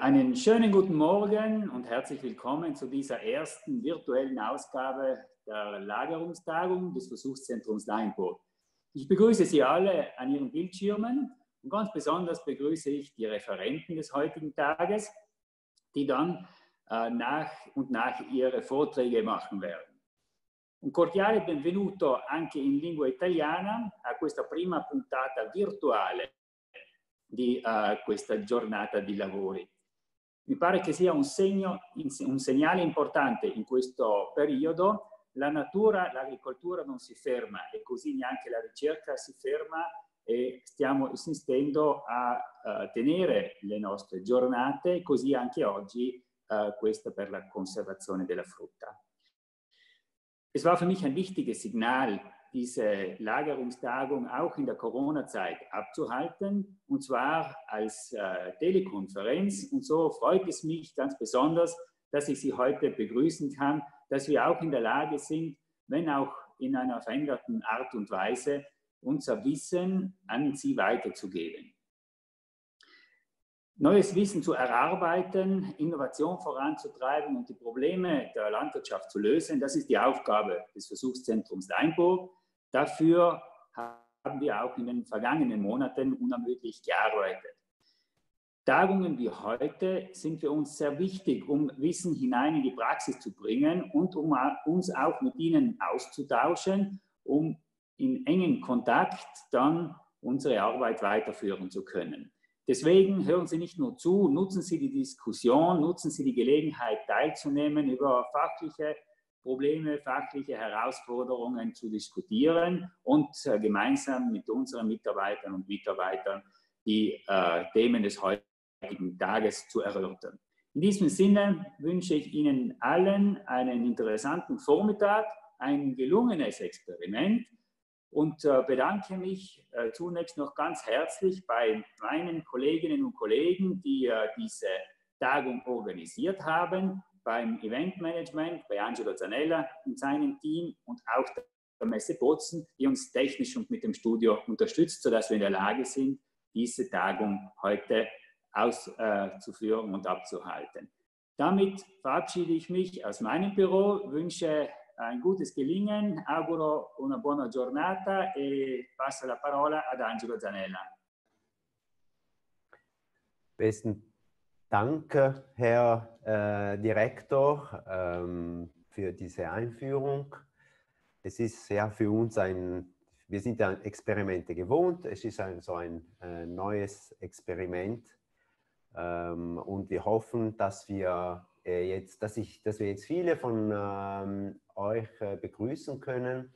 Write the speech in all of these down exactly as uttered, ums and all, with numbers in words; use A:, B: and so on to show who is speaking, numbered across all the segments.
A: Einen schönen guten Morgen und herzlich willkommen zu dieser ersten virtuellen Ausgabe der Lagerungstagung des Versuchszentrums Leinburg. Ich begrüße Sie alle an Ihren Bildschirmen und ganz besonders begrüße ich die Referenten des heutigen Tages, die dann äh, nach und nach ihre Vorträge machen werden. Un cordiale benvenuto anche in lingua italiana a questa prima puntata virtuale di uh, questa giornata di lavori. Mi pare che sia un, segno, un segnale importante in questo periodo. La natura, l'agricoltura non si ferma e così neanche la ricerca si ferma e stiamo insistendo a uh, tenere le nostre giornate, così anche oggi uh, questa per la conservazione della frutta. Es war für mich ein wichtiges Signal, diese Lagerungstagung auch in der Corona-Zeit abzuhalten, und zwar als äh, Telekonferenz. Und so freut es mich ganz besonders, dass ich Sie heute begrüßen kann, dass wir auch in der Lage sind, wenn auch in einer veränderten Art und Weise, unser Wissen an Sie weiterzugeben. Neues Wissen zu erarbeiten, Innovation voranzutreiben und die Probleme der Landwirtschaft zu lösen, das ist die Aufgabe des Versuchszentrums Leinburg. Dafür haben wir auch in den vergangenen Monaten unermüdlich gearbeitet. Tagungen wie heute sind für uns sehr wichtig, um Wissen hinein in die Praxis zu bringen und um uns auch mit Ihnen auszutauschen, um in engen Kontakt dann unsere Arbeit weiterführen zu können. Deswegen hören Sie nicht nur zu, nutzen Sie die Diskussion, nutzen Sie die Gelegenheit teilzunehmen, über fachliche Probleme, fachliche Herausforderungen zu diskutieren und äh, gemeinsam mit unseren Mitarbeitern und Mitarbeitern die äh, Themen des heutigen Tages zu erörtern. In diesem Sinne wünsche ich Ihnen allen einen interessanten Vormittag, ein gelungenes Experiment und äh, bedanke mich äh, zunächst noch ganz herzlich bei meinen Kolleginnen und Kollegen, die äh, diese Tagung organisiert haben, beim Eventmanagement, bei Angelo Zanella und seinem Team und auch der Messe Bozen, die uns technisch und mit dem Studio unterstützt, sodass wir in der Lage sind, diese Tagung heute auszuführen äh, und abzuhalten. Damit verabschiede ich mich aus meinem Büro, wünsche ein gutes Gelingen, auguro una buona giornata e passo la parola ad Angelo Zanella.
B: Besten Dank, Herr äh, Direktor, ähm, für diese Einführung. Es ist ja für uns ein, wir sind ja Experimente gewohnt, es ist ein, so ein äh, neues Experiment ähm, und wir hoffen, dass wir, äh, jetzt, dass ich, dass wir jetzt viele von ähm, euch äh, begrüßen können,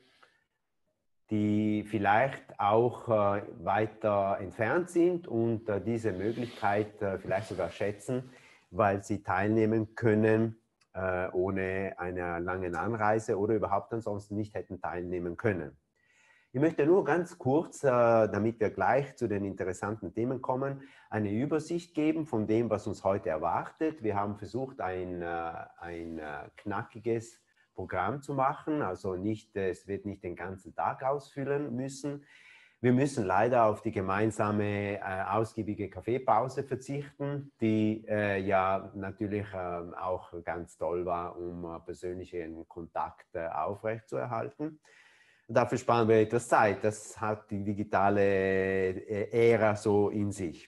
B: die vielleicht auch äh, weiter entfernt sind und äh, diese Möglichkeit äh, vielleicht sogar schätzen, weil sie teilnehmen können, äh, ohne eine lange Anreise oder überhaupt ansonsten nicht hätten teilnehmen können. Ich möchte nur ganz kurz, äh, damit wir gleich zu den interessanten Themen kommen, eine Übersicht geben von dem, was uns heute erwartet. Wir haben versucht, ein, äh, ein äh, knackiges Programm zu machen, also nicht, es wird nicht den ganzen Tag ausfüllen müssen. Wir müssen leider auf die gemeinsame äh, ausgiebige Kaffeepause verzichten, die äh, ja natürlich äh, auch ganz toll war, um äh, persönlichen Kontakt äh, aufrechtzuerhalten. Dafür sparen wir etwas Zeit, das hat die digitale äh, Ära so in sich.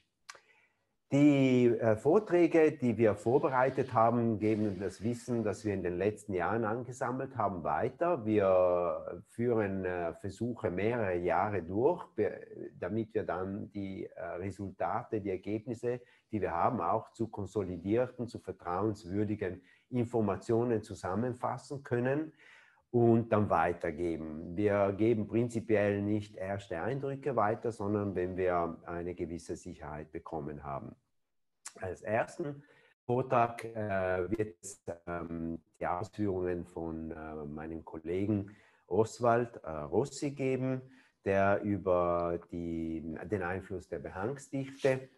B: Die äh, Vorträge, die wir vorbereitet haben, geben das Wissen, das wir in den letzten Jahren angesammelt haben, weiter. Wir führen äh, Versuche mehrere Jahre durch, damit wir dann die äh, Resultate, die Ergebnisse, die wir haben, auch zu konsolidierten, zu vertrauenswürdigen Informationen zusammenfassen können und dann weitergeben. Wir geben prinzipiell nicht erste Eindrücke weiter, sondern wenn wir eine gewisse Sicherheit bekommen haben. Als ersten Vortrag äh, wird es ähm, die Ausführungen von äh, meinem Kollegen Oswald äh, Rossi geben, der über die, den Einfluss der Behangsdichte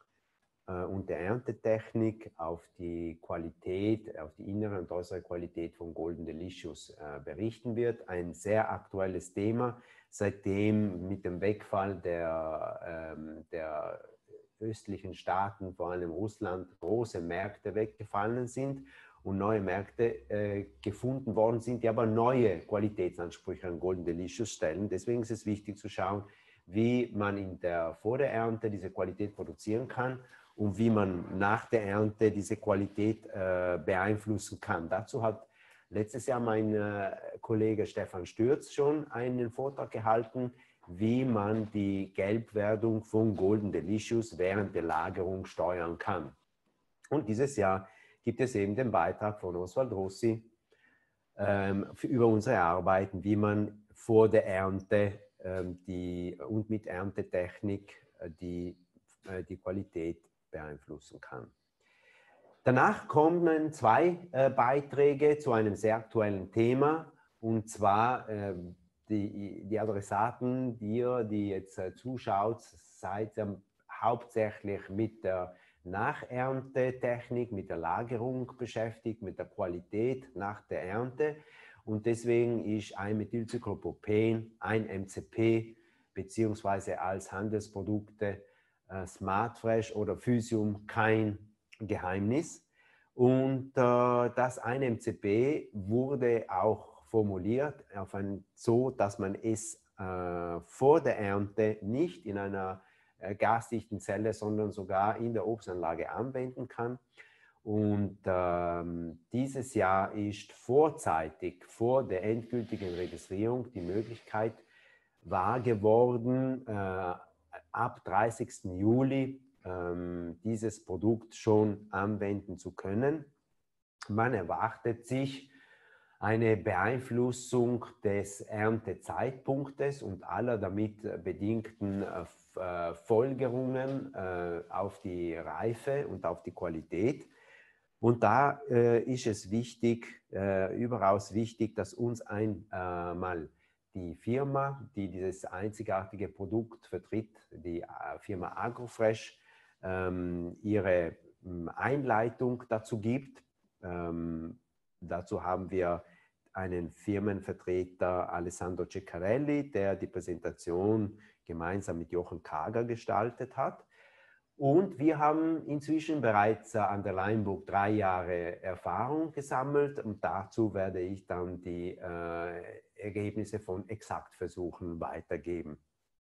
B: und der Erntetechnik auf die Qualität, auf die innere und äußere Qualität von Golden Delicious äh, berichten wird. Ein sehr aktuelles Thema, seitdem mit dem Wegfall der, ähm, der östlichen Staaten, vor allem Russland, große Märkte weggefallen sind und neue Märkte äh, gefunden worden sind, die aber neue Qualitätsansprüche an Golden Delicious stellen. Deswegen ist es wichtig zu schauen, wie man in der, vor der Ernte diese Qualität produzieren kann und wie man nach der Ernte diese Qualität äh, beeinflussen kann. Dazu hat letztes Jahr mein äh, Kollege Stefan Stürz schon einen Vortrag gehalten, wie man die Gelbwerdung von Golden Delicious während der Lagerung steuern kann. Und dieses Jahr gibt es eben den Beitrag von Oswald Rossi ähm, für, über unsere Arbeiten, wie man vor der Ernte ähm, die, und mit Erntetechnik äh, die, äh, die Qualität beeinflussen kann. Danach kommen zwei äh, Beiträge zu einem sehr aktuellen Thema, und zwar äh, die, die Adressaten, die ihr, die jetzt äh, zuschaut, seid ähm, hauptsächlich mit der Nacherntetechnik, mit der Lagerung beschäftigt, mit der Qualität nach der Ernte. Und deswegen ist ein Methylcyclopropen, ein M C P, beziehungsweise als Handelsprodukte äh, SmartFresh oder Physium kein Geheimnis. Und äh, das eine M C P wurde auch formuliert auf ein, so, dass man es äh, vor der Ernte nicht in einer äh, gasdichten Zelle, sondern sogar in der Obstanlage anwenden kann. Und ähm, dieses Jahr ist vorzeitig, vor der endgültigen Registrierung, die Möglichkeit wahr geworden, äh, ab dreißigsten Juli ähm, dieses Produkt schon anwenden zu können. Man erwartet sich eine Beeinflussung des Erntezeitpunktes und aller damit bedingten äh, Folgerungen äh, auf die Reife und auf die Qualität. Und da äh, ist es wichtig, äh, überaus wichtig, dass uns einmal die Firma, die dieses einzigartige Produkt vertritt, die äh, Firma Agrofresh, ähm, ihre ähm, Einleitung dazu gibt. Ähm, dazu haben wir einen Firmenvertreter, Alessandro Ceccarelli, der die Präsentation gemeinsam mit Jochen Kager gestaltet hat. Und wir haben inzwischen bereits an der Leinburg drei Jahre Erfahrung gesammelt, und dazu werde ich dann die äh, Ergebnisse von Exaktversuchen weitergeben.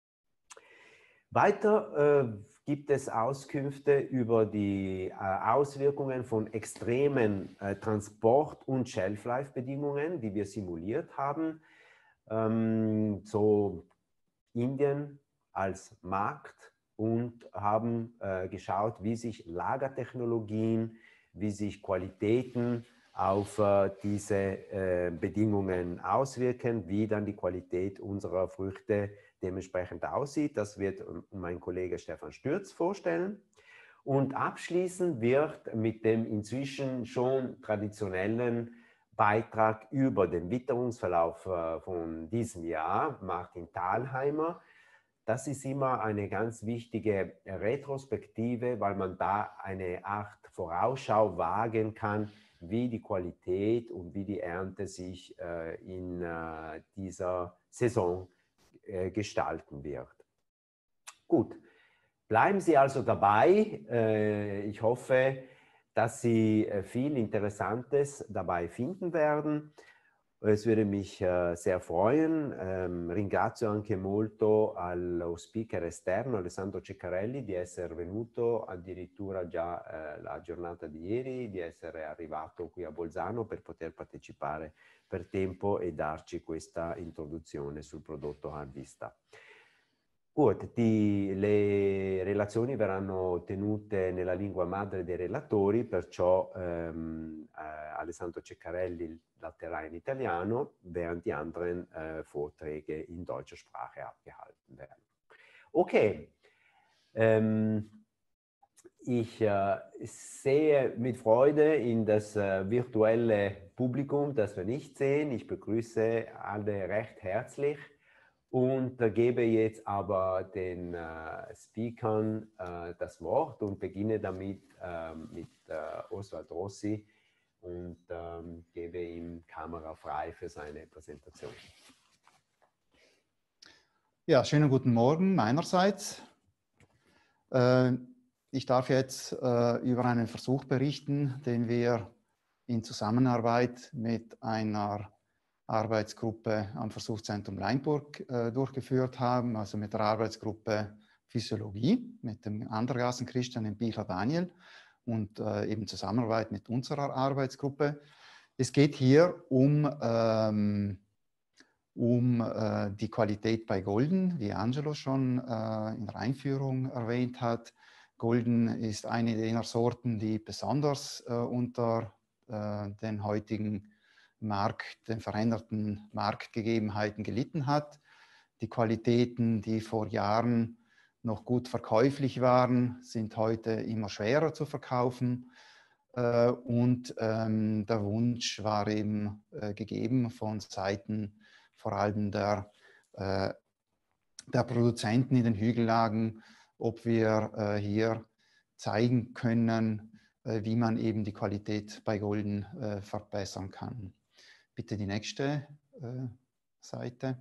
B: Weiter äh, gibt es Auskünfte über die äh, Auswirkungen von extremen äh, Transport- und Shelf-Life-Bedingungen, die wir simuliert haben. Ähm, so Indien als Markt, und haben äh, geschaut, wie sich Lagertechnologien, wie sich Qualitäten auf äh, diese äh, Bedingungen auswirken, wie dann die Qualität unserer Früchte dementsprechend aussieht. Das wird mein Kollege Stefan Stürz vorstellen. Und abschließend wird mit dem inzwischen schon traditionellen Beitrag über den Witterungsverlauf äh, von diesem Jahr Martin Thalheimer. Das ist immer eine ganz wichtige Retrospektive, weil man da eine Art Vorausschau wagen kann, wie die Qualität und wie die Ernte sich äh, in äh, dieser Saison äh, gestalten wird. Gut, bleiben Sie also dabei. Äh, ich hoffe, dass Sie äh, viel Interessantes dabei finden werden. Es würde mich uh, sehr freuen. Um, ringrazio anche molto allo speaker esterno Alessandro Ceccarelli di essere venuto addirittura già uh, la giornata di ieri, di essere arrivato qui a Bolzano per poter partecipare per tempo e darci questa introduzione sul prodotto Harvista. Gut, die, le relazioni verranno tenute nella lingua madre dei relatori, perciò ehm, eh, Alessandro Ceccarelli la terrà in italiano, während die anderen äh, Vorträge in deutscher Sprache abgehalten werden. Okay, ähm, ich äh, sehe mit Freude in das äh, virtuelle Publikum, das wir nicht sehen. Ich begrüße alle recht herzlich. Und äh, gebe jetzt aber den äh, Speakern äh, das Wort und beginne damit äh, mit äh, Oswald Rossi und ähm, gebe ihm Kamera frei für seine Präsentation.
C: Ja, schönen guten Morgen meinerseits. Äh, ich darf jetzt äh, über einen Versuch berichten, den wir in Zusammenarbeit mit einer Arbeitsgruppe am Versuchszentrum Leinburg äh, durchgeführt haben, also mit der Arbeitsgruppe Physiologie, mit dem Andergassen Christian und Bichler Daniel und äh, eben Zusammenarbeit mit unserer Arbeitsgruppe. Es geht hier um, ähm, um äh, die Qualität bei Golden, wie Angelo schon äh, in der Einführung erwähnt hat. Golden ist eine der Sorten, die besonders äh, unter äh, den heutigen Markt, den veränderten Marktgegebenheiten gelitten hat. Die Qualitäten, die vor Jahren noch gut verkäuflich waren, sind heute immer schwerer zu verkaufen. Äh, und ähm, der Wunsch war eben äh, gegeben von Seiten vor allem der, äh, der Produzenten in den Hügellagen, ob wir äh, hier zeigen können, äh, wie man eben die Qualität bei Golden äh, verbessern kann. Bitte die nächste äh, Seite.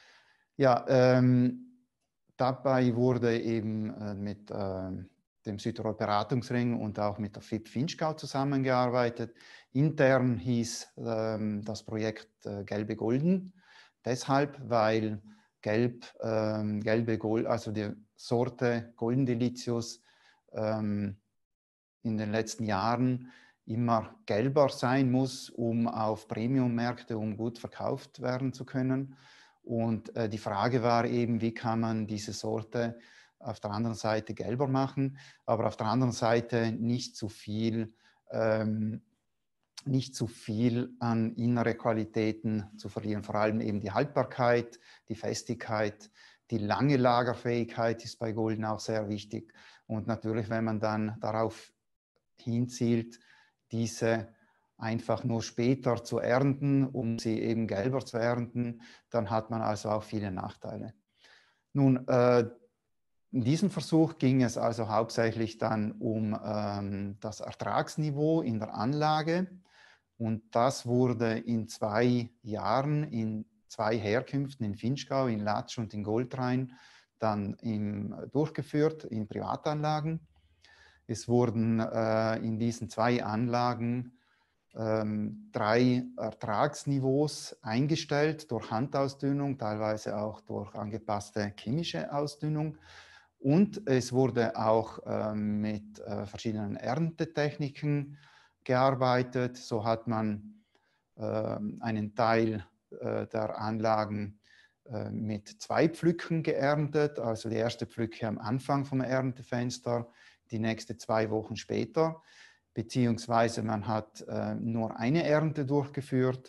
C: Ja, ähm, dabei wurde eben äh, mit äh, dem Südtirol Beratungsring und auch mit der F I P Vinschgau zusammengearbeitet. Intern hieß ähm, das Projekt äh, Gelbe Golden, deshalb, weil Gelb, ähm, gelbe Gold, also die Sorte Golden Delicious ähm, in den letzten Jahren immer gelber sein muss, um auf Premium-Märkte, um gut verkauft werden zu können. Und äh, die Frage war eben, wie kann man diese Sorte auf der anderen Seite gelber machen, aber auf der anderen Seite nicht zu viel, ähm, nicht zu viel an innere Qualitäten zu verlieren. Vor allem eben die Haltbarkeit, die Festigkeit, die lange Lagerfähigkeit ist bei Golden auch sehr wichtig. Und natürlich, wenn man dann darauf hinzielt, diese einfach nur später zu ernten, um sie eben gelber zu ernten, dann hat man also auch viele Nachteile. Nun, äh, in diesem Versuch ging es also hauptsächlich dann um ähm, das Ertragsniveau in der Anlage und das wurde in zwei Jahren in zwei Herkünften, in Vinschgau, in Latsch und in Goldrhein, dann im, durchgeführt in Privatanlagen. Es wurden äh, in diesen zwei Anlagen ähm, drei Ertragsniveaus eingestellt durch Handausdünnung, teilweise auch durch angepasste chemische Ausdünnung. Und es wurde auch ähm, mit äh, verschiedenen Erntetechniken gearbeitet. So hat man äh, einen Teil äh, der Anlagen äh, mit zwei Pflücken geerntet, also die erste Pflücke am Anfang vom Erntefenster, die nächste zwei Wochen später, beziehungsweise man hat äh, nur eine Ernte durchgeführt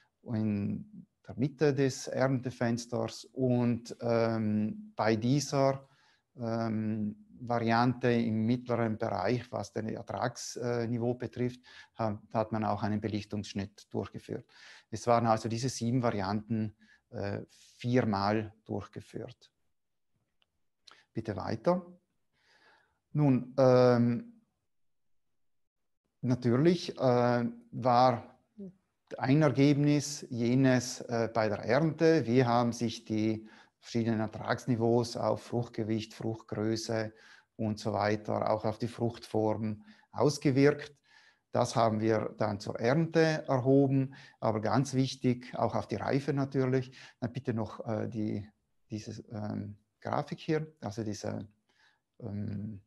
C: in der Mitte des Erntefensters und ähm, bei dieser ähm, Variante im mittleren Bereich, was das Ertragsniveau äh, betrifft, hat, hat man auch einen Belichtungsschnitt durchgeführt. Es waren also diese sieben Varianten äh, viermal durchgeführt. Bitte weiter. Nun, ähm, natürlich äh, war ein Ergebnis jenes äh, bei der Ernte. Wie haben sich die verschiedenen Ertragsniveaus auf Fruchtgewicht, Fruchtgröße und so weiter, auch auf die Fruchtform ausgewirkt? Das haben wir dann zur Ernte erhoben, aber ganz wichtig, auch auf die Reife natürlich. Dann bitte noch äh, die, diese ähm, Grafik hier, also diese ähm,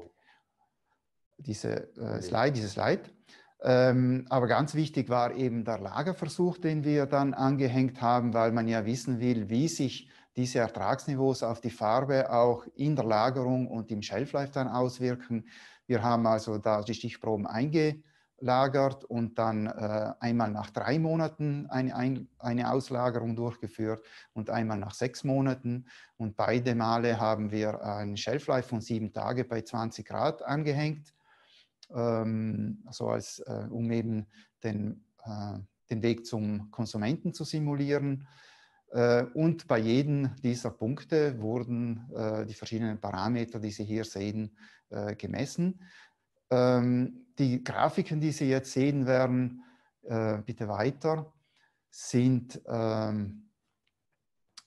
C: diese äh, Slide, diese Slide. Ähm, aber ganz wichtig war eben der Lagerversuch, den wir dann angehängt haben, weil man ja wissen will, wie sich diese Ertragsniveaus auf die Farbe auch in der Lagerung und im Shelf-Life dann auswirken. Wir haben also da die Stichproben eingelagert und dann äh, einmal nach drei Monaten eine, ein, eine Auslagerung durchgeführt und einmal nach sechs Monaten. Und beide Male haben wir ein Shelf-Life von sieben Tage bei zwanzig Grad angehängt. Also als, äh, um eben den, äh, den Weg zum Konsumenten zu simulieren. Äh, und bei jedem dieser Punkte wurden äh, die verschiedenen Parameter, die Sie hier sehen, äh, gemessen. Ähm, die Grafiken, die Sie jetzt sehen werden, äh, bitte weiter, sind ähm,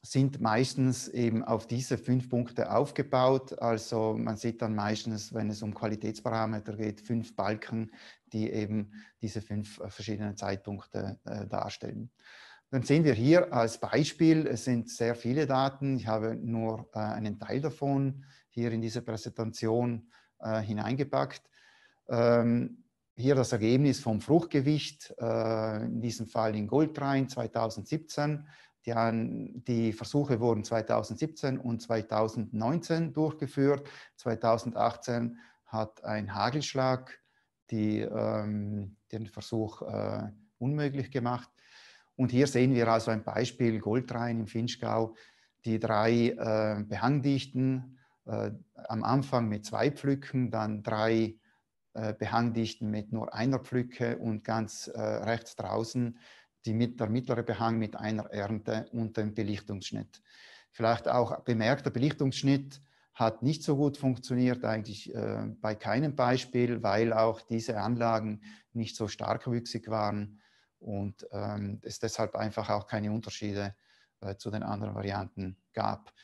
C: sind meistens eben auf diese fünf Punkte aufgebaut. Also man sieht dann meistens, wenn es um Qualitätsparameter geht, fünf Balken, die eben diese fünf verschiedenen Zeitpunkte äh, darstellen. Dann sehen wir hier als Beispiel, es sind sehr viele Daten. Ich habe nur äh, einen Teil davon hier in diese Präsentation äh, hineingepackt. Ähm, hier das Ergebnis vom Fruchtgewicht, äh, in diesem Fall in Goldrein zweitausendsiebzehn. Die, die Versuche wurden zweitausendsiebzehn und zweitausendneunzehn durchgeführt. zweitausendachtzehn hat ein Hagelschlag die, ähm, den Versuch äh, unmöglich gemacht. Und hier sehen wir also ein Beispiel Goldrein im Vinschgau, die drei äh, Behangdichten, äh, am Anfang mit zwei Pflücken, dann drei äh, Behangdichten mit nur einer Pflücke und ganz äh, rechts draußen die mit, der mittlere Behang mit einer Ernte und dem Belichtungsschnitt. Vielleicht auch bemerkt, der Belichtungsschnitt hat nicht so gut funktioniert, eigentlich äh, bei keinem Beispiel, weil auch diese Anlagen nicht so starkwüchsig waren und ähm, es deshalb einfach auch keine Unterschiede äh, zu den anderen Varianten gab.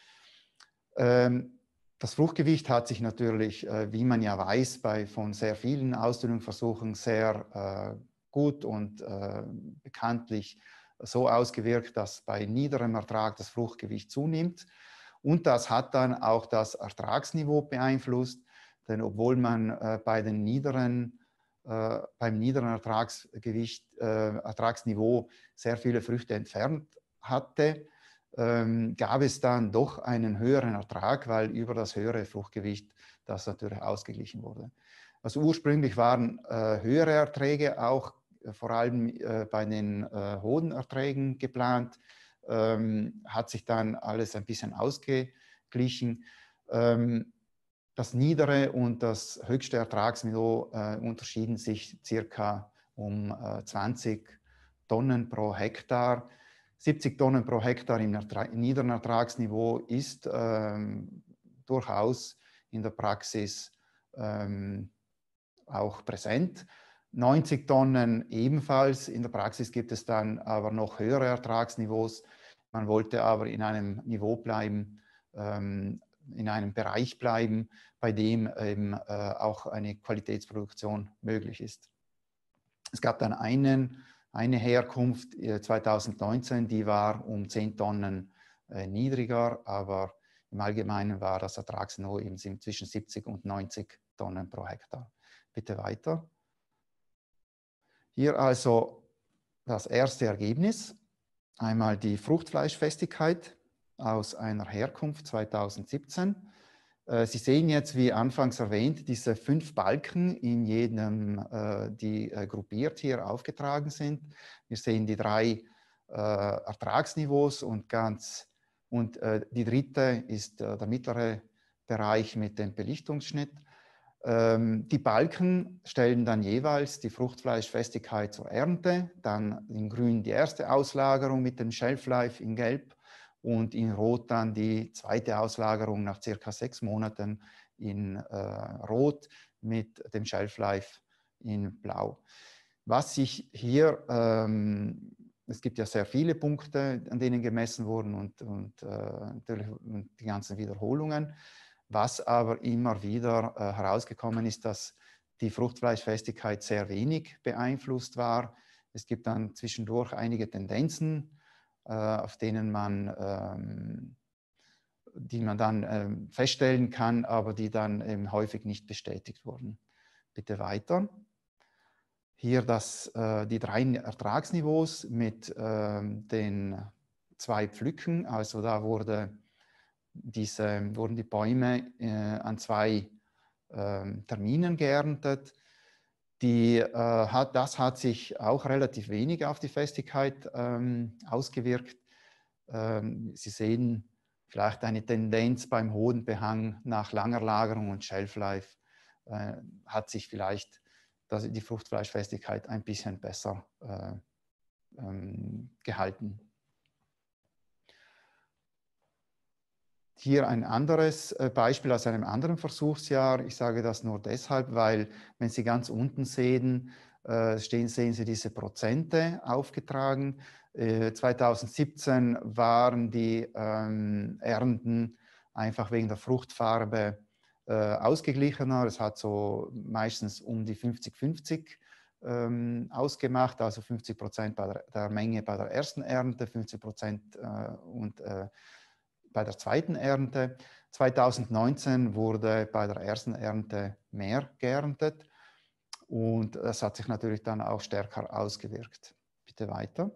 C: Ähm, das Fruchtgewicht hat sich natürlich, äh, wie man ja weiß, bei von sehr vielen Ausdünnungsversuchen sehr äh, gut und äh, bekanntlich so ausgewirkt, dass bei niederem Ertrag das Fruchtgewicht zunimmt. Und das hat dann auch das Ertragsniveau beeinflusst, denn obwohl man äh, bei den niederen, äh, beim niederen Ertragsgewicht, äh, Ertragsniveau sehr viele Früchte entfernt hatte, ähm, gab es dann doch einen höheren Ertrag, weil über das höhere Fruchtgewicht das natürlich ausgeglichen wurde. Also ursprünglich waren äh, höhere Erträge auch äh, vor allem äh, bei den äh, Hodenerträgen geplant, ähm, hat sich dann alles ein bisschen ausgeglichen. Ähm, das niedere und das höchste Ertragsniveau äh, unterschieden sich circa um äh, zwanzig Tonnen pro Hektar. siebzig Tonnen pro Hektar im, Ertrag, im niederen Ertragsniveau ist ähm, durchaus in der Praxis ähm, auch präsent. neunzig Tonnen ebenfalls. In der Praxis gibt es dann aber noch höhere Ertragsniveaus. Man wollte aber in einem Niveau bleiben, ähm, in einem Bereich bleiben, bei dem eben äh, auch eine Qualitätsproduktion möglich ist. Es gab dann einen, eine Herkunft äh, zweitausendneunzehn, die war um zehn Tonnen äh, niedriger, aber im Allgemeinen war das Ertragsniveau eben zwischen siebzig und neunzig Tonnen pro Hektar. Bitte weiter. Hier also das erste Ergebnis. Einmal die Fruchtfleischfestigkeit aus einer Herkunft zweitausendsiebzehn. Sie sehen jetzt, wie anfangs erwähnt, diese fünf Balken in jedem, die gruppiert hier aufgetragen sind. Wir sehen die drei Ertragsniveaus und ganz, und die dritte ist der mittlere Bereich mit dem Belichtungsschnitt. Die Balken stellen dann jeweils die Fruchtfleischfestigkeit zur Ernte, dann in Grün die erste Auslagerung mit dem Shelf Life in Gelb und in Rot dann die zweite Auslagerung nach circa sechs Monaten in äh, Rot mit dem Shelf Life in Blau. Was sich hier, ähm, es gibt ja sehr viele Punkte, an denen gemessen wurden und, und, äh, natürlich und die ganzen Wiederholungen. Was aber immer wieder äh, herausgekommen ist, dass die Fruchtfleischfestigkeit sehr wenig beeinflusst war. Es gibt dann zwischendurch einige Tendenzen, äh, auf denen man, ähm, die man dann ähm, feststellen kann, aber die dann eben häufig nicht bestätigt wurden. Bitte weiter. Hier das, äh, die drei Ertragsniveaus mit äh, den zwei Pflücken, also da wurde Diese, wurden die Bäume äh, an zwei äh, Terminen geerntet. Die, äh, hat, das hat sich auch relativ wenig auf die Festigkeit ähm, ausgewirkt. Ähm, Sie sehen vielleicht eine Tendenz beim hohen Behang nach langer Lagerung und Shelf Life äh, hat sich vielleicht das, die Fruchtfleischfestigkeit ein bisschen besser äh, ähm, gehalten. Hier ein anderes Beispiel aus einem anderen Versuchsjahr. Ich sage das nur deshalb, weil, wenn Sie ganz unten sehen, äh, stehen, sehen Sie diese Prozente aufgetragen. Äh, zweitausendsiebzehn waren die ähm, Ernten einfach wegen der Fruchtfarbe äh, ausgeglichener. Es hat so meistens um die fünfzig fünfzig ähm, ausgemacht, also fünfzig Prozent bei der, der Menge bei der ersten Ernte, fünfzig Prozent äh, und äh, bei der zweiten Ernte. zweitausendneunzehn wurde bei der ersten Ernte mehr geerntet und das hat sich natürlich dann auch stärker ausgewirkt. Bitte weiter.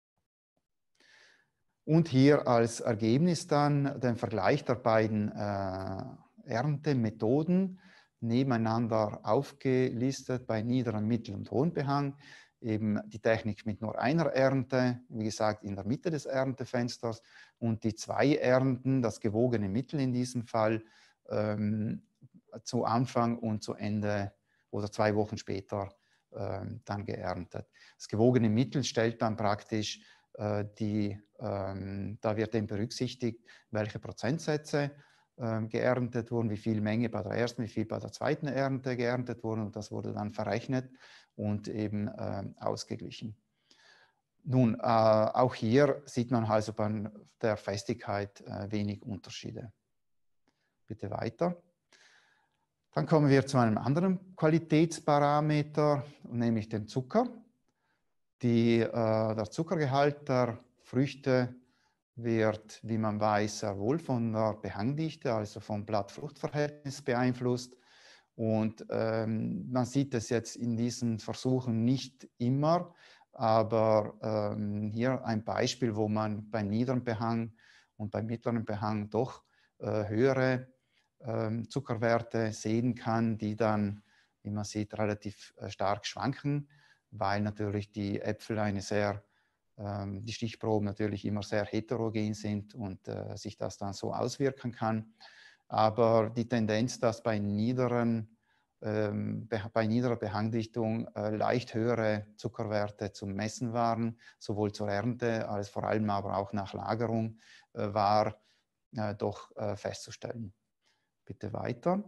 C: Und hier als Ergebnis dann den Vergleich der beiden äh, Erntemethoden nebeneinander aufgelistet bei niederem, mittel- und hohem Behang. Eben die Technik mit nur einer Ernte, wie gesagt, in der Mitte des Erntefensters und die zwei Ernten, das gewogene Mittel in diesem Fall, ähm, zu Anfang und zu Ende oder zwei Wochen später ähm, dann geerntet. Das gewogene Mittel stellt dann praktisch äh, die, ähm, da wird eben berücksichtigt, welche Prozentsätze ähm, geerntet wurden, wie viel Menge bei der ersten, wie viel bei der zweiten Ernte geerntet wurden und das wurde dann verrechnet und eben äh, ausgeglichen. Nun, äh, auch hier sieht man also bei der Festigkeit äh, wenig Unterschiede. Bitte weiter. Dann kommen wir zu einem anderen Qualitätsparameter, nämlich dem Zucker. Die, äh, der Zuckergehalt der Früchte wird, wie man weiß, sehr wohl von der Behangdichte, also vom Blatt-Frucht-Verhältnis beeinflusst. Und ähm, man sieht es jetzt in diesen Versuchen nicht immer, aber ähm, hier ein Beispiel, wo man beim niederen Behang und beim mittleren Behang doch äh, höhere äh, Zuckerwerte sehen kann, die dann, wie man sieht, relativ äh, stark schwanken, weil natürlich die Äpfel eine sehr, ähm, die Stichproben natürlich immer sehr heterogen sind und äh, sich das dann so auswirken kann. Aber die Tendenz, dass bei, niederen, ähm, bei niederer Behangdichtung äh, leicht höhere Zuckerwerte zum Messen waren, sowohl zur Ernte als vor allem aber auch nach Lagerung, äh, war äh, doch äh, festzustellen. Bitte weiter.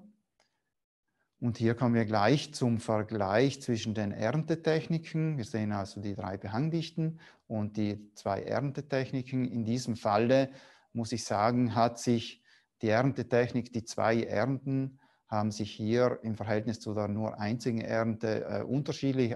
C: Und hier kommen wir gleich zum Vergleich zwischen den Erntetechniken. Wir sehen also die drei Behangdichten und die zwei Erntetechniken. In diesem Falle, muss ich sagen, hat sich die Erntetechnik, die zwei Ernten, haben sich hier im Verhältnis zu der nur einzigen Ernte äh, unterschiedlich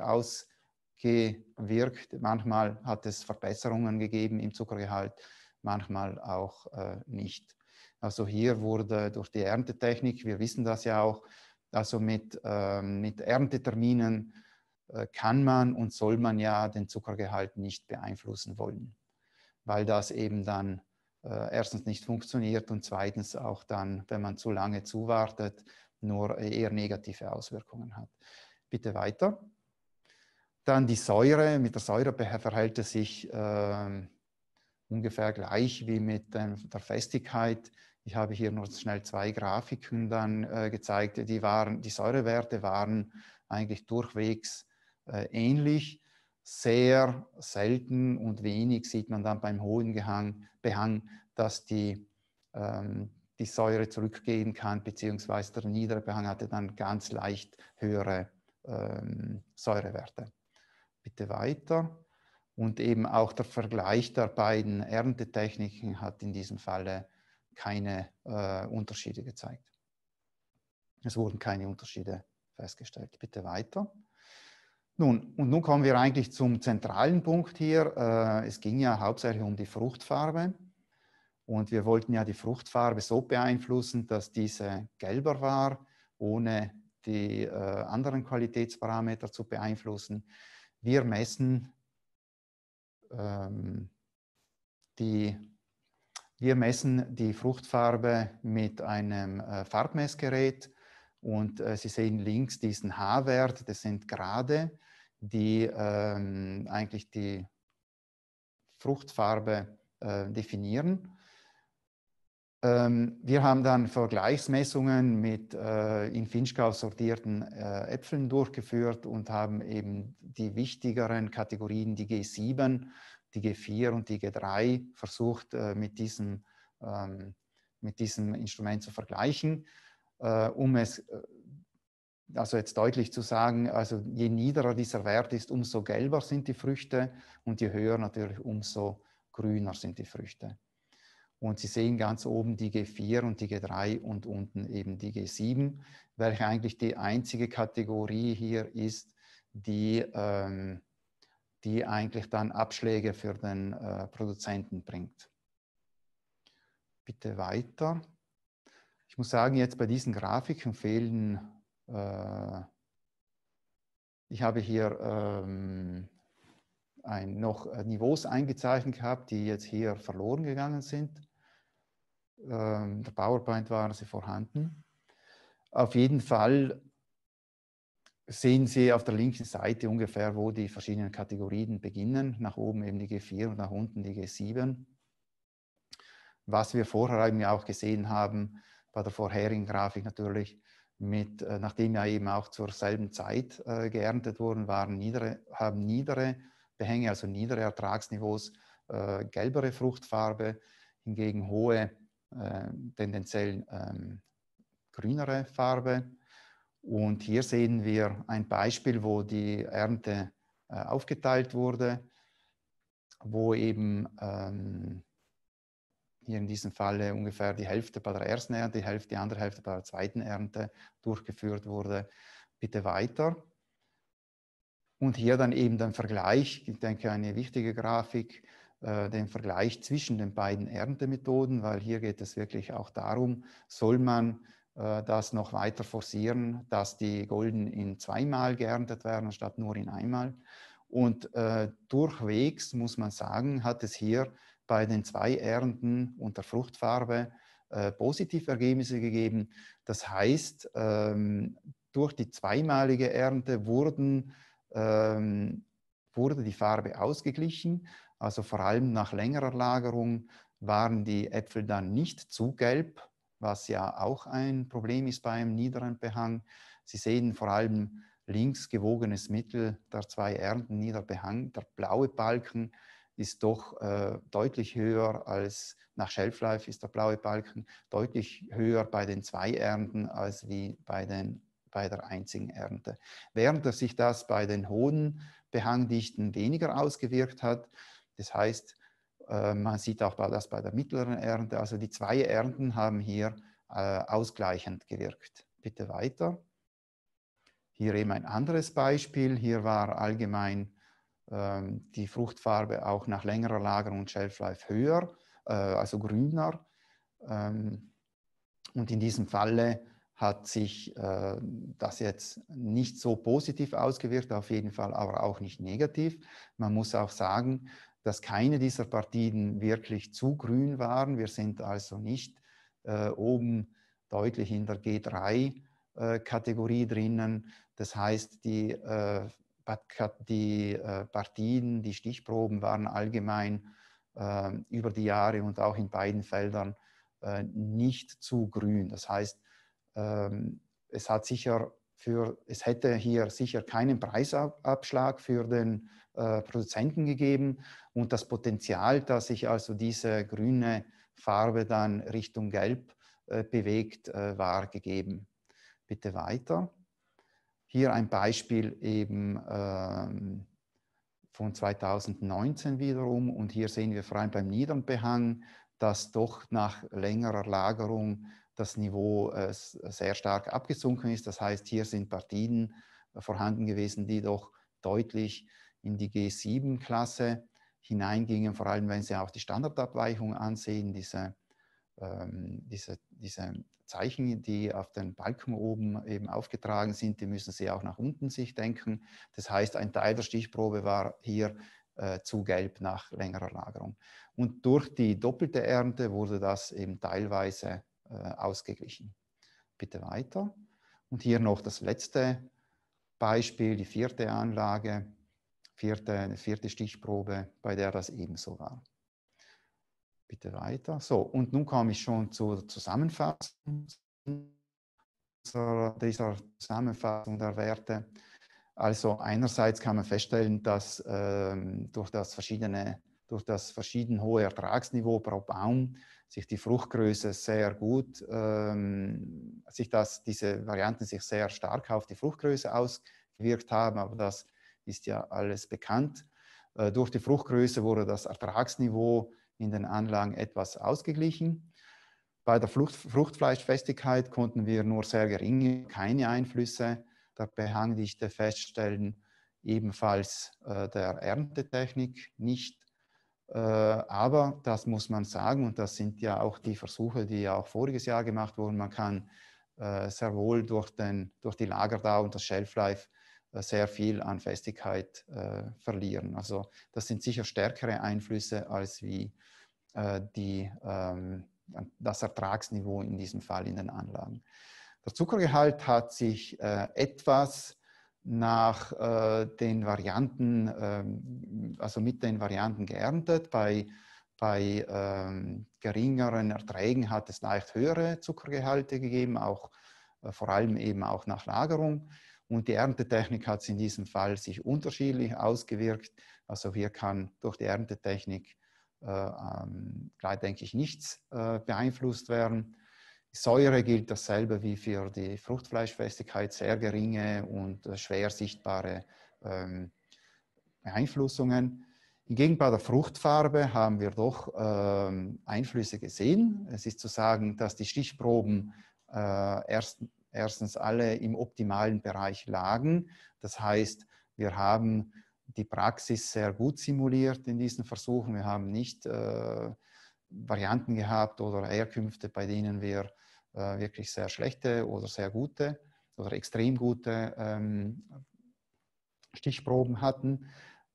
C: ausgewirkt. Manchmal hat es Verbesserungen gegeben im Zuckergehalt, manchmal auch äh, nicht. Also hier wurde durch die Erntetechnik, wir wissen das ja auch, also mit, äh, mit Ernteterminen äh, kann man und soll man ja den Zuckergehalt nicht beeinflussen wollen, weil das eben dann äh, erstens nicht funktioniert und zweitens auch dann, wenn man zu lange zuwartet, nur eher negative Auswirkungen hat. Bitte weiter. Dann die Säure. Mit der Säure verhält es sich äh, ungefähr gleich wie mit äh, der Festigkeit. Ich habe hier nur schnell zwei Grafiken dann äh, gezeigt. Die, waren, die Säurewerte waren eigentlich durchwegs äh, ähnlich. Sehr selten und wenig sieht man dann beim hohen Gehang, Behang, dass die, ähm, die Säure zurückgehen kann, beziehungsweise der niedere Behang hatte dann ganz leicht höhere ähm, Säurewerte. Bitte weiter. Und eben auch der Vergleich der beiden Erntetechniken hat in diesem Falle keine äh, Unterschiede gezeigt. Es wurden keine Unterschiede festgestellt. Bitte weiter. Nun, und nun kommen wir eigentlich zum zentralen Punkt hier. Äh, es ging ja hauptsächlich um die Fruchtfarbe. Und wir wollten ja die Fruchtfarbe so beeinflussen, dass diese gelber war, ohne die äh, anderen Qualitätsparameter zu beeinflussen. Wir messen ähm, die Wir messen die Fruchtfarbe mit einem äh, Farbmessgerät und äh, Sie sehen links diesen H-Wert, das sind Grade, die ähm, eigentlich die Fruchtfarbe äh, definieren. Ähm, wir haben dann Vergleichsmessungen mit äh, in Vinschgau sortierten äh, Äpfeln durchgeführt und haben eben die wichtigeren Kategorien, die G sieben, die G vier und die G drei versucht äh, mit, diesem, ähm, mit diesem Instrument zu vergleichen, äh, um es äh, also jetzt deutlich zu sagen, also je niedriger dieser Wert ist, umso gelber sind die Früchte und je höher natürlich, umso grüner sind die Früchte. Und Sie sehen ganz oben die G vier und die G drei und unten eben die G sieben, welche eigentlich die einzige Kategorie hier ist, die, ähm, die eigentlich dann Abschläge für den äh, Produzenten bringt. Bitte weiter. Ich muss sagen, jetzt bei diesen Grafiken fehlen, äh, ich habe hier ähm, ein, noch Niveaus eingezeichnet gehabt, die jetzt hier verloren gegangen sind. Ähm, der PowerPoint waren sie vorhanden. Auf jeden Fall sehen Sie auf der linken Seite ungefähr, wo die verschiedenen Kategorien beginnen. Nach oben eben die G vier und nach unten die G sieben. Was wir vorher eben auch gesehen haben, bei der vorherigen Grafik natürlich, mit, äh, nachdem ja eben auch zur selben Zeit äh, geerntet wurden, waren niedere, haben niedere Behänge, also niedere Ertragsniveaus, äh, gelbere Fruchtfarbe, hingegen hohe, äh, tendenziell ähm, grünere Farbe. Und hier sehen wir ein Beispiel, wo die Ernte äh, aufgeteilt wurde, wo eben ähm, hier in diesem Falle ungefähr die Hälfte bei der ersten Ernte, die, Hälfte, die andere Hälfte bei der zweiten Ernte durchgeführt wurde. Bitte weiter. Und hier dann eben den Vergleich, ich denke eine wichtige Grafik, äh, den Vergleich zwischen den beiden Erntemethoden, weil hier geht es wirklich auch darum, soll man äh, das noch weiter forcieren, dass die Golden in zweimal geerntet werden, statt nur in einmal. Und äh, durchwegs, muss man sagen, hat es hier bei den zwei Ernten unter Fruchtfarbe äh, positive Ergebnisse gegeben. Das heißt, ähm, durch die zweimalige Ernte wurden, ähm, wurde die Farbe ausgeglichen. Also vor allem nach längerer Lagerung waren die Äpfel dann nicht zu gelb, was ja auch ein Problem ist beim niederen Behang. Sie sehen vor allem links gewogenes Mittel der zwei Ernten, niederer Behang. Der blaue Balken ist doch äh, deutlich höher als, nach Shelf Life ist der blaue Balken deutlich höher bei den zwei Ernten als wie bei, den, bei der einzigen Ernte. Während sich das bei den hohen Behangdichten weniger ausgewirkt hat, das heißt, äh, man sieht auch das bei der mittleren Ernte, also die zwei Ernten haben hier äh, ausgleichend gewirkt. Bitte weiter. Hier eben ein anderes Beispiel, hier war allgemein die Fruchtfarbe auch nach längerer Lagerung und Shelf Life höher, äh, also grüner. Ähm, und in diesem Falle hat sich äh, das jetzt nicht so positiv ausgewirkt, auf jeden Fall aber auch nicht negativ. Man muss auch sagen, dass keine dieser Partien wirklich zu grün waren. Wir sind also nicht äh, oben deutlich in der G drei Kategorie drinnen. Das heißt, die äh, Die äh, Partien, die Stichproben waren allgemein äh, über die Jahre und auch in beiden Feldern äh, nicht zu grün. Das heißt, ähm, es, hat sicher für, es hätte hier sicher keinen Preisabschlag für den äh, Produzenten gegeben und das Potenzial, dass sich also diese grüne Farbe dann Richtung Gelb äh, bewegt, äh, war gegeben. Bitte weiter. Hier ein Beispiel eben ähm, von zweitausendneunzehn wiederum und hier sehen wir vor allem beim niederen Behang, dass doch nach längerer Lagerung das Niveau äh, sehr stark abgesunken ist. Das heißt, hier sind Partien äh, vorhanden gewesen, die doch deutlich in die G sieben Klasse hineingingen, vor allem wenn Sie auch die Standardabweichung ansehen, diese, ähm, diese, diese Zeichen, die auf den Balken oben eben aufgetragen sind, die müssen Sie auch nach unten sich denken. Das heißt, ein Teil der Stichprobe war hier äh, zu gelb nach längerer Lagerung. Und durch die doppelte Ernte wurde das eben teilweise äh, ausgeglichen. Bitte weiter. Und hier noch das letzte Beispiel, die vierte Anlage, vierte, eine vierte Stichprobe, bei der das ebenso war. Bitte weiter. So, und nun komme ich schon zur Zusammenfassung dieser Zusammenfassung der Werte. Also einerseits kann man feststellen, dass ähm, durch das verschiedene durch das verschieden hohe Ertragsniveau pro Baum sich die Fruchtgröße sehr gut, ähm, sich das, diese Varianten sich sehr stark auf die Fruchtgröße ausgewirkt haben, aber das ist ja alles bekannt. Äh, durch die Fruchtgröße wurde das Ertragsniveau in den Anlagen etwas ausgeglichen. Bei der Frucht, Fruchtfleischfestigkeit konnten wir nur sehr geringe, keine Einflüsse der Behangdichte feststellen, ebenfalls äh, der Erntetechnik nicht. Äh, aber das muss man sagen, und das sind ja auch die Versuche, die ja auch voriges Jahr gemacht wurden, man kann äh, sehr wohl durch, den, durch die Lagerdauer und das Shelf Life äh, sehr viel an Festigkeit äh, verlieren. Also das sind sicher stärkere Einflüsse als wie äh, die, ähm, das Ertragsniveau in diesem Fall in den Anlagen. Der Zuckergehalt hat sich äh, etwas nach äh, den Varianten, ähm, also mit den Varianten geerntet. Bei, bei ähm, geringeren Erträgen hat es leicht höhere Zuckergehalte gegeben, auch, äh, vor allem eben auch nach Lagerung. Und die Erntetechnik hat in diesem Fall sich unterschiedlich ausgewirkt. Also hier kann durch die Erntetechnik äh, ähm, denke ich, nichts äh, beeinflusst werden. Säure gilt dasselbe wie für die Fruchtfleischfestigkeit, sehr geringe und äh, schwer sichtbare ähm, Beeinflussungen. Hingegen bei der Fruchtfarbe haben wir doch ähm, Einflüsse gesehen. Es ist zu sagen, dass die Stichproben äh, erst, erstens alle im optimalen Bereich lagen. Das heißt, wir haben die Praxis sehr gut simuliert in diesen Versuchen. Wir haben nicht äh, Varianten gehabt oder Herkünfte, bei denen wir äh, wirklich sehr schlechte oder sehr gute oder extrem gute ähm, Stichproben hatten.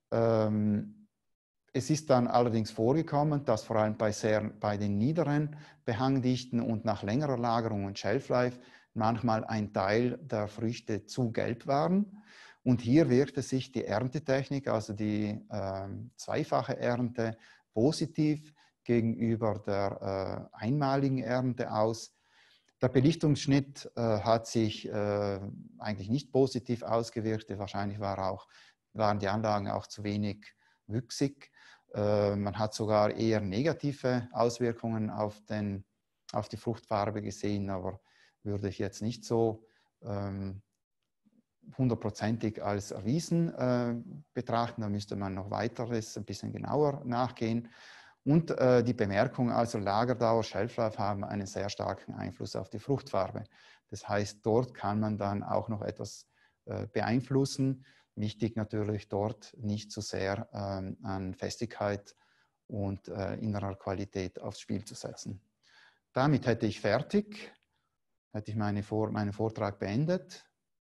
C: Ähm, es ist dann allerdings vorgekommen, dass vor allem bei, sehr, bei den niederen Behangdichten und nach längerer Lagerung und Shelf Life manchmal ein Teil der Früchte zu gelb waren. Und hier wirkte sich die Erntetechnik, also die äh, zweifache Ernte, positiv gegenüber der äh, einmaligen Ernte aus. Der Belichtungsschnitt äh, hat sich äh, eigentlich nicht positiv ausgewirkt. Wahrscheinlich war auch, waren die Anlagen auch zu wenig wüchsig. Äh, man hat sogar eher negative Auswirkungen auf, den, auf die Fruchtfarbe gesehen, aber würde ich jetzt nicht so ähm, hundertprozentig als erwiesen äh, betrachten. Da müsste man noch weiteres, ein bisschen genauer nachgehen. Und äh, die Bemerkung, also Lagerdauer, Shelf Life haben einen sehr starken Einfluss auf die Fruchtfarbe. Das heißt, dort kann man dann auch noch etwas äh, beeinflussen. Wichtig natürlich dort nicht zu sehr ähm, an Festigkeit und äh, innerer Qualität aufs Spiel zu setzen. Damit hätte ich fertig, hätte ich meine Vor meinen Vortrag beendet.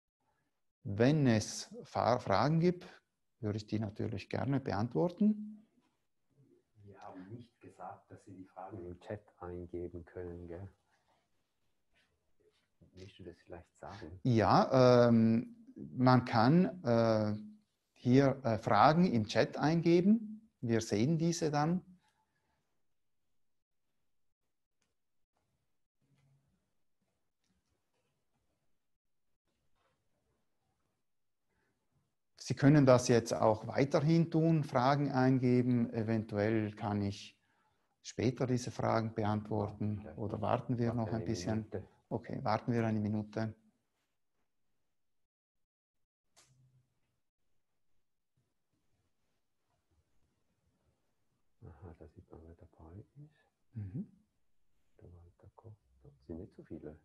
C: Wenn es Fragen gibt, würde ich die natürlich gerne beantworten.
B: Wir haben nicht gesagt, dass Sie die Fragen im Chat eingeben können, gell? Willst du das vielleicht sagen?
C: Ja, ähm, man kann äh, hier äh, Fragen im Chat eingeben. Wir sehen diese dann. Sie können das jetzt auch weiterhin tun, Fragen eingeben. Eventuell kann ich später diese Fragen beantworten oder warten wir noch ein bisschen? Okay, warten wir eine Minute.
B: Aha, da sieht man, wer dabei ist.
C: Mhm.
B: Da Walter Koster. Sind nicht so viele.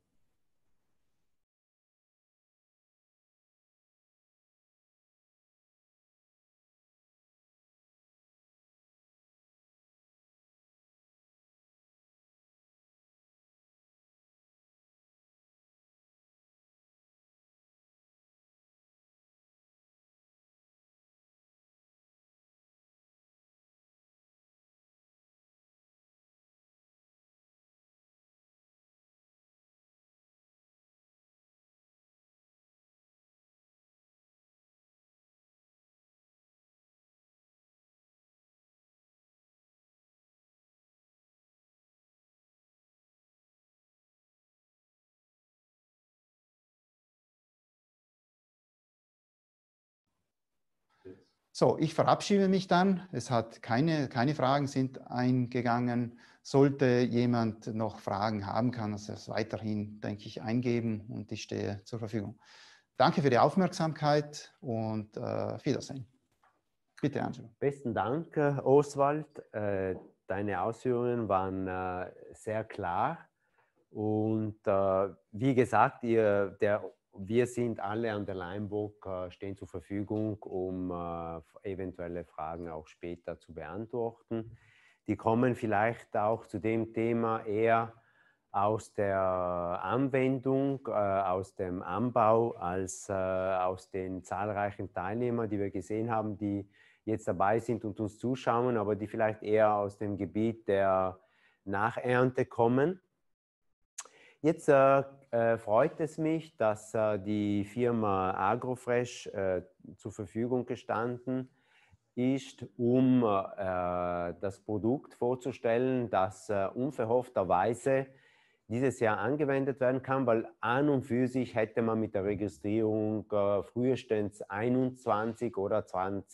C: So, ich verabschiede mich dann. Es hat keine, keine Fragen sind eingegangen. Sollte jemand noch Fragen haben, kann er es weiterhin, denke ich, eingeben und ich stehe zur Verfügung. Danke für die Aufmerksamkeit und äh, auf Wiedersehen. Bitte, Angelo.
B: Besten Dank, Oswald. Äh, deine Ausführungen waren äh, sehr klar. Und äh, wie gesagt, ihr, der, wir sind alle an der Leinburg, äh, stehen zur Verfügung, um äh, eventuelle Fragen auch später zu beantworten. Die kommen vielleicht auch zu dem Thema eher aus der Anwendung, äh, aus dem Anbau, als äh, aus den zahlreichen Teilnehmern, die wir gesehen haben, die jetzt dabei sind und uns zuschauen, aber die vielleicht eher aus dem Gebiet der Nachernte kommen. Jetzt äh, äh, freut es mich, dass äh, die Firma Agrofresh äh, zur Verfügung gestanden ist, um äh, das Produkt vorzustellen, das äh, unverhoffterweise dieses Jahr angewendet werden kann, weil an und für sich hätte man mit der Registrierung äh, frühestens einundzwanzig oder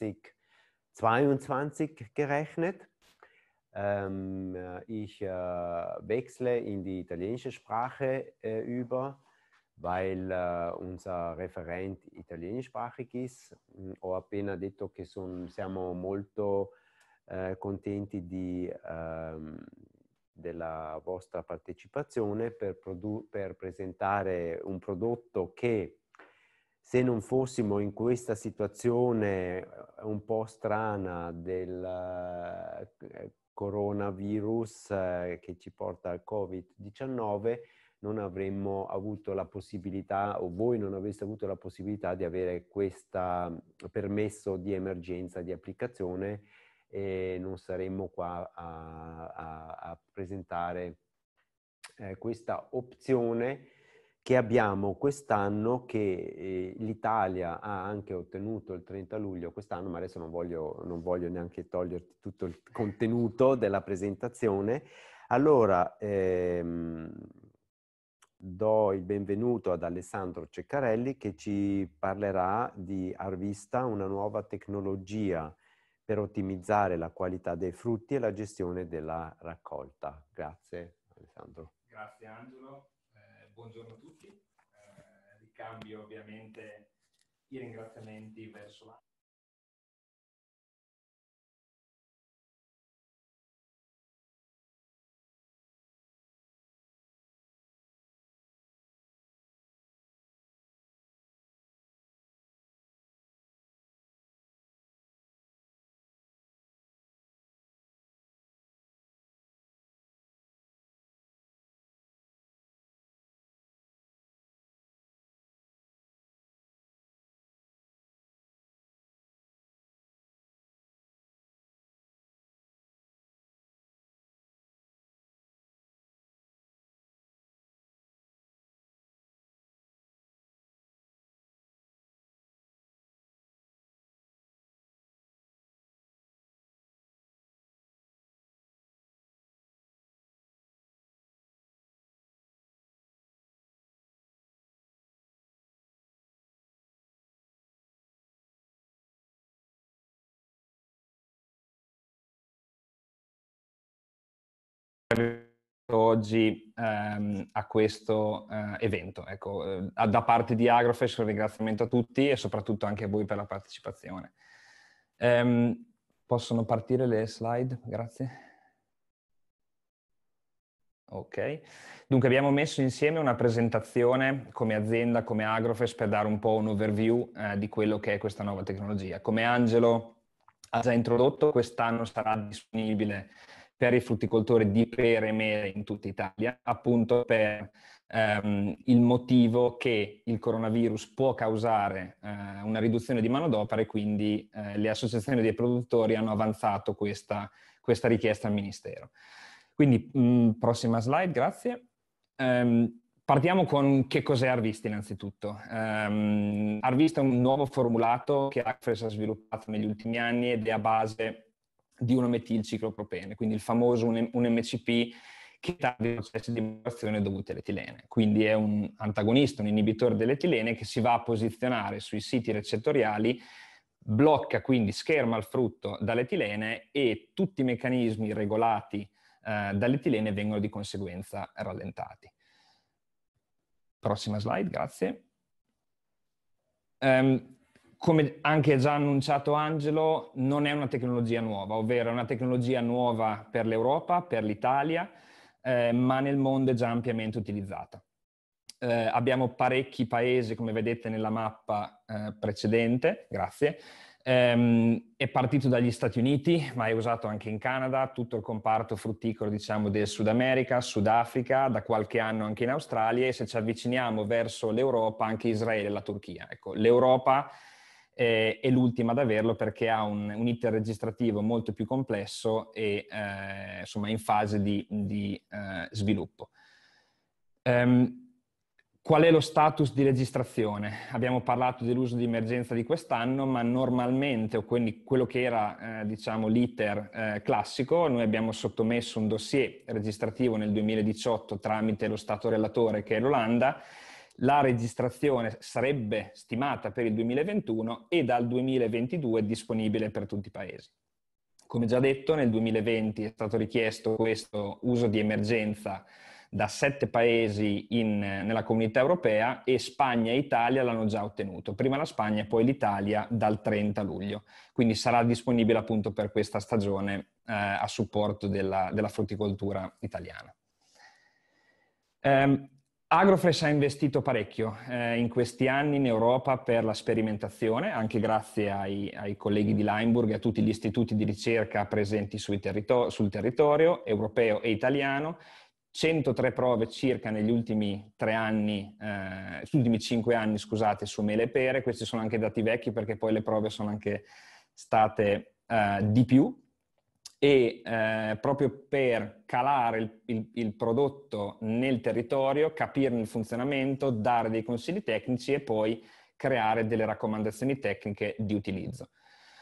B: zweitausendzweiundzwanzig gerechnet. Ähm, ich äh, wechsle in die italienische Sprache äh, über, weil äh, unser Referent italienischsprachig ist. Ho appena detto che son, siamo molto eh, contenti di, ehm, della vostra partecipazione per, per presentare un prodotto che, se non fossimo in questa situazione un po' strana del eh, coronavirus eh, che ci porta al Covid diciannove, non avremmo avuto la possibilità, o voi non avreste avuto la possibilità di avere questo permesso di emergenza di applicazione, e non saremmo qua a, a, a presentare eh, questa opzione che abbiamo quest'anno, che eh, l'Italia ha anche ottenuto il trenta luglio quest'anno, ma adesso non voglio, non voglio neanche toglierti tutto il contenuto della presentazione. Allora, ehm, do il benvenuto ad Alessandro Ceccarelli, che ci parlerà di Arvista, una nuova tecnologia per ottimizzare la qualità dei frutti e la gestione della raccolta. Grazie, Alessandro.
D: Grazie, Angelo. Buongiorno a tutti, eh, ricambio ovviamente i ringraziamenti verso la... oggi ehm, a questo eh, evento. Ecco, eh, da parte di Agrofresh un ringraziamento a tutti e soprattutto anche a voi per la partecipazione. Ehm, possono partire le slide? Grazie. Ok, dunque abbiamo messo insieme una presentazione come azienda, come Agrofresh, per dare un po' un overview eh, di quello che è questa nuova tecnologia. Come Angelo ha già introdotto, quest'anno sarà disponibile per i frutticoltori di pere e mele in tutta Italia, appunto per ehm, il motivo che il coronavirus può causare eh, una riduzione di manodopera, e quindi eh, le associazioni dei produttori hanno avanzato questa, questa richiesta al Ministero. Quindi, mh, prossima slide, grazie. Um, partiamo con che cos'è Arvista innanzitutto. Um, Arvista è un nuovo formulato che Agrofresh ha sviluppato negli ultimi anni ed è a base di un metilciclopropene, quindi il famoso un M C P che tarda i processi di maturazione dovuti all'etilene. Quindi è un antagonista, un inibitore dell'etilene che si va a posizionare sui siti recettoriali blocca quindi, scherma il frutto dall'etilene e tutti i meccanismi regolati eh, dall'etilene vengono di conseguenza rallentati. Prossima slide, grazie. Um, come anche già annunciato Angelo, non è una tecnologia nuova, ovvero è una tecnologia nuova per l'Europa, per l'Italia, eh, ma nel mondo è già ampiamente utilizzata. Eh, abbiamo parecchi paesi, come vedete nella mappa eh, precedente, grazie. Ehm, è partito dagli Stati Uniti, ma è usato anche in Canada, tutto il comparto frutticolo, diciamo, del Sud America, Sudafrica, da qualche anno anche in Australia, e se ci avviciniamo verso l'Europa, anche Israele e la Turchia. Ecco, l'Europa eh, è l'ultima ad averlo perché ha un, un iter registrativo molto più complesso e eh, insomma in fase di, di eh, sviluppo. Um, Qual è lo status di registrazione? Abbiamo parlato dell'uso di emergenza di quest'anno, ma normalmente, o quindi quello che era eh, diciamo l'iter eh, classico, noi abbiamo sottomesso un dossier registrativo nel duemiladiciotto tramite lo Stato relatore che è l'Olanda. La registrazione sarebbe stimata per il duemilaventuno e dal duemilaventidue disponibile per tutti i paesi. Come già detto, nel duemilaventi è stato richiesto questo uso di emergenza da sette paesi in, nella comunità europea, e Spagna e Italia l'hanno già ottenuto. Prima la Spagna e poi l'Italia dal trenta luglio. Quindi sarà disponibile appunto per questa stagione eh, a supporto della, della frutticoltura italiana. Um, Agrofresh ha investito parecchio eh, in questi anni in Europa per la sperimentazione, anche grazie ai, ai colleghi di Limburg e a tutti gli istituti di ricerca presenti sui territor- sul territorio europeo e italiano. centotré prove circa negli ultimi tre anni, eh, negli ultimi cinque anni, scusate, su mele e pere. Questi sono anche dati vecchi perché poi le prove sono anche state eh, di più, e eh, proprio per calare il, il, il prodotto nel territorio, capirne il funzionamento, dare dei consigli tecnici e poi creare delle raccomandazioni tecniche di utilizzo.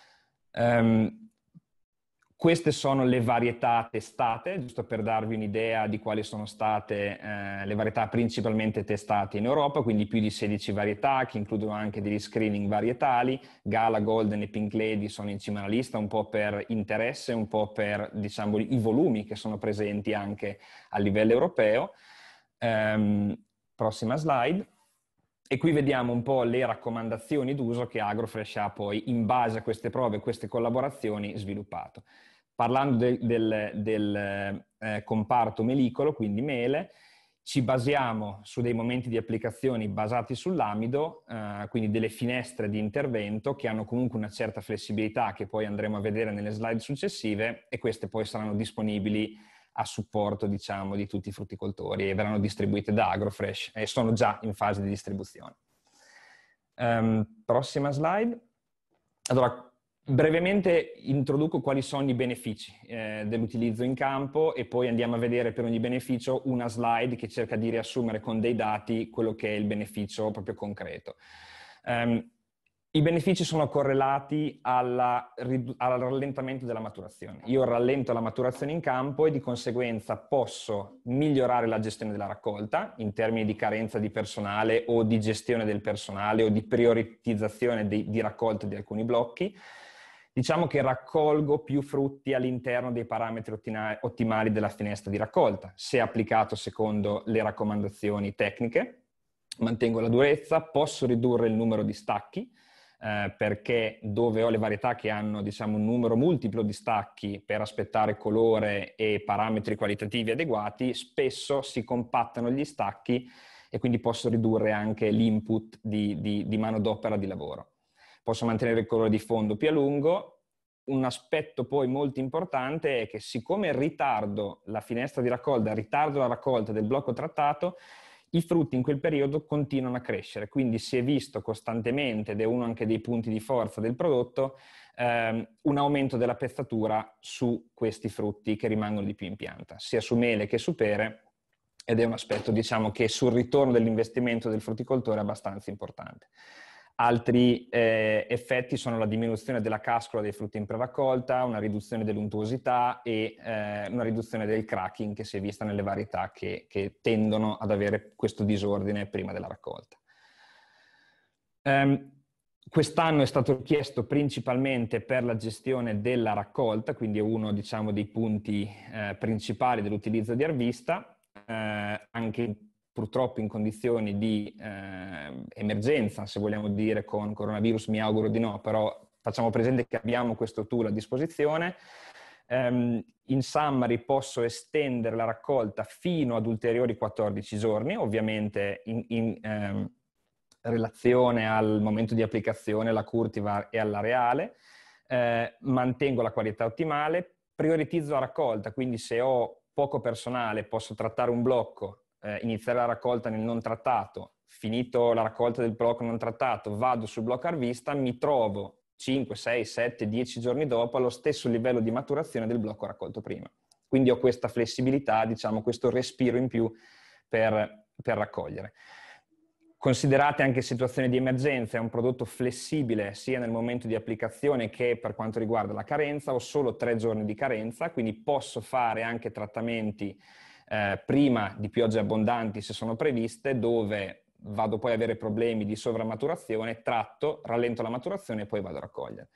D: Um, Queste sono le varietà testate, giusto per darvi un'idea di quali sono state eh, le varietà principalmente testate in Europa, quindi più di sedici varietà che includono anche degli screening varietali. Gala, Golden e Pink Lady sono in cima alla lista, un po' per interesse, un po' per, diciamo, i volumi che sono presenti anche a livello europeo. Um, prossima slide. E qui vediamo un po' le raccomandazioni d'uso che Agrofresh ha poi, in base a queste prove e queste collaborazioni, sviluppato. Parlando de, del, del eh, comparto melicolo, quindi mele, ci basiamo su dei momenti di applicazioni basati sull'amido, eh, quindi delle finestre di intervento che hanno comunque una certa flessibilità che poi andremo a vedere nelle slide successive, e queste poi saranno disponibili a supporto, diciamo, di tutti i frutticoltori e verranno distribuite da Agrofresh e sono già in fase di distribuzione. Um, prossima slide. Allora, brevemente introduco quali sono i benefici eh, dell'utilizzo in campo e poi andiamo a vedere per ogni beneficio una slide che cerca di riassumere con dei dati quello che è il beneficio proprio concreto. Um, I benefici sono correlati alla, al rallentamento della maturazione. Io rallento la maturazione in campo e di conseguenza posso migliorare la gestione della raccolta in termini di carenza di personale o di gestione del personale o di prioritizzazione di, di raccolta di alcuni blocchi. Diciamo che raccolgo più frutti all'interno dei parametri ottimali della finestra di raccolta, se applicato secondo le raccomandazioni tecniche. Mantengo la durezza, posso ridurre il numero di stacchi, Eh, perché dove ho le varietà che hanno, diciamo, un numero multiplo di stacchi per aspettare colore e parametri qualitativi adeguati, spesso si compattano gli stacchi e quindi posso ridurre anche l'input di, di, di manodopera di lavoro. Posso mantenere il colore di fondo più a lungo. Un aspetto poi molto importante è che siccome ritardo la finestra di raccolta, ritardo la raccolta del blocco trattato, i frutti in quel periodo continuano a crescere, quindi si è visto costantemente, ed è uno anche dei punti di forza del prodotto, ehm, un aumento della pezzatura su questi frutti che rimangono di più in pianta, sia su mele che su pere, ed è un aspetto, diciamo, che sul ritorno dell'investimento del frutticoltore è abbastanza importante. Altri eh, effetti sono la diminuzione della cascola dei frutti in preraccolta, una riduzione dell'untuosità e eh, una riduzione del cracking che si è vista nelle varietà che, che tendono ad avere questo disordine prima della raccolta. Um, Quest'anno è stato chiesto principalmente per la gestione della raccolta, quindi è uno, diciamo, dei punti eh, principali dell'utilizzo di Arvista, eh, anche purtroppo in condizioni di eh, emergenza, se vogliamo dire, con coronavirus, mi auguro di no, però facciamo presente che abbiamo questo tool a disposizione. Um, in summary posso estendere la raccolta fino ad ulteriori quattordici giorni, ovviamente in, in um, relazione al momento di applicazione, la cultivar e all'areale, eh, mantengo la qualità ottimale, prioritizzo la raccolta, quindi se ho poco personale posso trattare un blocco, eh, iniziare la raccolta nel non trattato, finito la raccolta del blocco non trattato, vado sul blocco Arvista, mi trovo cinque, sei, sette, dieci giorni dopo allo stesso livello di maturazione del blocco raccolto prima. Quindi ho questa flessibilità, diciamo, questo respiro in più per, per raccogliere. Considerate anche situazioni di emergenza, è un prodotto flessibile sia nel momento di applicazione che per quanto riguarda la carenza. Ho solo tre giorni di carenza, quindi posso fare anche trattamenti eh, prima di piogge abbondanti se sono previste, dove vado poi a avere problemi di sovramaturazione, tratto, rallento la maturazione e poi vado a raccogliere.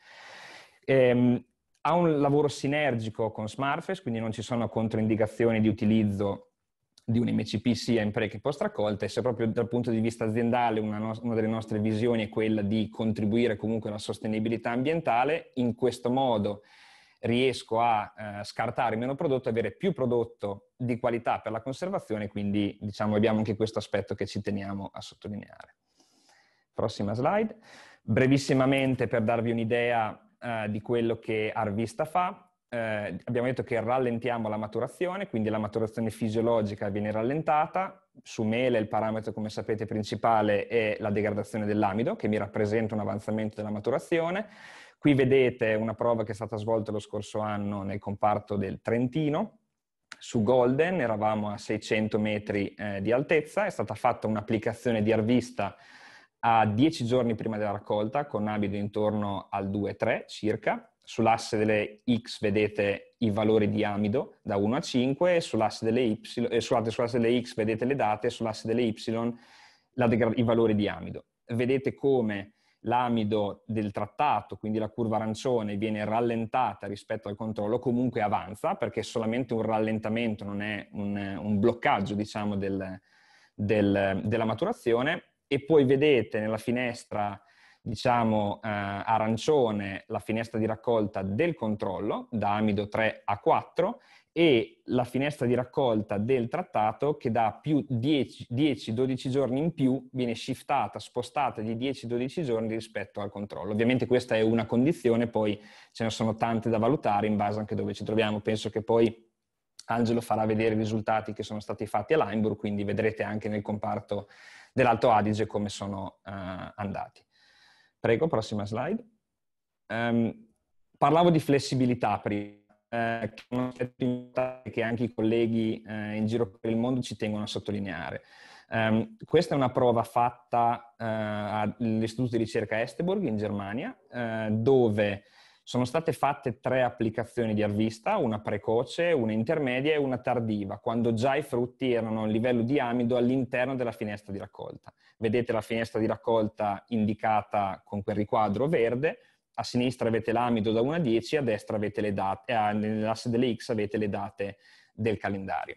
D: Ehm, ha un lavoro sinergico con SmartFresh, quindi non ci sono controindicazioni di utilizzo di un M C P sia in pre che post raccolta, e se proprio dal punto di vista aziendale una, no- una delle nostre visioni è quella di contribuire comunque alla sostenibilità ambientale, in questo modo riesco a eh, scartare meno prodotto e avere più prodotto di qualità per la conservazione, quindi diciamo abbiamo anche questo aspetto che ci teniamo a sottolineare. Prossima slide. Brevissimamente per darvi un'idea eh, di quello che Arvista fa. Eh, abbiamo detto che rallentiamo la maturazione, quindi la maturazione fisiologica viene rallentata. Su mele il parametro, come sapete, principale è la degradazione dell'amido, che mi rappresenta un avanzamento della maturazione. Qui vedete una prova che è stata svolta lo scorso anno nel comparto del Trentino. Su Golden eravamo a seicento metri eh, di altezza, è stata fatta un'applicazione di Arvista a dieci giorni prima della raccolta, con amido intorno al due tre circa. Sull'asse delle X vedete i valori di amido da uno a cinque, e sull'asse delle, y, eh, sull'asse delle X vedete le date, e sull'asse delle Y la i valori di amido. Vedete come l'amido del trattato, quindi la curva arancione, viene rallentata rispetto al controllo, comunque avanza, perché è solamente un rallentamento, non è un, un bloccaggio, diciamo, del, del, della maturazione. E poi vedete nella finestra, diciamo, eh, arancione, la finestra di raccolta del controllo, da amido tre a quattro, e la finestra di raccolta del trattato che da più dieci dodici giorni in più viene shiftata, spostata di dieci dodici giorni rispetto al controllo. Ovviamente questa è una condizione, poi ce ne sono tante da valutare in base anche dove ci troviamo. Penso che poi Angelo farà vedere i risultati che sono stati fatti a Limburg, quindi vedrete anche nel comparto dell'Alto Adige come sono uh, andati. Prego, prossima slide. Um, parlavo di flessibilità prima, eh, che è un aspetto importante che anche i colleghi eh, in giro per il mondo ci tengono a sottolineare. Um, questa è una prova fatta uh, all'Istituto di ricerca Esteborg in Germania, uh, dove sono state fatte tre applicazioni di Arvista, una precoce, una intermedia e una tardiva, quando già i frutti erano a un livello di amido all'interno della finestra di raccolta. Vedete la finestra di raccolta indicata con quel riquadro verde, a sinistra avete l'amido da uno a dieci, a destra avete le date, eh, nell'asse delle X avete le date del calendario.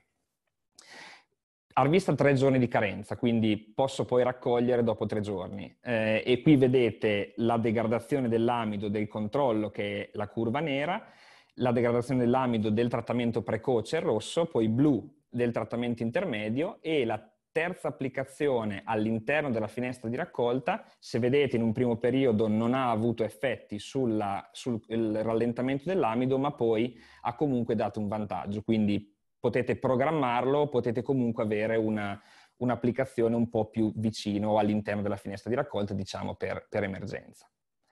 D: Arvista tre giorni di carenza, quindi posso poi raccogliere dopo tre giorni. Eh, e qui vedete la degradazione dell'amido del controllo, che è la curva nera, la degradazione dell'amido del trattamento precoce, il rosso, poi blu del trattamento intermedio, e la terza applicazione all'interno della finestra di raccolta, se vedete in un primo periodo non ha avuto effetti sulla, sul rallentamento dell'amido, ma poi ha comunque dato un vantaggio, quindi potete programmarlo, potete comunque avere una, un'applicazione un po' più vicino all'interno della finestra di raccolta, diciamo per, per emergenza.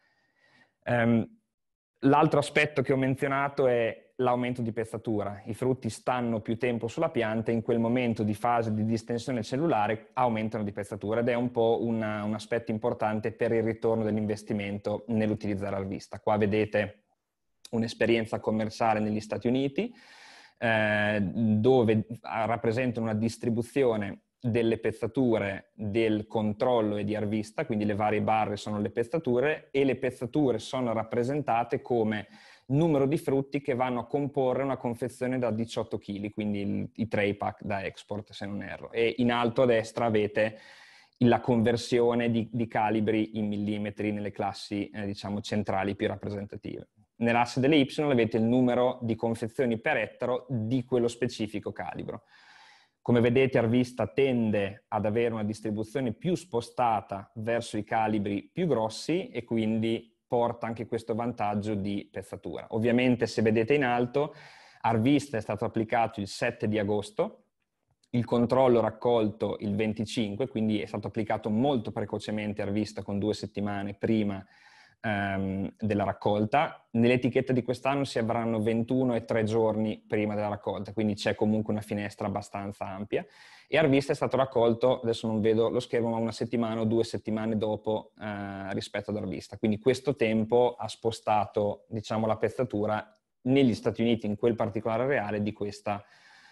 D: Um, l'altro aspetto che ho menzionato è l'aumento di pezzatura. I frutti stanno più tempo sulla pianta, in quel momento di fase di distensione cellulare aumentano di pezzatura, ed è un po' una, un aspetto importante per il ritorno dell'investimento nell'utilizzare Arvista. Qua vedete un'esperienza commerciale negli Stati Uniti, Eh, dove rappresenta una distribuzione delle pezzature del controllo e di arvista, quindi le varie barre sono le pezzature e le pezzature sono rappresentate come numero di frutti che vanno a comporre una confezione da diciotto chili, quindi il, i tray pack da export se non erro. E in alto a destra avete la conversione di, di calibri in millimetri nelle classi eh, diciamo centrali più rappresentative. Nell'asse delle Y avete il numero di confezioni per ettaro di quello specifico calibro. Come vedete, Arvista tende ad avere una distribuzione più spostata verso i calibri più grossi e quindi porta anche questo vantaggio di pezzatura. Ovviamente, se vedete in alto, Arvista è stato applicato il sette di agosto, il controllo raccolto il venticinque, quindi è stato applicato molto precocemente Arvista con due settimane prima ehm, della raccolta. Nell'etichetta di quest'anno si avranno ventuno e tre giorni prima della raccolta, quindi c'è comunque una finestra abbastanza ampia. E Arvista è stato raccolto, adesso non vedo lo schermo, ma una settimana o due settimane dopo eh, rispetto ad Arvista. Quindi questo tempo ha spostato, diciamo, la pezzatura negli Stati Uniti, in quel particolare areale, di questa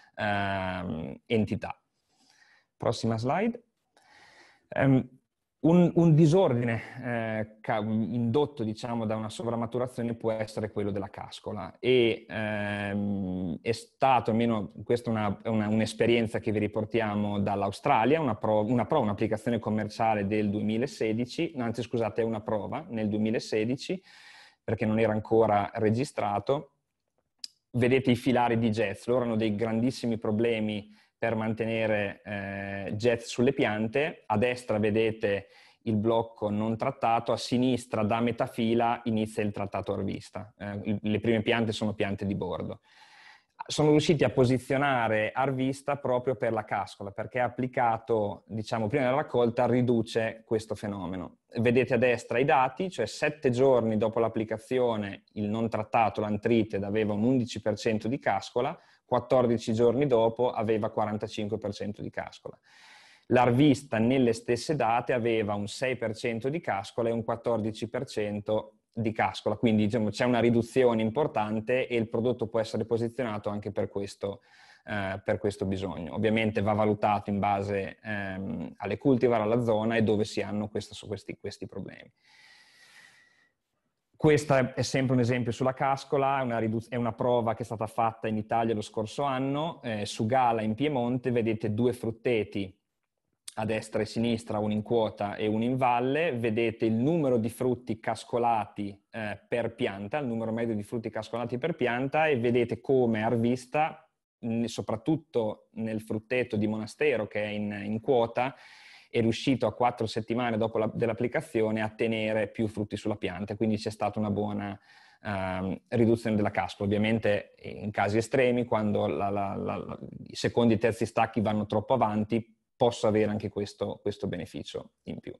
D: Uh, entità. Prossima slide. Um, un, un disordine eh, indotto, diciamo, da una sovramaturazione può essere quello della cascola e ehm, è stato, almeno questa è una, una, un'esperienza che vi riportiamo dall'Australia, una prova, una prova, un'applicazione commerciale del duemilasedici, no, anzi scusate, è una prova nel duemilasedici perché non era ancora registrato. Vedete i filari di jazz, loro hanno dei grandissimi problemi per mantenere eh, jazz sulle piante. A destra vedete il blocco non trattato, a sinistra da metà fila inizia il trattato Arvista. Eh, le prime piante sono piante di bordo. Sono riusciti a posizionare Arvista proprio per la cascola, perché applicato, diciamo, prima della raccolta riduce questo fenomeno. Vedete a destra i dati, cioè sette giorni dopo l'applicazione il non trattato, l'antritide, aveva un undici per cento di cascola, quattordici giorni dopo aveva quarantacinque per cento di cascola. L'Arvista nelle stesse date aveva un sei per cento di cascola e un quattordici per cento di cascola, quindi diciamo, c'è una riduzione importante e il prodotto può essere posizionato anche per questo, eh, per questo bisogno. Ovviamente va valutato in base ehm, alle cultivar, alla zona e dove si hanno questo, questi, questi problemi. Questa è sempre un esempio sulla cascola, è una, è una prova che è stata fatta in Italia lo scorso anno, eh, su Gala in Piemonte vedete due frutteti a destra e a sinistra, uno in quota e uno in valle, vedete il numero di frutti cascolati eh, per pianta, il numero medio di frutti cascolati per pianta e vedete come Arvista, mh, soprattutto nel frutteto di Monastero che è in, in quota, è riuscito a quattro settimane dopo la, dell'applicazione a tenere più frutti sulla pianta, quindi c'è stata una buona uh, riduzione della cascola. Ovviamente in casi estremi, quando la, la, la, la, i secondi e terzi stacchi vanno troppo avanti, posso avere anche questo, questo beneficio in più.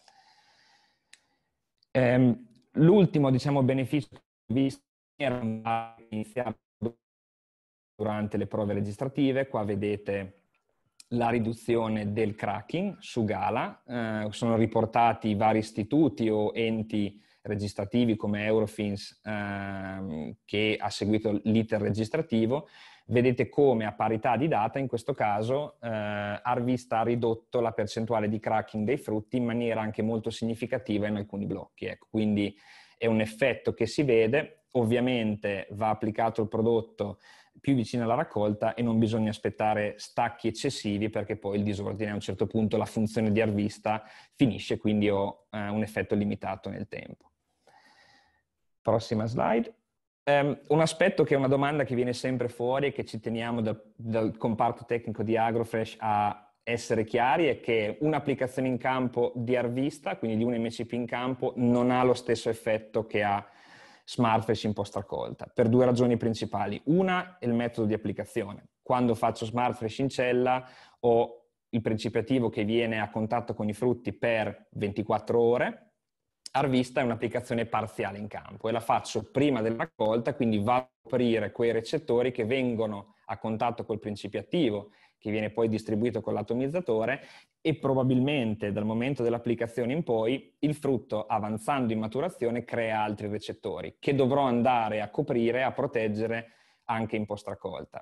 D: Ehm, l'ultimo, diciamo, beneficio che ho visto era iniziato durante le prove registrative. Qua vedete la riduzione del cracking su Gala. Eh, sono riportati vari istituti o enti registrativi come Eurofins ehm, che ha seguito l'iter registrativo. Vedete come a parità di data, in questo caso, eh, Arvista ha ridotto la percentuale di cracking dei frutti in maniera anche molto significativa in alcuni blocchi. Ecco, quindi è un effetto che si vede. Ovviamente va applicato il prodotto più vicino alla raccolta e non bisogna aspettare stacchi eccessivi perché poi il disordine a un certo punto la funzione di Arvista finisce, quindi ho eh, un effetto limitato nel tempo. Prossima slide. Um, un aspetto che è una domanda che viene sempre fuori e che ci teniamo da, dal comparto tecnico di Agrofresh a essere chiari è che un'applicazione in campo di Arvista, quindi di un M C P in campo, non ha lo stesso effetto che ha SmartFresh in post-raccolta, per due ragioni principali. Una è il metodo di applicazione. Quando faccio SmartFresh in cella ho il principiativo che viene a contatto con i frutti per ventiquattro ore. Arvista è un'applicazione parziale in campo e la faccio prima della raccolta, quindi va a coprire quei recettori che vengono a contatto col principiativo, che viene poi distribuito con l'atomizzatore e probabilmente dal momento dell'applicazione in poi il frutto, avanzando in maturazione, crea altri recettori che dovrò andare a coprire, a proteggere anche in post raccolta.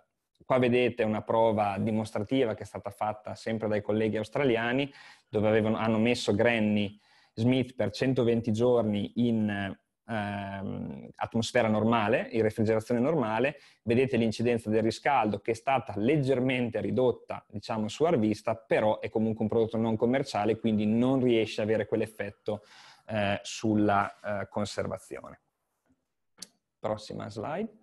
D: Qua vedete una prova dimostrativa che è stata fatta sempre dai colleghi australiani, dove avevano, hanno messo Granny Smith per centoventi giorni in ehm, atmosfera normale, in refrigerazione normale. Vedete l'incidenza del riscaldo che è stata leggermente ridotta, diciamo, su Arvista, però è comunque un prodotto non commerciale, quindi non riesce ad avere quell'effetto eh, sulla eh, conservazione. Prossima slide.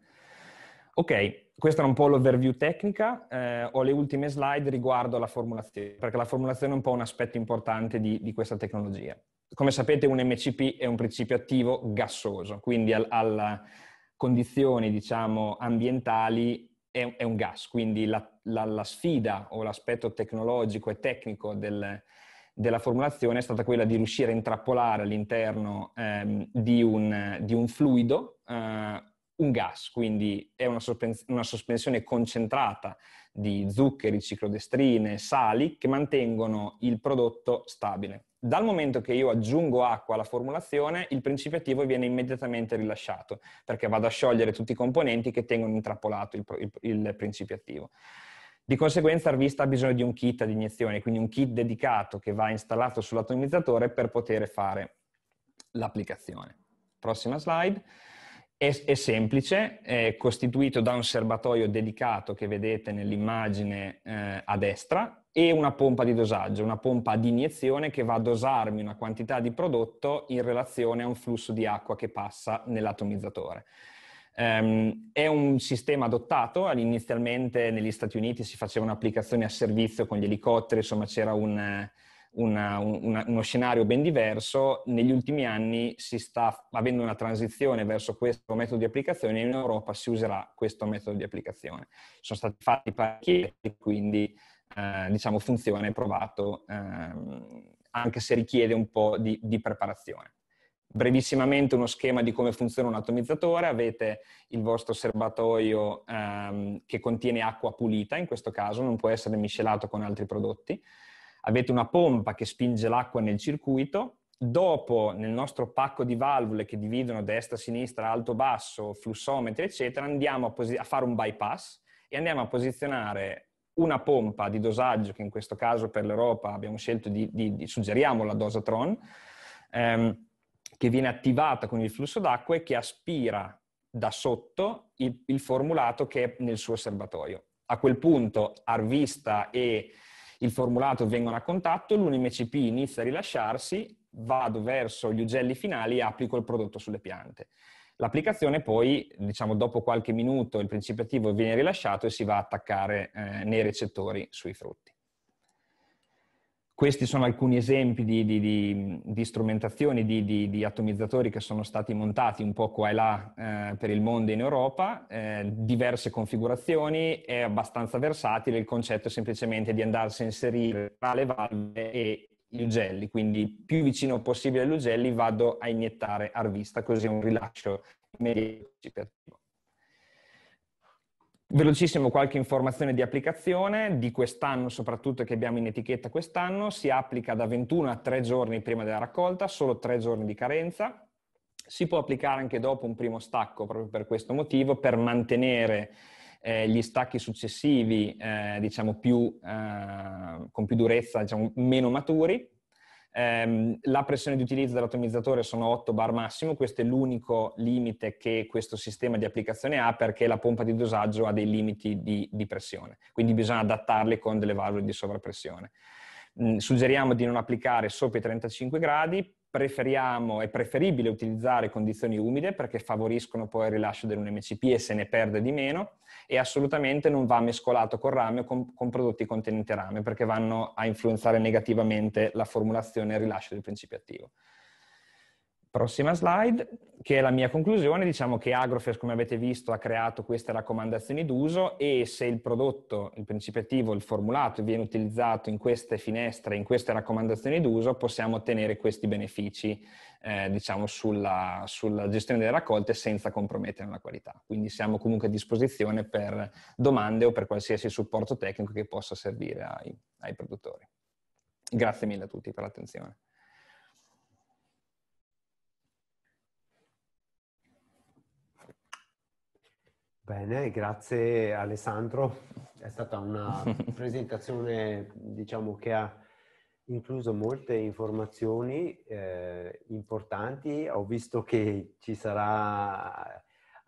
D: Ok, questa è un po' l'overview tecnica, eh, ho le ultime slide riguardo alla formulazione, perché la formulazione è un po' un aspetto importante di, di questa tecnologia. Come sapete un M C P è un principio attivo gassoso, quindi al, alle condizioni, diciamo, ambientali è, è un gas, quindi la, la, la sfida o l'aspetto tecnologico e tecnico del, della formulazione è stata quella di riuscire a intrappolare all'interno ehm, di, un, di un fluido eh, un gas, quindi è una, sospens- una sospensione concentrata di zuccheri, ciclodestrine, sali che mantengono il prodotto stabile. Dal momento che io aggiungo acqua alla formulazione, il principio attivo viene immediatamente rilasciato, perché vado a sciogliere tutti i componenti che tengono intrappolato il, il, il principio attivo. Di conseguenza Arvista ha bisogno di un kit di iniezione, quindi un kit dedicato che va installato sull'atomizzatore per poter fare l'applicazione. Prossima slide. È, è semplice, è costituito da un serbatoio dedicato che vedete nell'immagine eh, a destra e una pompa di dosaggio, una pompa ad iniezione che va a dosarmi una quantità di prodotto in relazione a un flusso di acqua che passa nell'atomizzatore. Um, è un sistema adottato, inizialmente negli Stati Uniti si faceva un'applicazione a servizio con gli elicotteri, insomma c'era un... Una, una, uno scenario ben diverso. Negli ultimi anni si sta avendo una transizione verso questo metodo di applicazione e in Europa si userà questo metodo di applicazione. Sono stati fatti parecchi e quindi eh, diciamo funziona, è provato, ehm, anche se richiede un po' di, di preparazione. Brevissimamente uno schema di come funziona un atomizzatore: avete il vostro serbatoio ehm, che contiene acqua pulita, in questo caso non può essere miscelato con altri prodotti. Avete una pompa che spinge l'acqua nel circuito, dopo nel nostro pacco di valvole che dividono destra, sinistra, alto, basso, flussometri eccetera, andiamo a, a fare un bypass e andiamo a posizionare una pompa di dosaggio, che in questo caso per l'Europa abbiamo scelto di, di, di suggeriamo la Dosatron, ehm, che viene attivata con il flusso d'acqua e che aspira da sotto il, il formulato che è nel suo serbatoio. A quel punto Arvista e il formulato vengono a contatto, l'U M C P inizia a rilasciarsi, vado verso gli ugelli finali e applico il prodotto sulle piante. L'applicazione poi, diciamo dopo qualche minuto, il principio attivo viene rilasciato e si va a attaccare eh, nei recettori sui frutti. Questi sono alcuni esempi di, di, di, di strumentazioni, di, di, di atomizzatori che sono stati montati un po' qua e là eh, per il mondo in Europa, eh, diverse configurazioni, è abbastanza versatile, il concetto è semplicemente di andarsi a inserire tra le valve e gli ugelli, quindi più vicino possibile agli ugelli vado a iniettare Arvista, così un rilascio immediato. Velocissimo qualche informazione di applicazione di quest'anno, soprattutto che abbiamo in etichetta quest'anno. Si applica da ventuno a tre giorni prima della raccolta, solo tre giorni di carenza. Si può applicare anche dopo un primo stacco, proprio per questo motivo, per mantenere eh, gli stacchi successivi eh, diciamo più, eh, con più durezza, diciamo meno maturi. Um, la pressione di utilizzo dell'atomizzatore sono otto bar massimo, questo è l'unico limite che questo sistema di applicazione ha, perché la pompa di dosaggio ha dei limiti di, di pressione, quindi bisogna adattarli con delle valvole di sovrappressione. Mm, suggeriamo di non applicare sopra i trentacinque gradi, preferiamo, è preferibile utilizzare condizioni umide perché favoriscono poi il rilascio dell'U M C P e se ne perde di meno, e assolutamente non va mescolato con rame o con, con prodotti contenenti rame, perché vanno a influenzare negativamente la formulazione e il rilascio del principio attivo. Prossima slide, che è la mia conclusione. Diciamo che Agrofert, come avete visto, ha creato queste raccomandazioni d'uso, e se il prodotto, il principio attivo, il formulato viene utilizzato in queste finestre, in queste raccomandazioni d'uso, possiamo ottenere questi benefici eh, diciamo sulla, sulla gestione delle raccolte senza compromettere la qualità. Quindi siamo comunque a disposizione per domande o per qualsiasi supporto tecnico che possa servire ai, ai produttori. Grazie mille a tutti per l'attenzione.
B: Bene, grazie Alessandro. È stata una presentazione, diciamo, che ha incluso molte informazioni eh, importanti. Ho visto che ci sarà,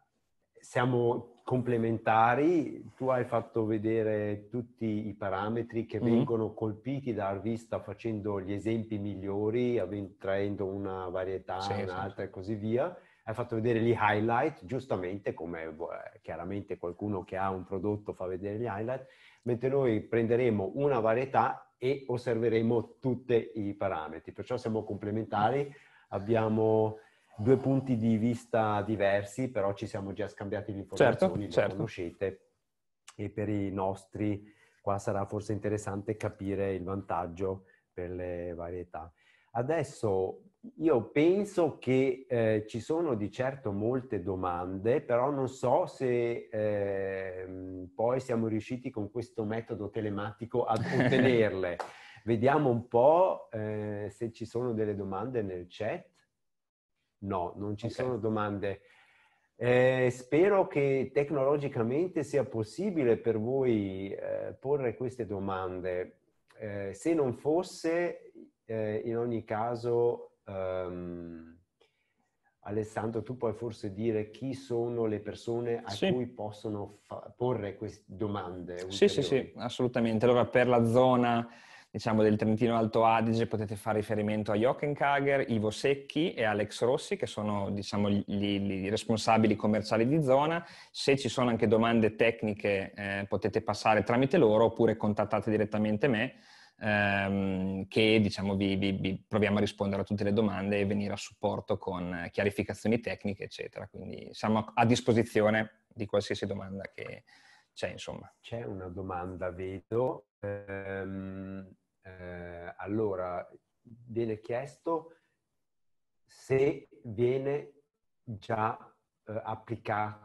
B: siamo complementari. Tu hai fatto vedere tutti i parametri che mm-hmm. vengono colpiti dalla vista facendo gli esempi migliori, traendo una varietà, sì, un'altra sì. e così via. Hai fatto vedere gli highlight, giustamente, come eh, chiaramente qualcuno che ha un prodotto fa vedere gli highlight, mentre noi prenderemo una varietà e osserveremo tutti i parametri. Perciò siamo complementari, abbiamo due punti di vista diversi, però ci siamo già scambiati le informazioni, certo, le certo. conoscete, e per i nostri qua sarà forse interessante capire il vantaggio per le varietà. Adesso io penso che eh, ci sono di certo molte domande, però non so se eh, poi siamo riusciti con questo metodo telematico ad ottenerle. Vediamo un po' eh, se ci sono delle domande nel chat. No, non ci okay. sono domande. Eh, spero che tecnologicamente sia possibile per voi eh, porre queste domande. Eh, se non fosse, eh, in ogni caso, Um, Alessandro, tu puoi forse dire chi sono le persone a sì. cui possono porre queste domande ulteriori?
D: Sì, sì, sì, assolutamente. Allora, per la zona, diciamo, del Trentino Alto Adige potete fare riferimento a Jochen Kager, Ivo Secchi e Alex Rossi, che sono, diciamo, gli, gli responsabili commerciali di zona. Se ci sono anche domande tecniche eh, potete passare tramite loro, oppure contattate direttamente me, ehm, che, diciamo, vi, vi, vi proviamo a rispondere a tutte le domande e venire a supporto con chiarificazioni tecniche, eccetera. Quindi siamo a disposizione di qualsiasi domanda che c'è, insomma.
B: C'è una domanda, vedo. Ehm, eh, allora, viene chiesto se viene già eh, applicato.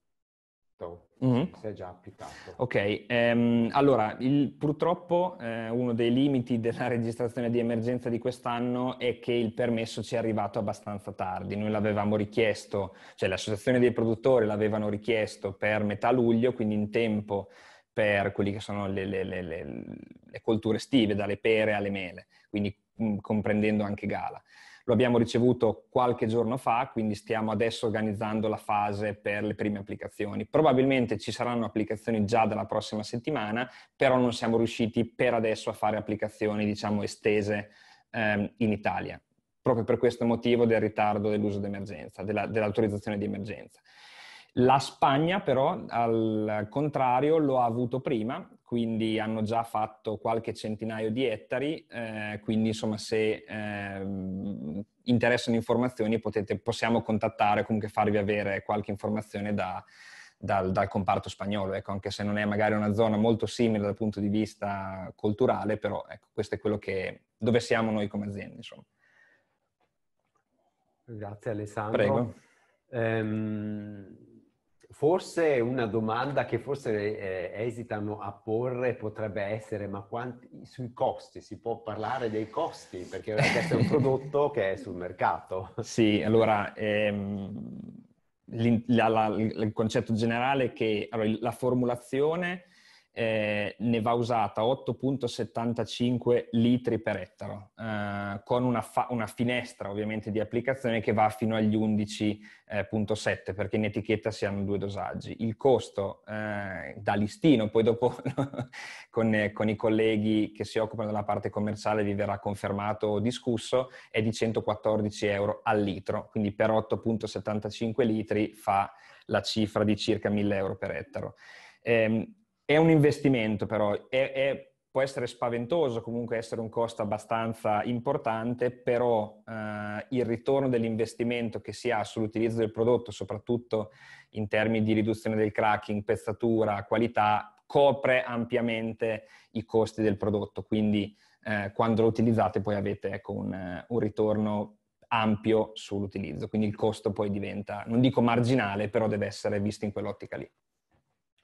B: Mm-hmm. Se è già applicato.
D: Ok, ehm, allora il, purtroppo eh, uno dei limiti della registrazione di emergenza di quest'anno è che il permesso ci è arrivato abbastanza tardi. Noi l'avevamo richiesto, cioè l'associazione dei produttori l'avevano richiesto per metà luglio, quindi in tempo per quelli che sono le, le, le, le, le colture estive, dalle pere alle mele, quindi mh, comprendendo anche Gala. Lo abbiamo ricevuto qualche giorno fa, quindi stiamo adesso organizzando la fase per le prime applicazioni. Probabilmente ci saranno applicazioni già dalla prossima settimana, però non siamo riusciti per adesso a fare applicazioni, diciamo, estese ehm, in Italia, proprio per questo motivo del ritardo dell'uso d'emergenza, della, dell'autorizzazione di emergenza. La Spagna però, al contrario, lo ha avuto prima, quindi hanno già fatto qualche centinaio di ettari, eh, quindi insomma se eh, interessano informazioni potete, possiamo contattare, comunque farvi avere qualche informazione da, dal, dal comparto spagnolo, ecco, anche se non è magari una zona molto simile dal punto di vista culturale, però ecco, questo è quello che, dove siamo noi come azienda, insomma.
B: Grazie Alessandro.
D: Prego.
B: Um... Forse una domanda che forse eh, esitano a porre potrebbe essere: ma quanti, sui costi, si può parlare dei costi? Perché questo è un prodotto che è sul mercato.
D: Sì, allora ehm, la, la, il concetto generale è che allora, la formulazione eh, ne va usata otto virgola settantacinque litri per ettaro, eh, con una, fa- una finestra ovviamente di applicazione che va fino agli undici virgola sette, eh, perché in etichetta si hanno due dosaggi. Il costo eh, da listino, poi dopo con, con i colleghi che si occupano della parte commerciale vi verrà confermato o discusso, è di centoquattordici euro al litro, quindi per otto virgola settantacinque litri fa la cifra di circa mille euro per ettaro. Eh, È un investimento però, è, è, può essere spaventoso, comunque essere un costo abbastanza importante, però eh, il ritorno dell'investimento che si ha sull'utilizzo del prodotto, soprattutto in termini di riduzione del cracking, pezzatura, qualità, copre ampiamente i costi del prodotto, quindi eh, quando lo utilizzate poi avete, ecco, un, un ritorno ampio sull'utilizzo, quindi il costo poi diventa, non dico marginale, però deve essere visto in quell'ottica lì.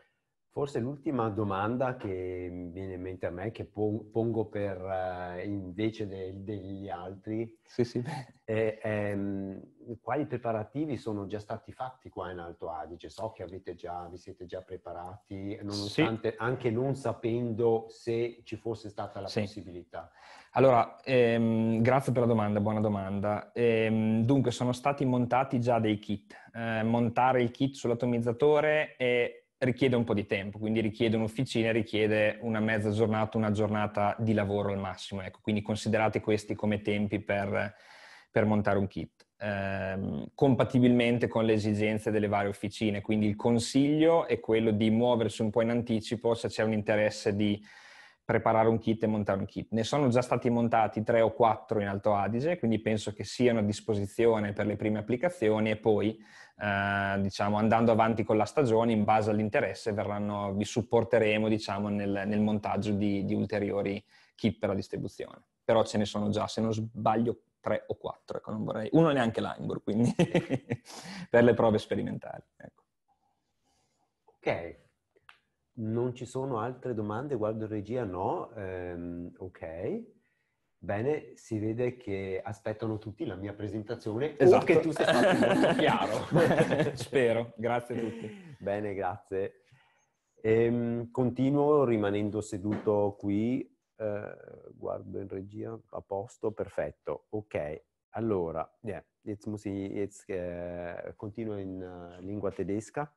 B: Forse l'ultima domanda che mi viene in mente a me, che pongo per uh, invece de, degli altri,
D: sì, sì.
B: è, è quali preparativi sono già stati fatti qua in Alto Adige? So che avete già, vi siete già preparati, nonostante
D: sì.
B: anche non sapendo se ci fosse stata la
D: sì.
B: possibilità.
D: Allora, ehm, grazie per la domanda, buona domanda. Ehm, dunque, sono stati montati già dei kit. Eh, montare il kit sull'atomizzatore è richiede un po' di tempo, quindi richiede un'officina, richiede una mezza giornata, una giornata di lavoro al massimo. Ecco, quindi considerate questi come tempi per, per montare un kit, ehm, compatibilmente con le esigenze delle varie officine. Quindi il consiglio è quello di muoversi un po' in anticipo se c'è un interesse di preparare un kit e montare un kit. Ne sono già stati montati tre o quattro in Alto Adige, quindi penso che siano a disposizione per le prime applicazioni e poi Eh, diciamo, andando avanti con la stagione, in base all'interesse, verranno, vi supporteremo diciamo, nel, nel montaggio di, di ulteriori kit per la distribuzione. Però ce ne sono già, se non sbaglio, tre o quattro. Ecco, non vorrei, uno neanche Limburg, quindi per le prove sperimentali. Ecco.
B: Ok, non ci sono altre domande? Guardo regia, no. Um, ok. Bene, si vede che aspettano tutti la mia presentazione
D: Esatto.
B: o che tu sei stato molto chiaro.
D: Spero, grazie a tutti.
B: Bene, grazie. Ehm, continuo rimanendo seduto qui, eh, guardo in regia, a posto, perfetto. Ok, allora, yeah, jetzt muss ich, jetzt äh, continuo in uh, lingua tedesca.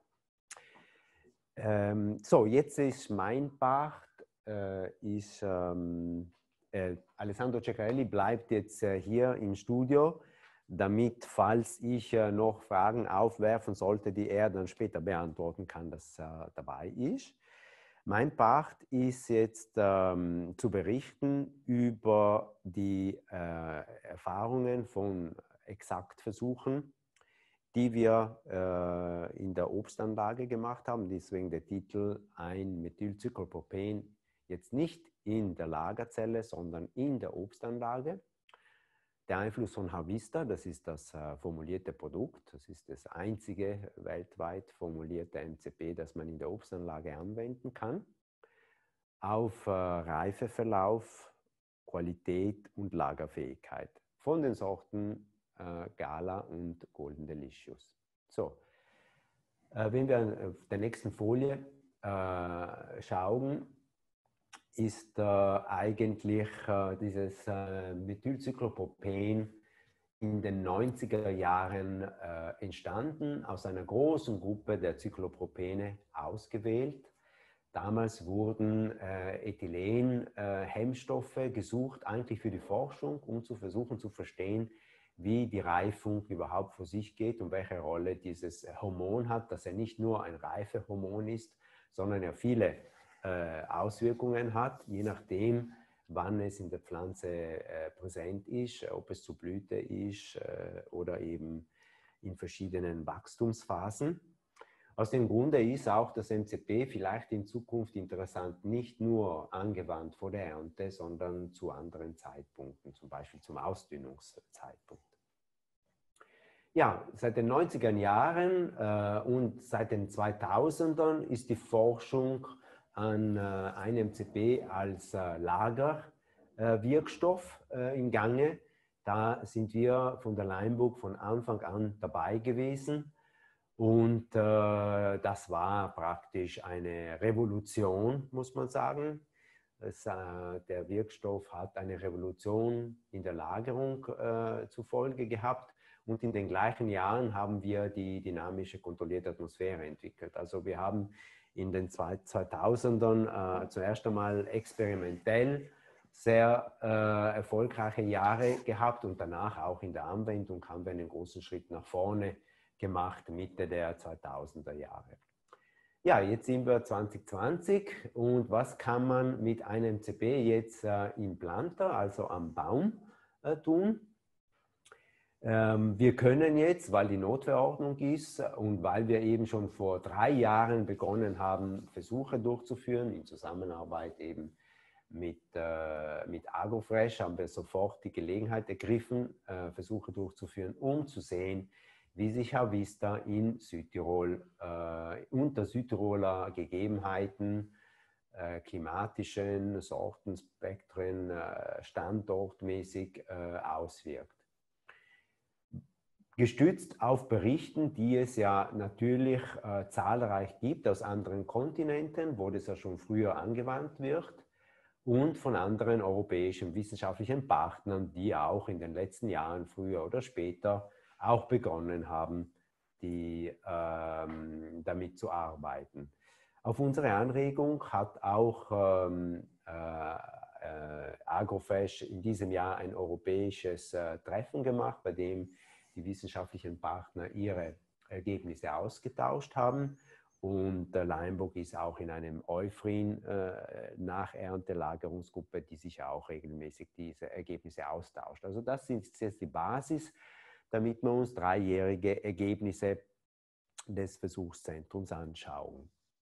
B: Ähm, so, jetzt ist mein Part, äh, ist, ähm, äh, Alessandro Ceccarelli bleibt jetzt äh, hier im Studio, damit, falls ich äh, noch Fragen aufwerfen sollte, die er dann später beantworten kann, dass er äh, dabei ist. Mein Part ist jetzt ähm, zu berichten über die äh, Erfahrungen von Exaktversuchen, die wir äh, in der Obstanlage gemacht haben. Deswegen der Titel ein Methylcyclopropen, jetzt nicht in der Lagerzelle, sondern in der Obstanlage. Der Einfluss von Havista, das ist das äh, formulierte Produkt, das ist das einzige weltweit formulierte M C P, das man in der Obstanlage anwenden kann, auf äh, Reifeverlauf, Qualität und Lagerfähigkeit von den Sorten Gala und Golden Delicious. So, äh, wenn wir auf der nächsten Folie äh, schauen, ist äh, eigentlich äh, dieses äh, Methylcyclopropen in den neunziger Jahren äh, entstanden, aus einer großen Gruppe der Cyclopropene ausgewählt. Damals wurden äh, Ethylen-Hemmstoffe äh, gesucht, eigentlich für die Forschung, um zu versuchen zu verstehen, wie die Reifung überhaupt vor sich geht und welche Rolle dieses Hormon hat, dass er nicht nur ein Reifehormon ist, sondern er viele äh, Auswirkungen hat, je nachdem, wann es in der Pflanze äh, präsent ist, ob es zur Blüte ist äh, oder eben in verschiedenen Wachstumsphasen. Aus dem Grunde ist auch das M C P vielleicht in Zukunft interessant, nicht nur angewandt vor der Ernte, sondern zu anderen Zeitpunkten, zum Beispiel zum Ausdünnungszeitpunkt. Ja, seit den neunziger Jahren äh, und seit den zweitausendern ist die Forschung an äh, einem M C P als äh, Lagerwirkstoff äh, im Gange. Da sind wir von der Limburg von Anfang an dabei gewesen. Und äh, das war praktisch eine Revolution, muss man sagen. Es, äh, der Wirkstoff hat eine Revolution in der Lagerung äh, zur Folge gehabt. Und in den gleichen Jahren haben wir die dynamische kontrollierte Atmosphäre entwickelt. Also wir haben in den zweitausendern äh, zuerst einmal experimentell sehr äh, erfolgreiche Jahre gehabt und danach auch in der Anwendung haben wir einen großen Schritt nach vorne gemacht, Mitte der zweitausender Jahre. Ja, jetzt sind wir zwanzig zwanzig und was kann man mit einem M C P jetzt äh, im Planter, also am Baum, äh, tun? Ähm, wir können jetzt, weil die Notverordnung ist und weil wir eben schon vor drei Jahren begonnen haben, Versuche durchzuführen, in Zusammenarbeit eben mit, äh, mit Agrofresh, haben wir sofort die Gelegenheit ergriffen, äh, Versuche durchzuführen, um zu sehen, wie sich Havista in Südtirol äh, unter Südtiroler Gegebenheiten, äh, klimatischen, Sortenspektren, äh, standortmäßig äh, auswirkt. Gestützt auf Berichten, die es ja natürlich äh, zahlreich gibt aus anderen Kontinenten, wo das ja schon früher angewandt wird, und von anderen europäischen wissenschaftlichen Partnern, die auch in den letzten Jahren früher oder später auch begonnen haben, die, ähm, damit zu arbeiten. Auf unsere Anregung hat auch ähm, äh, äh, Agrofresh in diesem Jahr ein europäisches äh, Treffen gemacht, bei dem die wissenschaftlichen Partner ihre Ergebnisse ausgetauscht haben. Und der Leinburg ist auch in einem Euphren-Nacherntelagerungsgruppe, äh, die sich auch regelmäßig diese Ergebnisse austauscht. Also das ist jetzt die Basis, damit wir uns dreijährige Ergebnisse des Versuchszentrums anschauen.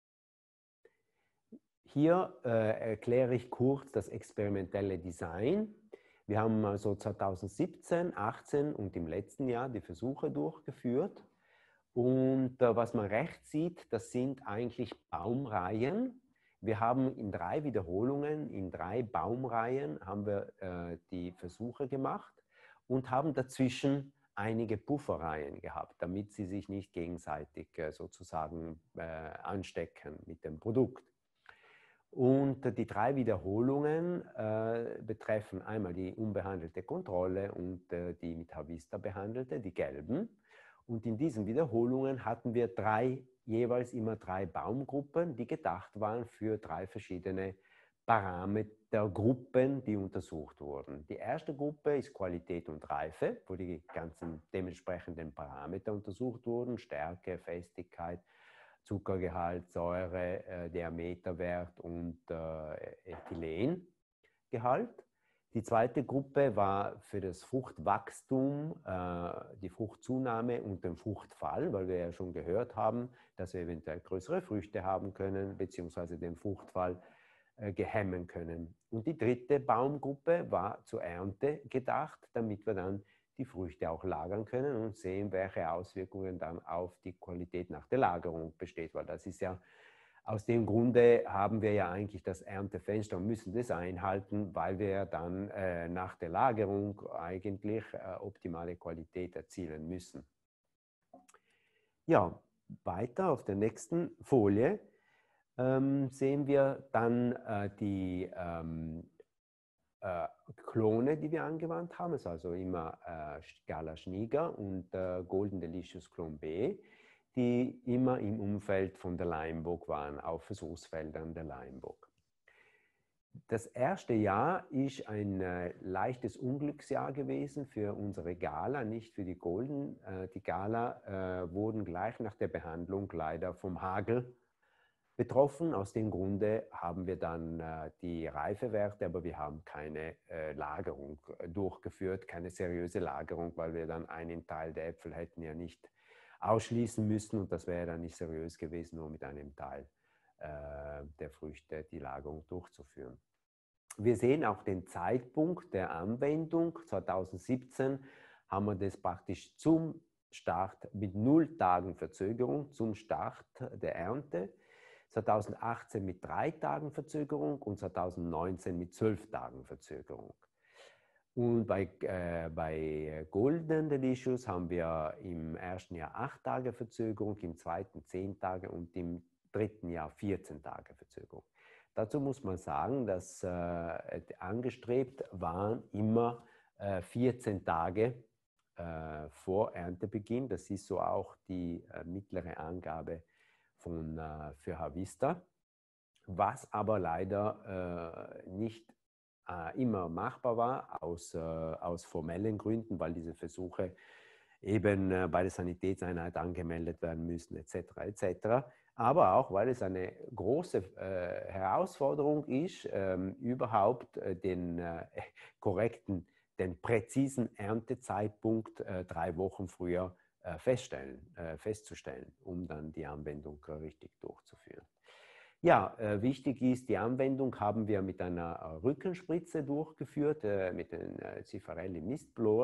B: Hier äh, erkläre ich kurz das experimentelle Design. Wir haben also zweitausendsiebzehn, achtzehn und im letzten Jahr die Versuche durchgeführt. Und äh, was man rechts sieht, das sind eigentlich Baumreihen. Wir haben in drei Wiederholungen, in drei Baumreihen haben wir äh, die Versuche gemacht und haben dazwischen einige Pufferreihen gehabt, damit sie sich nicht gegenseitig äh, sozusagen äh, anstecken mit dem Produkt. Und die drei Wiederholungen äh, betreffen einmal die unbehandelte Kontrolle und äh, die mit Havista behandelte, die gelben. Und in diesen Wiederholungen hatten wir drei, jeweils immer drei Baumgruppen, die gedacht waren für drei verschiedene Parametergruppen, die untersucht wurden. Die erste Gruppe ist Qualität und Reife, wo die ganzen dementsprechenden Parameter untersucht wurden, Stärke, Festigkeit, Zuckergehalt, Säure, äh, Diameterwert und äh, Ethylengehalt. Die zweite Gruppe war für das Fruchtwachstum, äh, die Fruchtzunahme und den Fruchtfall, weil wir ja schon gehört haben, dass wir eventuell größere Früchte haben können, beziehungsweise den Fruchtfall äh, gehemmen können. Und die dritte Baumgruppe war zur Ernte gedacht, damit wir dann die Früchte auch lagern können und sehen, welche Auswirkungen dann auf die Qualität nach der Lagerung besteht, weil das ist ja, aus dem Grunde haben wir ja eigentlich das Erntefenster und müssen das einhalten, weil wir ja dann äh, nach der Lagerung eigentlich äh, optimale Qualität erzielen müssen. Ja, weiter auf der nächsten Folie ähm, sehen wir dann äh, die ähm, Äh, Klone, die wir angewandt haben, ist also immer äh, Gala Schniger und äh, Golden Delicious Clone B, die immer im Umfeld von der Leinburg waren, auf Versuchsfeldern der Leinburg. Das erste Jahr ist ein äh, leichtes Unglücksjahr gewesen für unsere Gala, nicht für die Golden. Äh, die Gala äh, wurden gleich nach der Behandlung leider vom Hagel betroffen. Aus dem Grunde haben wir dann äh, die Reifewerte, aber wir haben keine äh, Lagerung äh, durchgeführt, keine seriöse Lagerung, weil wir dann einen Teil der Äpfel hätten ja nicht ausschließen müssen und das wäre dann nicht seriös gewesen, nur mit einem Teil äh, der Früchte die Lagerung durchzuführen. Wir sehen auch den Zeitpunkt der Anwendung. zweitausendsiebzehn haben wir das praktisch zum Start mit null Tagen Verzögerung, zum Start der Ernte. zweitausendachtzehn mit drei Tagen Verzögerung und zweitausendneunzehn mit zwölf Tagen Verzögerung. Und bei, äh, bei Golden Delicious haben wir im ersten Jahr acht Tage Verzögerung, im zweiten zehn Tage und im dritten Jahr vierzehn Tage Verzögerung. Dazu muss man sagen, dass äh, angestrebt waren immer äh, vierzehn Tage äh, vor Erntebeginn. Das ist so auch die äh, mittlere Angabe Von, äh, für Havista, was aber leider äh, nicht äh, immer machbar war, aus, äh, aus formellen Gründen, weil diese Versuche eben äh, bei der Sanitätseinheit angemeldet werden müssen, et cetera et cetera. Aber auch, weil es eine große äh, Herausforderung ist, ähm, überhaupt äh, den äh, korrekten, den präzisen Erntezeitpunkt äh, drei Wochen früher Feststellen, äh, festzustellen, um dann die Anwendung äh, richtig durchzuführen. Ja, äh, wichtig ist, die Anwendung haben wir mit einer äh, Rückenspritze durchgeführt, äh, mit dem äh, Ziffarelli Mistblower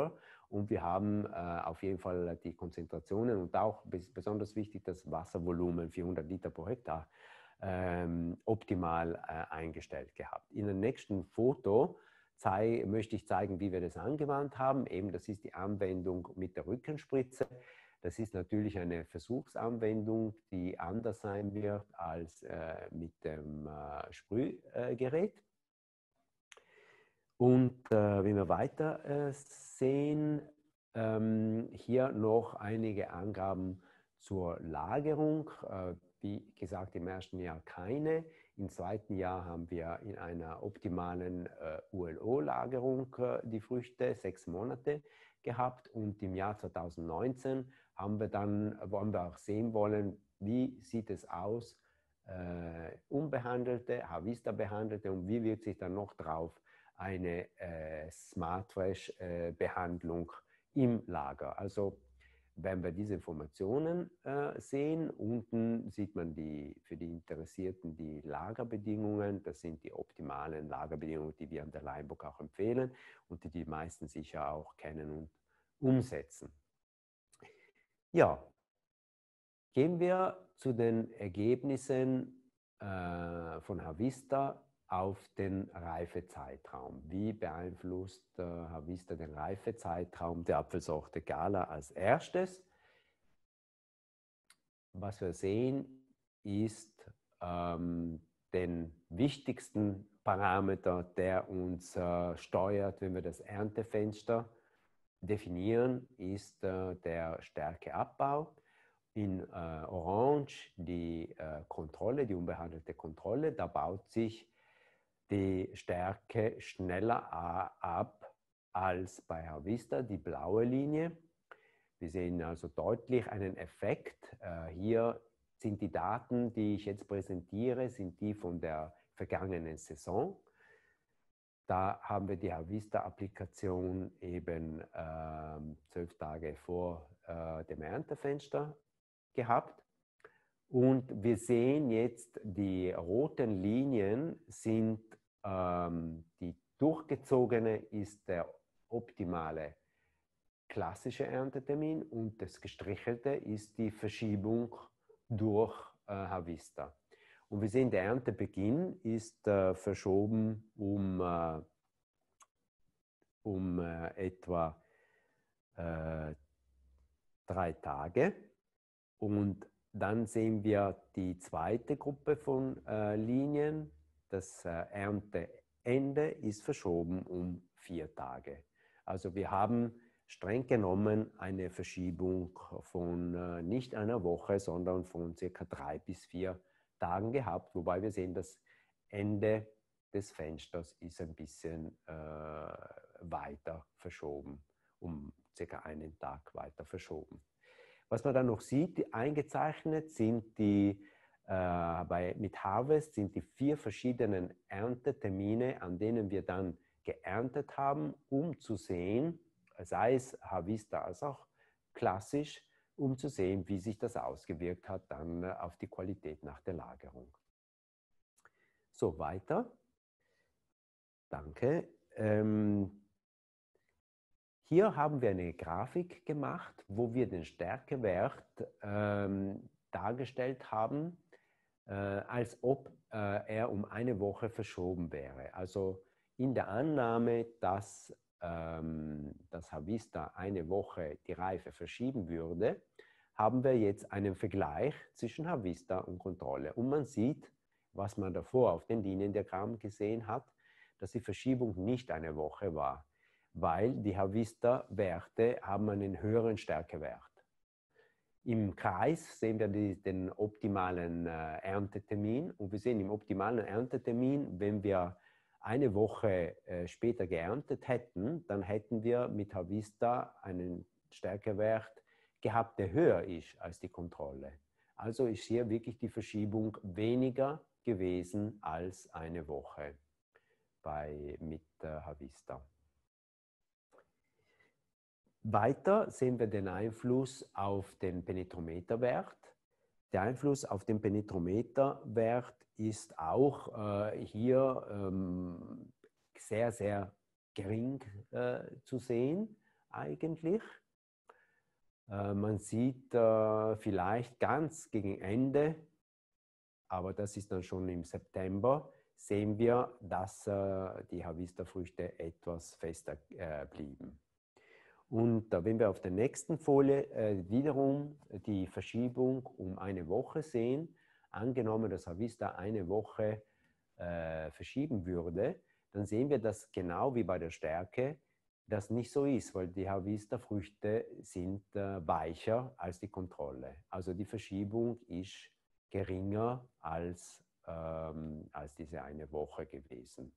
B: und wir haben äh, auf jeden Fall die Konzentrationen und auch besonders wichtig das Wasservolumen, vierhundert Liter pro Hektar, ähm, optimal äh, eingestellt gehabt. In dem nächsten Foto zeig, möchte ich zeigen, wie wir das angewandt haben. Eben, das ist die Anwendung mit der Rückenspritze. Das ist natürlich eine Versuchsanwendung, die anders sein wird als äh, mit dem äh, Sprühgerät. Und äh, wenn wir weiter äh, sehen, ähm, hier noch einige Angaben zur Lagerung. Äh, wie gesagt, im ersten Jahr keine. Im zweiten Jahr haben wir in einer optimalen äh, U L O-Lagerung äh, die Früchte, sechs Monate gehabt. Und im Jahr zweitausendneunzehn haben wir dann, wollen wir auch sehen wollen, wie sieht es aus, äh, unbehandelte, Havista behandelte und wie wirkt sich dann noch drauf eine äh, Smart Fresh äh, Behandlung im Lager. Also wenn wir diese Informationen äh, sehen, unten sieht man die, für die Interessierten die Lagerbedingungen. Das sind die optimalen Lagerbedingungen, die wir an der Leinburg auch empfehlen und die die meisten sicher auch kennen und umsetzen. Ja, gehen wir zu den Ergebnissen äh, von Havista auf den Reifezeitraum. Wie beeinflusst äh, Havista den Reifezeitraum der Apfelsorte Gala als erstes? Was wir sehen, ist ähm, den wichtigsten Parameter, der uns äh, steuert, wenn wir das Erntefenster definieren, ist äh, der Stärkeabbau. In äh, Orange die äh, Kontrolle, die unbehandelte Kontrolle, da baut sich die Stärke schneller ab als bei Havista, die blaue Linie. Wir sehen also deutlich einen Effekt. Hier sind die Daten, die ich jetzt präsentiere, sind die von der vergangenen Saison. Da haben wir die Havista-Applikation eben äh, zwölf Tage vor äh, dem Erntefenster gehabt. Und wir sehen jetzt, die roten Linien sind, ähm, die durchgezogene ist der optimale klassische Erntetermin und das gestrichelte ist die Verschiebung durch äh, Havista. Und wir sehen, der Erntebeginn ist äh, verschoben um, äh, um äh, etwa äh, drei Tage und dann sehen wir die zweite Gruppe von äh, Linien. Das äh, Ernteende ist verschoben um vier Tage. Also wir haben streng genommen eine Verschiebung von äh, nicht einer Woche, sondern von circa drei bis vier Tagen gehabt. Wobei wir sehen, das Ende des Fensters ist ein bisschen äh, weiter verschoben, um circa einen Tag weiter verschoben. Was man dann noch sieht, eingezeichnet sind die, äh, bei, mit Harvest sind die vier verschiedenen Erntetermine, an denen wir dann geerntet haben, um zu sehen, sei es Havista als auch klassisch, um zu sehen, wie sich das ausgewirkt hat dann auf die Qualität nach der Lagerung. So, weiter. Danke. Ähm, Hier haben wir eine Grafik gemacht, wo wir den Stärkewert ähm, dargestellt haben, äh, als ob äh, er um eine Woche verschoben wäre. Also in der Annahme, dass ähm, das Havista eine Woche die Reife verschieben würde, haben wir jetzt einen Vergleich zwischen Havista und Kontrolle. Und man sieht, was man davor auf den Liniendiagrammen gesehen hat, dass die Verschiebung nicht eine Woche war, weil die Havista-Werte haben einen höheren Stärkewert. Im Kreis sehen wir die, den optimalen äh, Erntetermin und wir sehen im optimalen Erntetermin, wenn wir eine Woche äh, später geerntet hätten, dann hätten wir mit Havista einen Stärkewert gehabt, der höher ist als die Kontrolle. Also ist hier wirklich die Verschiebung weniger gewesen als eine Woche bei, mit äh, Havista. Weiter sehen wir den Einfluss auf den Penetrometerwert. Der Einfluss auf den Penetrometerwert ist auch äh, hier ähm, sehr, sehr gering äh, zu sehen. eigentlich. Äh, man sieht äh, vielleicht ganz gegen Ende, aber das ist dann schon im September, sehen wir, dass äh, die Havista-Früchte etwas fester äh, blieben. Und äh, wenn wir auf der nächsten Folie äh, wiederum die Verschiebung um eine Woche sehen, angenommen, dass Havista eine Woche äh, verschieben würde, dann sehen wir, dass genau wie bei der Stärke das nicht so ist, weil die Havista-Früchte sind äh, weicher als die Kontrolle. Also die Verschiebung ist geringer als, ähm, als diese eine Woche gewesen.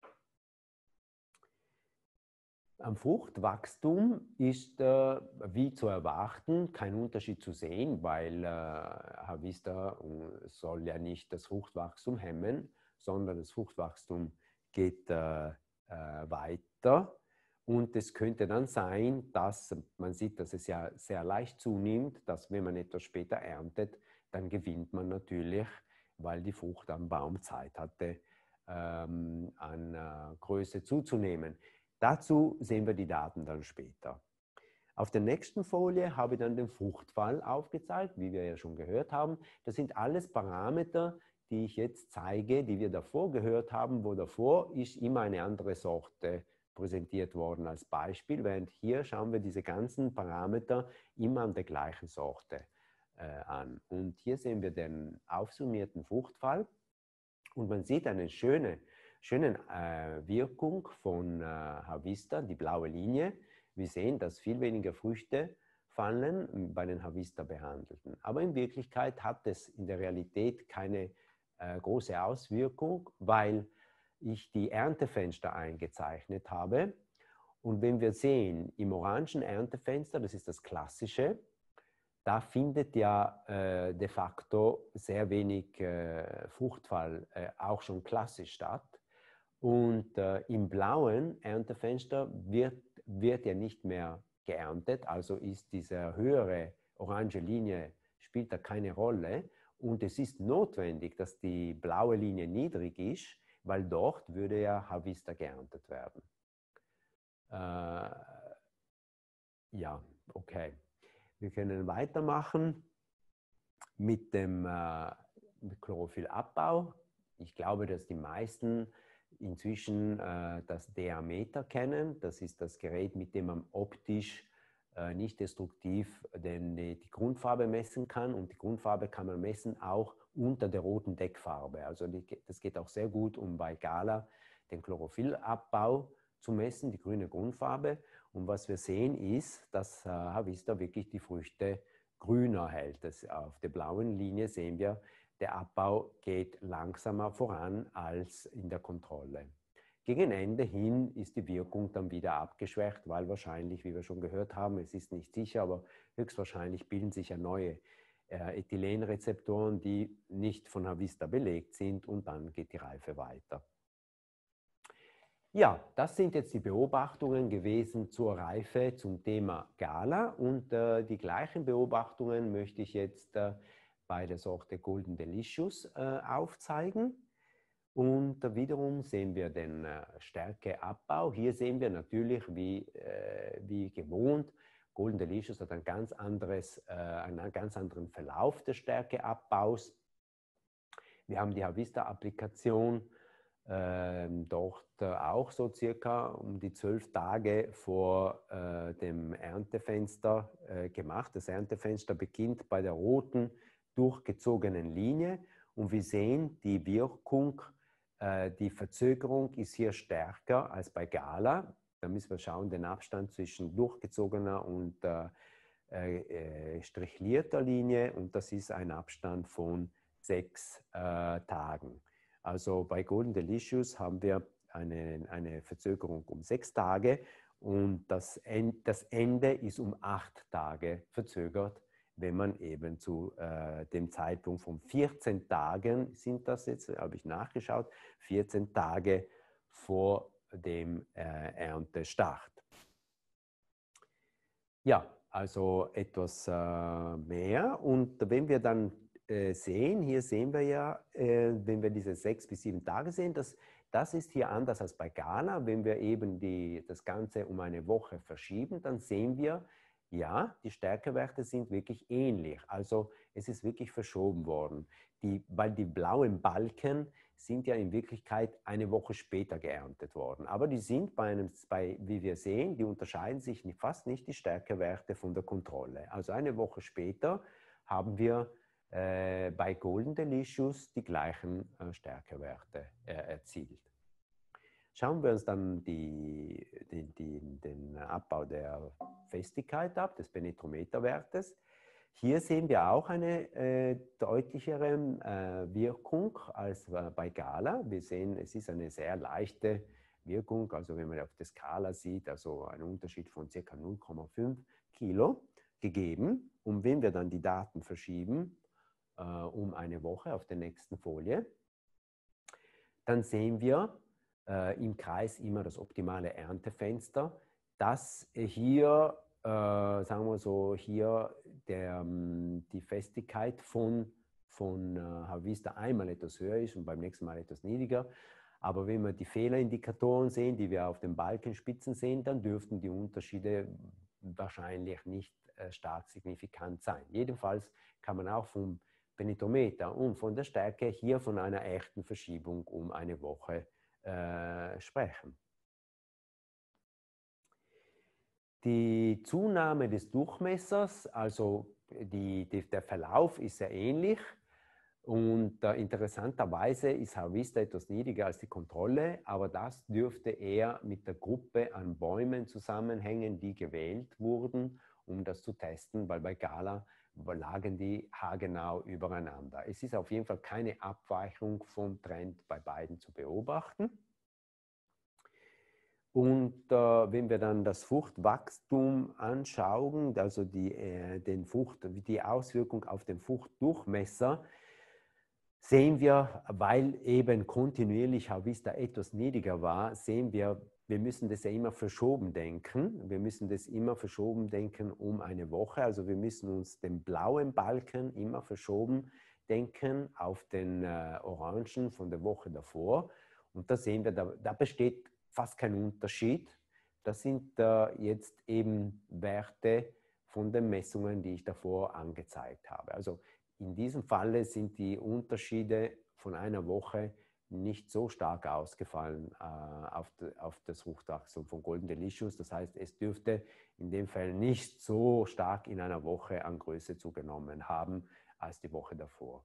B: Am Fruchtwachstum ist äh, wie zu erwarten kein Unterschied zu sehen, weil äh, Havista soll ja nicht das Fruchtwachstum hemmen, sondern das Fruchtwachstum geht äh, äh, weiter. Und es könnte dann sein, dass man sieht, dass es ja sehr leicht zunimmt, dass wenn man etwas später erntet, dann gewinnt man natürlich, weil die Frucht am Baum Zeit hatte, ähm, an äh, Größe zuzunehmen. Dazu sehen wir die Daten dann später. Auf der nächsten Folie habe ich dann den Fruchtfall aufgezeigt, wie wir ja schon gehört haben. Das sind alles Parameter, die ich jetzt zeige, die wir davor gehört haben, wo davor ist immer eine andere Sorte präsentiert worden als Beispiel, während hier schauen wir diese ganzen Parameter immer an der gleichen Sorte äh, an. Und hier sehen wir den aufsummierten Fruchtfall und man sieht eine schöne Schöne äh, Wirkung von äh, Havista, die blaue Linie. Wir sehen, dass viel weniger Früchte fallen bei den Havista behandelten. Aber in Wirklichkeit hat es in der Realität keine äh, große Auswirkung, weil ich die Erntefenster eingezeichnet habe. Und wenn wir sehen, im orangen Erntefenster, das ist das klassische, da findet ja äh, de facto sehr wenig äh, Fruchtfall äh, auch schon klassisch statt. Und äh, im blauen Erntefenster wird, wird ja nicht mehr geerntet, also ist diese höhere orange Linie, spielt da keine Rolle. Und es ist notwendig, dass die blaue Linie niedrig ist, weil dort würde ja Havista geerntet werden. Äh, ja, okay. Wir können weitermachen mit dem äh, mit Chlorophylllabbau. Ich glaube, dass die meisten inzwischen äh, das Deameter kennen. Das ist das Gerät, mit dem man optisch äh, nicht destruktiv den, die, die Grundfarbe messen kann. Und die Grundfarbe kann man messen auch unter der roten Deckfarbe. Also die, das geht auch sehr gut, um bei Gala den Chlorophylllabbau zu messen, die grüne Grundfarbe. Und was wir sehen ist, dass äh, Havista wirklich die Früchte grüner hält. Das, auf der blauen Linie sehen wir, der Abbau geht langsamer voran als in der Kontrolle. Gegen Ende hin ist die Wirkung dann wieder abgeschwächt, weil wahrscheinlich, wie wir schon gehört haben, es ist nicht sicher, aber höchstwahrscheinlich bilden sich ja neue äh, Ethylenrezeptoren, die nicht von Havista belegt sind und dann geht die Reife weiter. Ja, das sind jetzt die Beobachtungen gewesen zur Reife zum Thema Gala und äh, die gleichen Beobachtungen möchte ich jetzt äh, bei der Sorte Golden Delicious äh, aufzeigen. Und äh, wiederum sehen wir den äh, Stärkeabbau. Hier sehen wir natürlich, wie, äh, wie gewohnt, Golden Delicious hat ein ganz anderes, äh, einen ganz anderen Verlauf des Stärkeabbaus. Wir haben die Havista-Applikation äh, dort äh, auch so circa um die zwölf Tage vor äh, dem Erntefenster äh, gemacht. Das Erntefenster beginnt bei der roten durchgezogenen Linie und wir sehen die Wirkung, äh, die Verzögerung ist hier stärker als bei Gala. Da müssen wir schauen, den Abstand zwischen durchgezogener und äh, äh, strichlierter Linie und das ist ein Abstand von sechs äh, Tagen. Also bei Golden Delicious haben wir eine, eine Verzögerung um sechs Tage und das, End, das Ende ist um acht Tage verzögert, wenn man eben zu äh, dem Zeitpunkt von vierzehn Tagen, sind das jetzt, habe ich nachgeschaut, vierzehn Tage vor dem äh, Erntestart. Ja, also etwas äh, mehr und wenn wir dann äh, sehen, hier sehen wir ja, äh, wenn wir diese sechs bis sieben Tage sehen, dass Das ist hier anders als bei Gala. Wenn wir eben die, das Ganze um eine Woche verschieben, dann sehen wir, ja, die Stärkewerte sind wirklich ähnlich. Also es ist wirklich verschoben worden. Die, weil die blauen Balken sind ja in Wirklichkeit eine Woche später geerntet worden. Aber die sind bei einem, bei, wie wir sehen, die unterscheiden sich nicht, fast nicht die Stärkewerte von der Kontrolle. Also eine Woche später haben wir äh, bei Golden Delicious die gleichen äh, Stärkewerte äh, erzielt. Schauen wir uns dann die, die, die, den Abbau der Festigkeit ab, des Penetrometerwertes. Hier sehen wir auch eine äh, deutlichere äh, Wirkung als äh, bei Gala. Wir sehen, es ist eine sehr leichte Wirkung, also wenn man auf der Skala sieht, also ein Unterschied von ca. null Komma fünf Kilo gegeben. Und wenn wir dann die Daten verschieben äh, um eine Woche auf der nächsten Folie, dann sehen wir äh, im Kreis immer das optimale Erntefenster, das hier Äh, sagen wir so, hier der, die Festigkeit von, von äh, Havista einmal etwas höher ist und beim nächsten Mal etwas niedriger. Aber wenn wir die Fehlerindikatoren sehen, die wir auf den Balkenspitzen sehen, dann dürften die Unterschiede wahrscheinlich nicht äh, stark signifikant sein. Jedenfalls kann man auch vom Penetrometer und von der Stärke hier von einer echten Verschiebung um eine Woche äh, sprechen. Die Zunahme des Durchmessers, also die, die, der Verlauf ist sehr ähnlich und äh, interessanterweise ist Havista etwas niedriger als die Kontrolle, aber das dürfte eher mit der Gruppe an Bäumen zusammenhängen, die gewählt wurden, um das zu testen, weil bei Gala lagen die haargenau übereinander. Es ist auf jeden Fall keine Abweichung vom Trend bei beiden zu beobachten. Und äh, wenn wir dann das Fruchtwachstum anschauen, also die, äh, den Frucht, die Auswirkung auf den Fruchtdurchmesser, sehen wir, weil eben kontinuierlich Havista etwas niedriger war, sehen wir, wir müssen das ja immer verschoben denken. Wir müssen das immer verschoben denken um eine Woche. Also wir müssen uns den blauen Balken immer verschoben denken auf den äh, orangen von der Woche davor. Und da sehen wir, da, da besteht fast kein Unterschied. Das sind äh, jetzt eben Werte von den Messungen, die ich davor angezeigt habe. Also in diesem Falle sind die Unterschiede von einer Woche nicht so stark ausgefallen äh, auf, de, auf das Fruchtwachstum von Golden Delicious. Das heißt, es dürfte in dem Fall nicht so stark in einer Woche an Größe zugenommen haben als die Woche davor.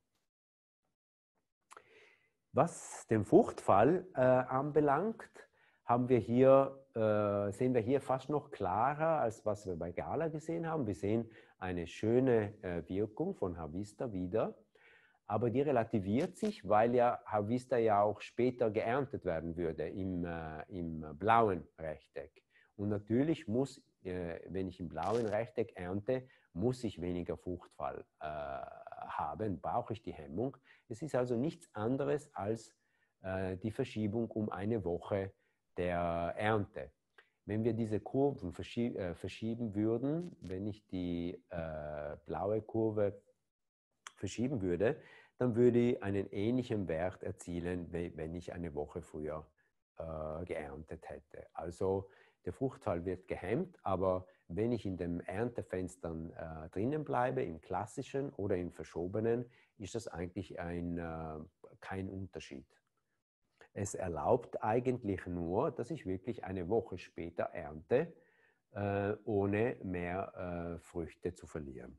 B: Was den Fruchtfall äh, anbelangt, haben wir hier, äh, sehen wir hier fast noch klarer, als was wir bei Gala gesehen haben. Wir sehen eine schöne äh, Wirkung von Havista wieder, aber die relativiert sich, weil ja Havista ja auch später geerntet werden würde im, äh, im blauen Rechteck. Und natürlich muss, äh, wenn ich im blauen Rechteck ernte, muss ich weniger Fruchtfall äh, haben, brauche ich die Hemmung. Es ist also nichts anderes als äh, die Verschiebung um eine Woche der Ernte. Wenn wir diese Kurven verschieb, äh, verschieben würden, wenn ich die äh, blaue Kurve verschieben würde, dann würde ich einen ähnlichen Wert erzielen, wenn ich eine Woche früher äh, geerntet hätte. Also der Fruchtfall wird gehemmt, aber wenn ich in den Erntefenstern äh, drinnen bleibe, im klassischen oder im verschobenen, ist das eigentlich ein, äh, kein Unterschied. Es erlaubt eigentlich nur, dass ich wirklich eine Woche später ernte, äh, ohne mehr äh, Früchte zu verlieren.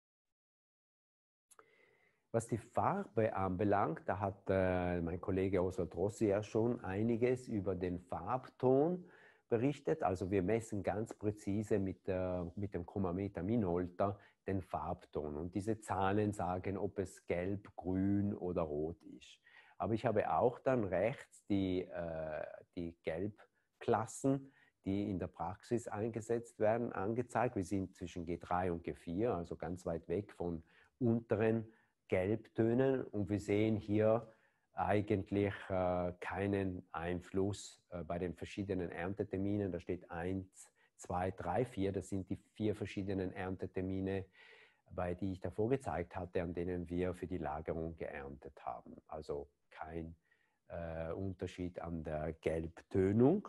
B: Was die Farbe anbelangt, da hat äh, mein Kollege Oswald Rossi ja schon einiges über den Farbton berichtet. Also wir messen ganz präzise mit, äh, mit dem Chromameter Minolta den Farbton. Und diese Zahlen sagen, ob es gelb, grün oder rot ist. Aber ich habe auch dann rechts die, äh, die Gelbklassen, die in der Praxis eingesetzt werden, angezeigt. Wir sind zwischen G drei und G vier, also ganz weit weg von unteren Gelbtönen. Und wir sehen hier eigentlich äh, keinen Einfluss äh, bei den verschiedenen Ernteterminen. Da steht eins, zwei, drei, vier. Das sind die vier verschiedenen Erntetermine, bei die ich davor gezeigt hatte, an denen wir für die Lagerung geerntet haben. Also kein äh, Unterschied an der Gelbtönung.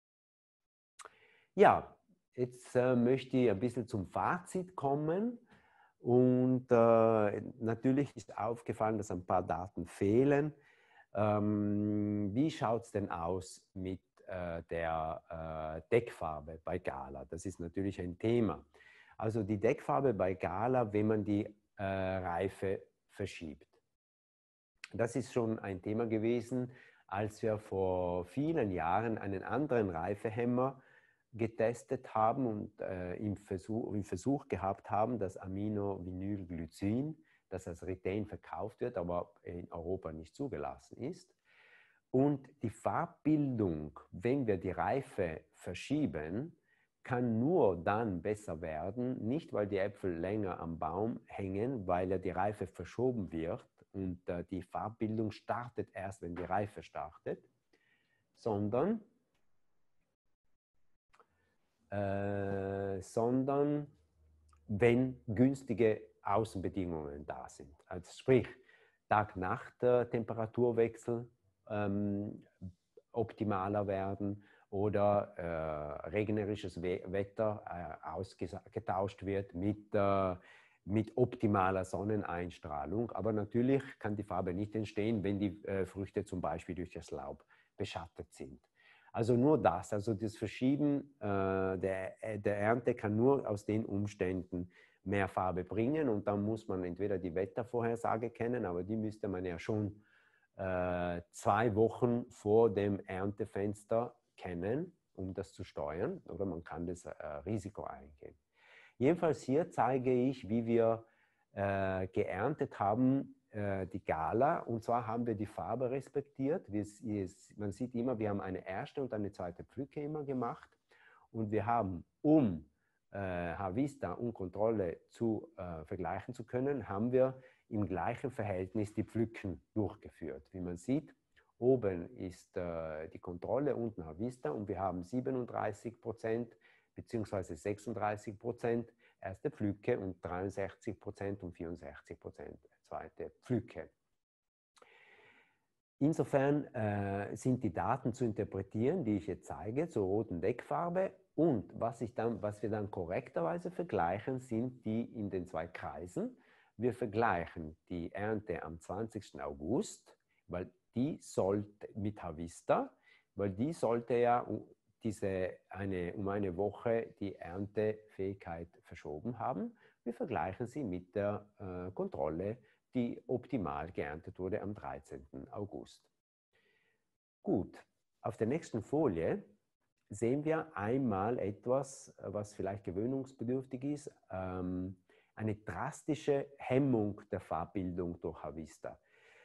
B: Ja, jetzt äh, möchte ich ein bisschen zum Fazit kommen. Und äh, natürlich ist aufgefallen, dass ein paar Daten fehlen. Ähm, wie schaut es denn aus mit äh, der äh, Deckfarbe bei Gala? Das ist natürlich ein Thema. Also die Deckfarbe bei Gala, wenn man die äh, Reife verschiebt. Das ist schon ein Thema gewesen, als wir vor vielen Jahren einen anderen Reifehemmer getestet haben und äh, im, Versuch, im Versuch gehabt haben, das Aminovinylglycin, das als Retain verkauft wird, aber in Europa nicht zugelassen ist. Und die Farbbildung, wenn wir die Reife verschieben, kann nur dann besser werden, nicht weil die Äpfel länger am Baum hängen, weil ja die Reife verschoben wird und äh, die Farbbildung startet erst, wenn die Reife startet, sondern Äh, sondern wenn günstige Außenbedingungen da sind. Also sprich, Tag-Nacht-Temperaturwechsel ähm, optimaler werden oder äh, regnerisches We Wetter äh, ausgetauscht wird mit, äh, mit optimaler Sonneneinstrahlung. Aber natürlich kann die Farbe nicht entstehen, wenn die äh, Früchte zum Beispiel durch das Laub beschattet sind. Also nur das, also das Verschieben äh, der, der Ernte kann nur aus den Umständen mehr Farbe bringen und dann muss man entweder die Wettervorhersage kennen, aber die müsste man ja schon äh, zwei Wochen vor dem Erntefenster kennen, um das zu steuern, oder man kann das äh, Risiko eingehen. Jedenfalls hier zeige ich, wie wir äh, geerntet haben, die Gala, und zwar haben wir die Farbe respektiert. Wir, man sieht immer, wir haben eine erste und eine zweite Pflücke immer gemacht und wir haben, um äh, Havista und Kontrolle zu äh, vergleichen zu können, haben wir im gleichen Verhältnis die Pflücken durchgeführt. Wie man sieht, oben ist äh, die Kontrolle, unten Havista und wir haben siebenunddreißig Prozent bzw. sechsunddreißig Prozent erste Pflücke und dreiundsechzig Prozent und vierundsechzig Prozent zweite Pflücke. Insofern äh, sind die Daten zu interpretieren, die ich jetzt zeige, zur roten Deckfarbe. Und was, ich dann, was wir dann korrekterweise vergleichen, sind die in den zwei Kreisen. Wir vergleichen die Ernte am zwanzigsten August, weil die sollte mit Havista, weil die sollte ja diese eine, um eine Woche die Erntefähigkeit verschoben haben. Wir vergleichen sie mit der äh, Kontrolle, die optimal geerntet wurde am dreizehnten August. Gut, auf der nächsten Folie sehen wir einmal etwas, was vielleicht gewöhnungsbedürftig ist, ähm, eine drastische Hemmung der Farbbildung durch Havista.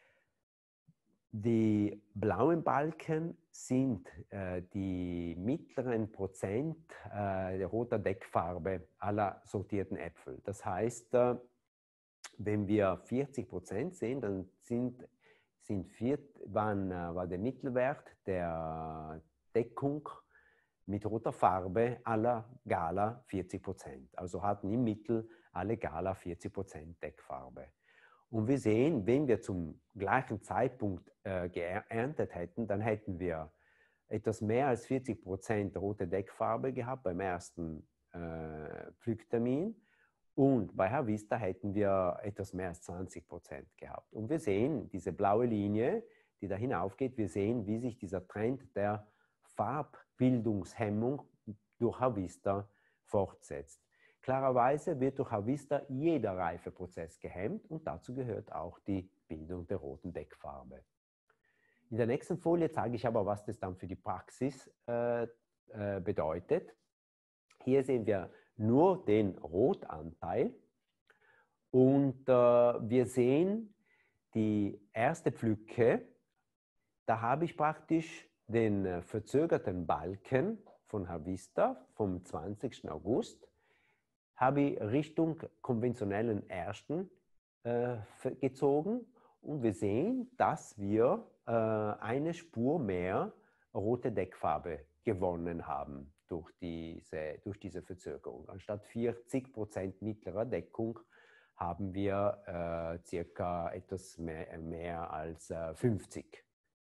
B: Die blauen Balken sind äh, die mittleren Prozent äh, der roter Deckfarbe aller sortierten Äpfel. Das heißt, äh, wenn wir vierzig Prozent sehen, dann sind, sind vier, waren, äh, war der Mittelwert der Deckung mit roter Farbe aller Gala vierzig Prozent. Also hatten im Mittel alle Gala vierzig Prozent Deckfarbe. Und wir sehen, wenn wir zum gleichen Zeitpunkt äh, geerntet hätten, dann hätten wir etwas mehr als vierzig Prozent rote Deckfarbe gehabt beim ersten äh, Pflücktermin. Und bei Havista hätten wir etwas mehr als zwanzig Prozent gehabt. Und wir sehen diese blaue Linie, die da hinaufgeht, wir sehen, wie sich dieser Trend der Farbbildungshemmung durch Havista fortsetzt. Klarerweise wird durch Havista jeder Reifeprozess gehemmt und dazu gehört auch die Bildung der roten Deckfarbe. In der nächsten Folie zeige ich aber, was das dann für die Praxis äh, äh, bedeutet. Hier sehen wir nur den Rotanteil und äh, wir sehen die erste Pflücke. Da habe ich praktisch den äh, verzögerten Balken von Havista vom zwanzigsten August habe ich Richtung konventionellen ersten äh, gezogen und wir sehen, dass wir äh, eine Spur mehr rote Deckfarbe gewonnen haben durch diese, durch diese Verzögerung. Anstatt vierzig Prozent mittlerer Deckung haben wir äh, circa etwas mehr, mehr als äh, fünfzig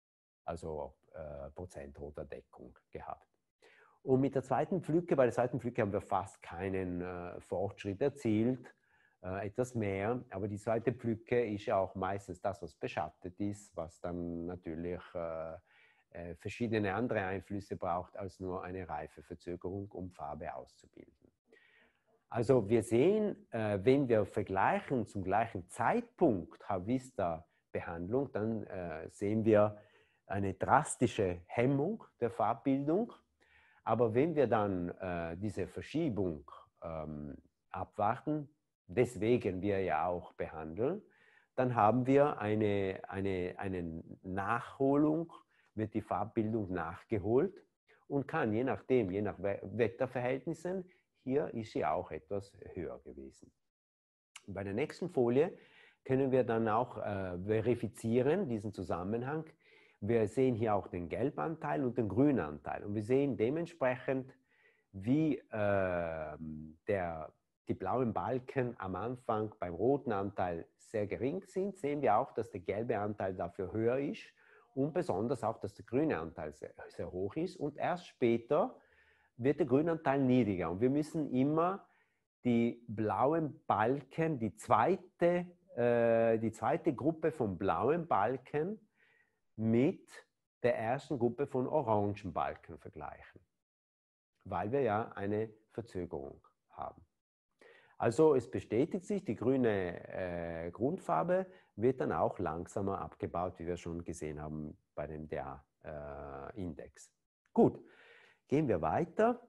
B: also äh, Prozent roter Deckung gehabt. Und mit der zweiten Pflücke, bei der zweiten Pflücke haben wir fast keinen äh, Fortschritt erzielt, äh, etwas mehr, aber die zweite Pflücke ist ja auch meistens das, was beschattet ist, was dann natürlich äh, äh, verschiedene andere Einflüsse braucht, als nur eine Reifeverzögerung, um Farbe auszubilden. Also wir sehen, äh, wenn wir vergleichen zum gleichen Zeitpunkt Haar-Vista-Behandlung, dann äh, sehen wir eine drastische Hemmung der Farbbildung. Aber wenn wir dann äh, diese Verschiebung ähm, abwarten, deswegen wir ja auch behandeln, dann haben wir eine, eine, eine Nachholung, wird die Farbbildung nachgeholt und kann je nachdem, je nach Wetterverhältnissen, hier ist sie auch etwas höher gewesen. Bei der nächsten Folie können wir dann auch äh, verifizieren, diesen Zusammenhang. Wir sehen hier auch den Gelbanteil und den Grünanteil. Und wir sehen dementsprechend, wie äh, der, die blauen Balken am Anfang beim roten Anteil sehr gering sind, sehen wir auch, dass der gelbe Anteil dafür höher ist und besonders auch, dass der grüne Anteil sehr, sehr hoch ist. Und erst später wird der Grünanteil niedriger. Und wir müssen immer die blauen Balken, die zweite, äh, die zweite Gruppe von blauen Balken mit der ersten Gruppe von orangen Balken vergleichen, weil wir ja eine Verzögerung haben. Also es bestätigt sich, die grüne äh, Grundfarbe wird dann auch langsamer abgebaut, wie wir schon gesehen haben bei dem D A-Index. Äh, Gut, gehen wir weiter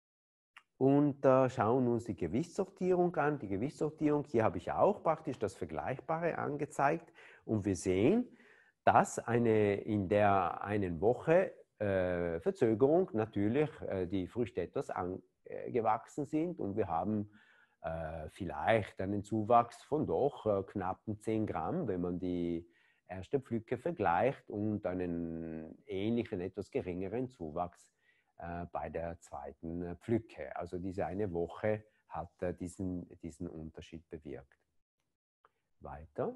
B: und äh, schauen uns die Gewichtssortierung an. Die Gewichtssortierung, hier habe ich auch praktisch das Vergleichbare angezeigt und wir sehen, dass eine, in der einen Woche äh, Verzögerung natürlich äh, die Früchte etwas angewachsen sind und wir haben äh, vielleicht einen Zuwachs von doch äh, knappen zehn Gramm, wenn man die erste Pflücke vergleicht und einen ähnlichen, etwas geringeren Zuwachs äh, bei der zweiten äh, Pflücke. Also diese eine Woche hat äh, diesen, diesen Unterschied bewirkt. Weiter.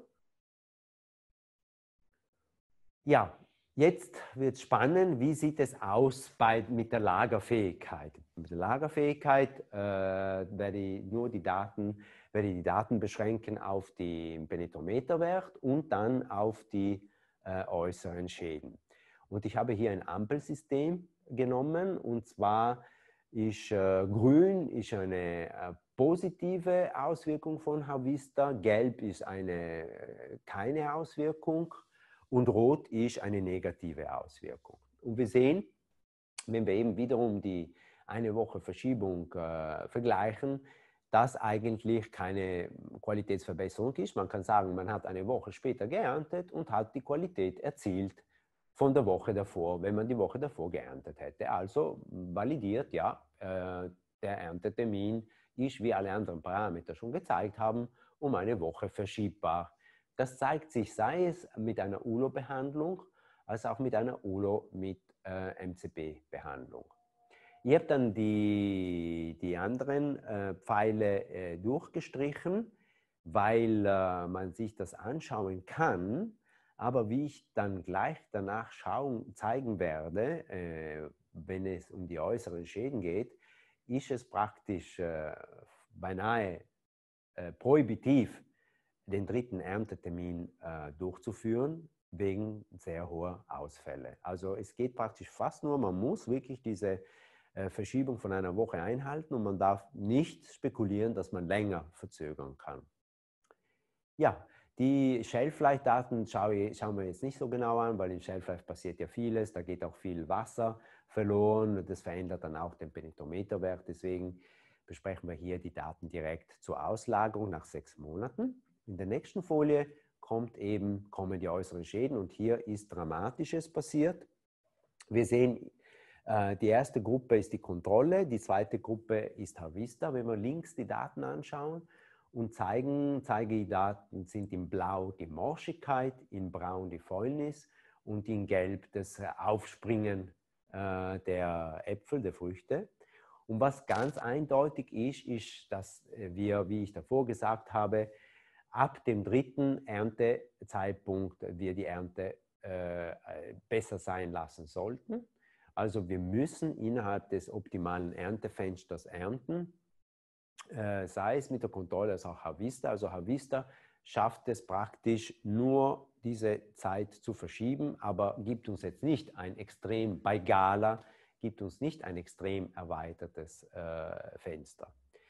B: Ja, jetzt wird es spannend, wie sieht es aus bei, mit der Lagerfähigkeit. Mit der Lagerfähigkeit äh, werde ich nur die Daten, werde ich die Daten beschränken auf den Penetrometerwert und dann auf die äh, äußeren Schäden. Und ich habe hier ein Ampelsystem genommen und zwar ist äh, grün ist eine äh, positive Auswirkung von Haar-Vista, gelb ist eine äh, keine Auswirkung und rot ist eine negative Auswirkung. Und wir sehen, wenn wir eben wiederum die eine Woche Verschiebung äh, vergleichen, dass eigentlich keine Qualitätsverbesserung ist. Man kann sagen, man hat eine Woche später geerntet und hat die Qualität erzielt von der Woche davor, wenn man die Woche davor geerntet hätte. Also validiert, ja, äh, der Erntetermin ist, wie alle anderen Parameter schon gezeigt haben, um eine Woche verschiebbar. Das zeigt sich, sei es mit einer U L O-Behandlung, als auch mit einer U L O mit äh, M C B-Behandlung. Ich habe dann die, die anderen äh, Pfeile äh, durchgestrichen, weil äh, man sich das anschauen kann. Aber wie ich dann gleich danach schauen, zeigen werde, äh, wenn es um die äußeren Schäden geht, ist es praktisch äh, beinahe äh, prohibitiv, den dritten Erntetermin äh, durchzuführen, wegen sehr hoher Ausfälle. Also es geht praktisch fast nur, man muss wirklich diese äh, Verschiebung von einer Woche einhalten und man darf nicht spekulieren, dass man länger verzögern kann. Ja, die Shelf-Life-Daten schaue, schauen wir jetzt nicht so genau an, weil im Shelf-Life passiert ja vieles, da geht auch viel Wasser verloren, das verändert dann auch den Penetrometerwert, deswegen besprechen wir hier die Daten direkt zur Auslagerung nach sechs Monaten. In der nächsten Folie kommt eben, kommen die äußeren Schäden und hier ist Dramatisches passiert. Wir sehen, äh, die erste Gruppe ist die Kontrolle, die zweite Gruppe ist Haar-Vista. Wenn wir links die Daten anschauen und zeigen, zeige die Daten sind in Blau die Morschigkeit, in Braun die Fäulnis und in Gelb das Aufspringen äh, der Äpfel, der Früchte. Und was ganz eindeutig ist, ist, dass wir, wie ich davor gesagt habe, ab dem dritten Erntezeitpunkt wir die Ernte äh, besser sein lassen sollten. Also wir müssen innerhalb des optimalen Erntefensters ernten, äh, sei es mit der Kontrolle als auch Harvista. Also Harvista schafft es praktisch nur, diese Zeit zu verschieben, aber gibt uns jetzt nicht ein extrem, bei Gala, gibt uns nicht ein extrem erweitertes äh, Fenster.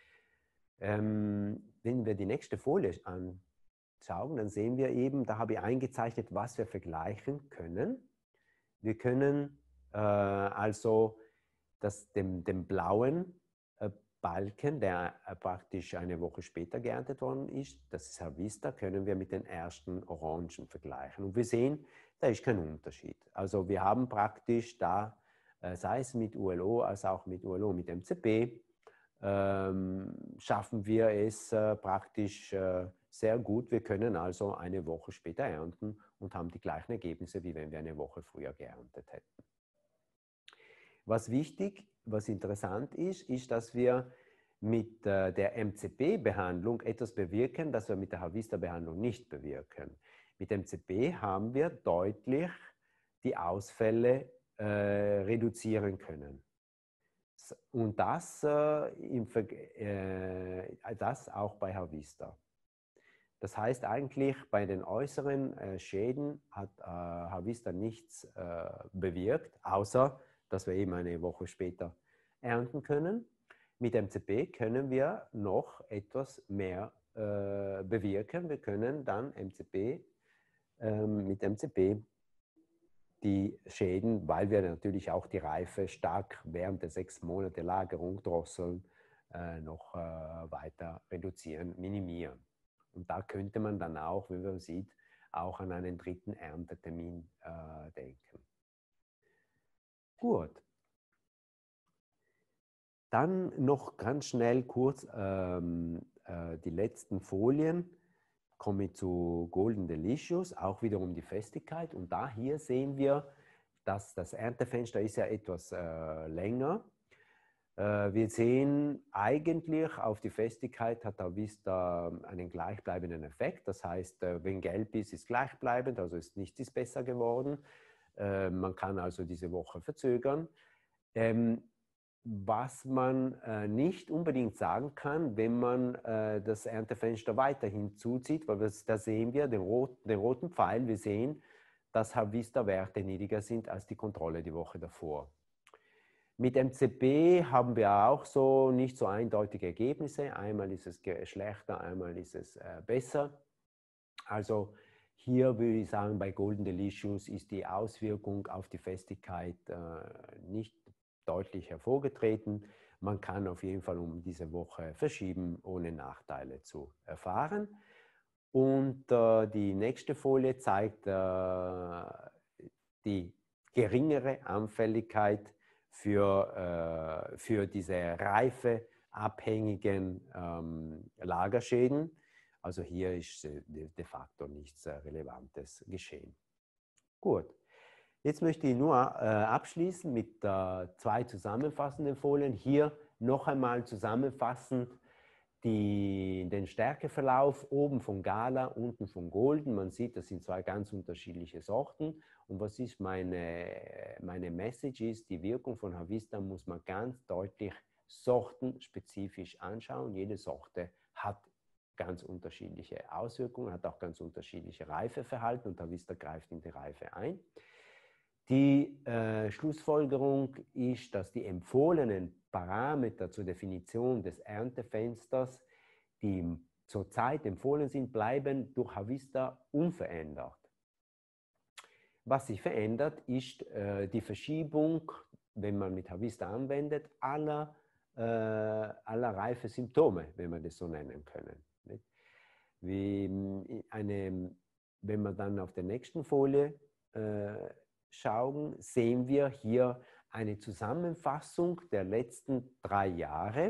B: Ähm, wenn wir die nächste Folie anschauen, dann sehen wir eben, da habe ich eingezeichnet, was wir vergleichen können. Wir können äh, also das, dem, dem blauen äh, Balken, der äh, praktisch eine Woche später geerntet worden ist, das ist Harvista, können wir mit den ersten Orangen vergleichen. Und wir sehen, da ist kein Unterschied. Also wir haben praktisch da, äh, sei es mit U L O als auch mit U L O, mit M C P, ähm, schaffen wir es äh, praktisch äh, sehr gut. Wir können also eine Woche später ernten und haben die gleichen Ergebnisse, wie wenn wir eine Woche früher geerntet hätten. Was wichtig, was interessant ist, ist, dass wir mit äh, der M C P-Behandlung etwas bewirken, das wir mit der Harvista-Behandlung nicht bewirken. Mit M C P haben wir deutlich die Ausfälle äh, reduzieren können. Und das, äh, im äh, das auch bei Harvista. Das heißt eigentlich, bei den äußeren äh, Schäden hat äh, Harvista nichts äh, bewirkt, außer dass wir eben eine Woche später ernten können. Mit M C P können wir noch etwas mehr äh, bewirken. Wir können dann M C P, äh, mit M C P die Schäden, weil wir natürlich auch die Reife stark während der sechs Monate Lagerung drosseln, äh, noch äh, weiter reduzieren, minimieren. Und da könnte man dann auch, wie man sieht, auch an einen dritten Erntetermin äh, denken. Gut. Dann noch ganz schnell kurz ähm, äh, die letzten Folien. Komme ich zu Golden Delicious, auch wiederum die Festigkeit. Und da hier sehen wir, dass das Erntefenster ist ja etwas äh, länger. Äh, wir sehen eigentlich auf die Festigkeit hat Harvista einen gleichbleibenden Effekt. Das heißt, äh, wenn gelb ist, ist gleichbleibend, also ist nichts ist besser geworden. Äh, man kann also diese Woche verzögern. Ähm, Was man äh, nicht unbedingt sagen kann, wenn man äh, das Erntefenster weiterhin zuzieht, weil das, da sehen wir den, rot, den roten Pfeil, wir sehen, dass Harvista-Werte niedriger sind als die Kontrolle die Woche davor. Mit M C P haben wir auch so nicht so eindeutige Ergebnisse. Einmal ist es schlechter, einmal ist es äh, besser. Also hier würde ich sagen, bei Golden Delicious ist die Auswirkung auf die Festigkeit äh, nicht deutlich hervorgetreten. Man kann auf jeden Fall um diese Woche verschieben, ohne Nachteile zu erfahren. Und äh, die nächste Folie zeigt äh, die geringere Anfälligkeit für, äh, für diese reifeabhängigen ähm, Lagerschäden. Also hier ist de, de facto nichts Relevantes geschehen. Gut. Jetzt möchte ich nur äh, abschließen mit äh, zwei zusammenfassenden Folien. Hier noch einmal zusammenfassend die, den Stärkeverlauf oben von Gala, unten von Golden. Man sieht, das sind zwei ganz unterschiedliche Sorten. Und was ist meine, meine Message ist, die Wirkung von Harvista muss man ganz deutlich sortenspezifisch anschauen. Jede Sorte hat ganz unterschiedliche Auswirkungen, hat auch ganz unterschiedliche Reifeverhalten und Harvista greift in die Reife ein. Die äh, Schlussfolgerung ist, dass die empfohlenen Parameter zur Definition des Erntefensters, die zurzeit empfohlen sind, bleiben durch Harvista unverändert. Was sich verändert, ist äh, die Verschiebung, wenn man mit Harvista anwendet, aller, äh, aller Reifesymptome, wenn wir das so nennen können. Nicht? Wie eine, wenn wir dann auf der nächsten Folie äh, schauen, sehen wir hier eine Zusammenfassung der letzten drei Jahre,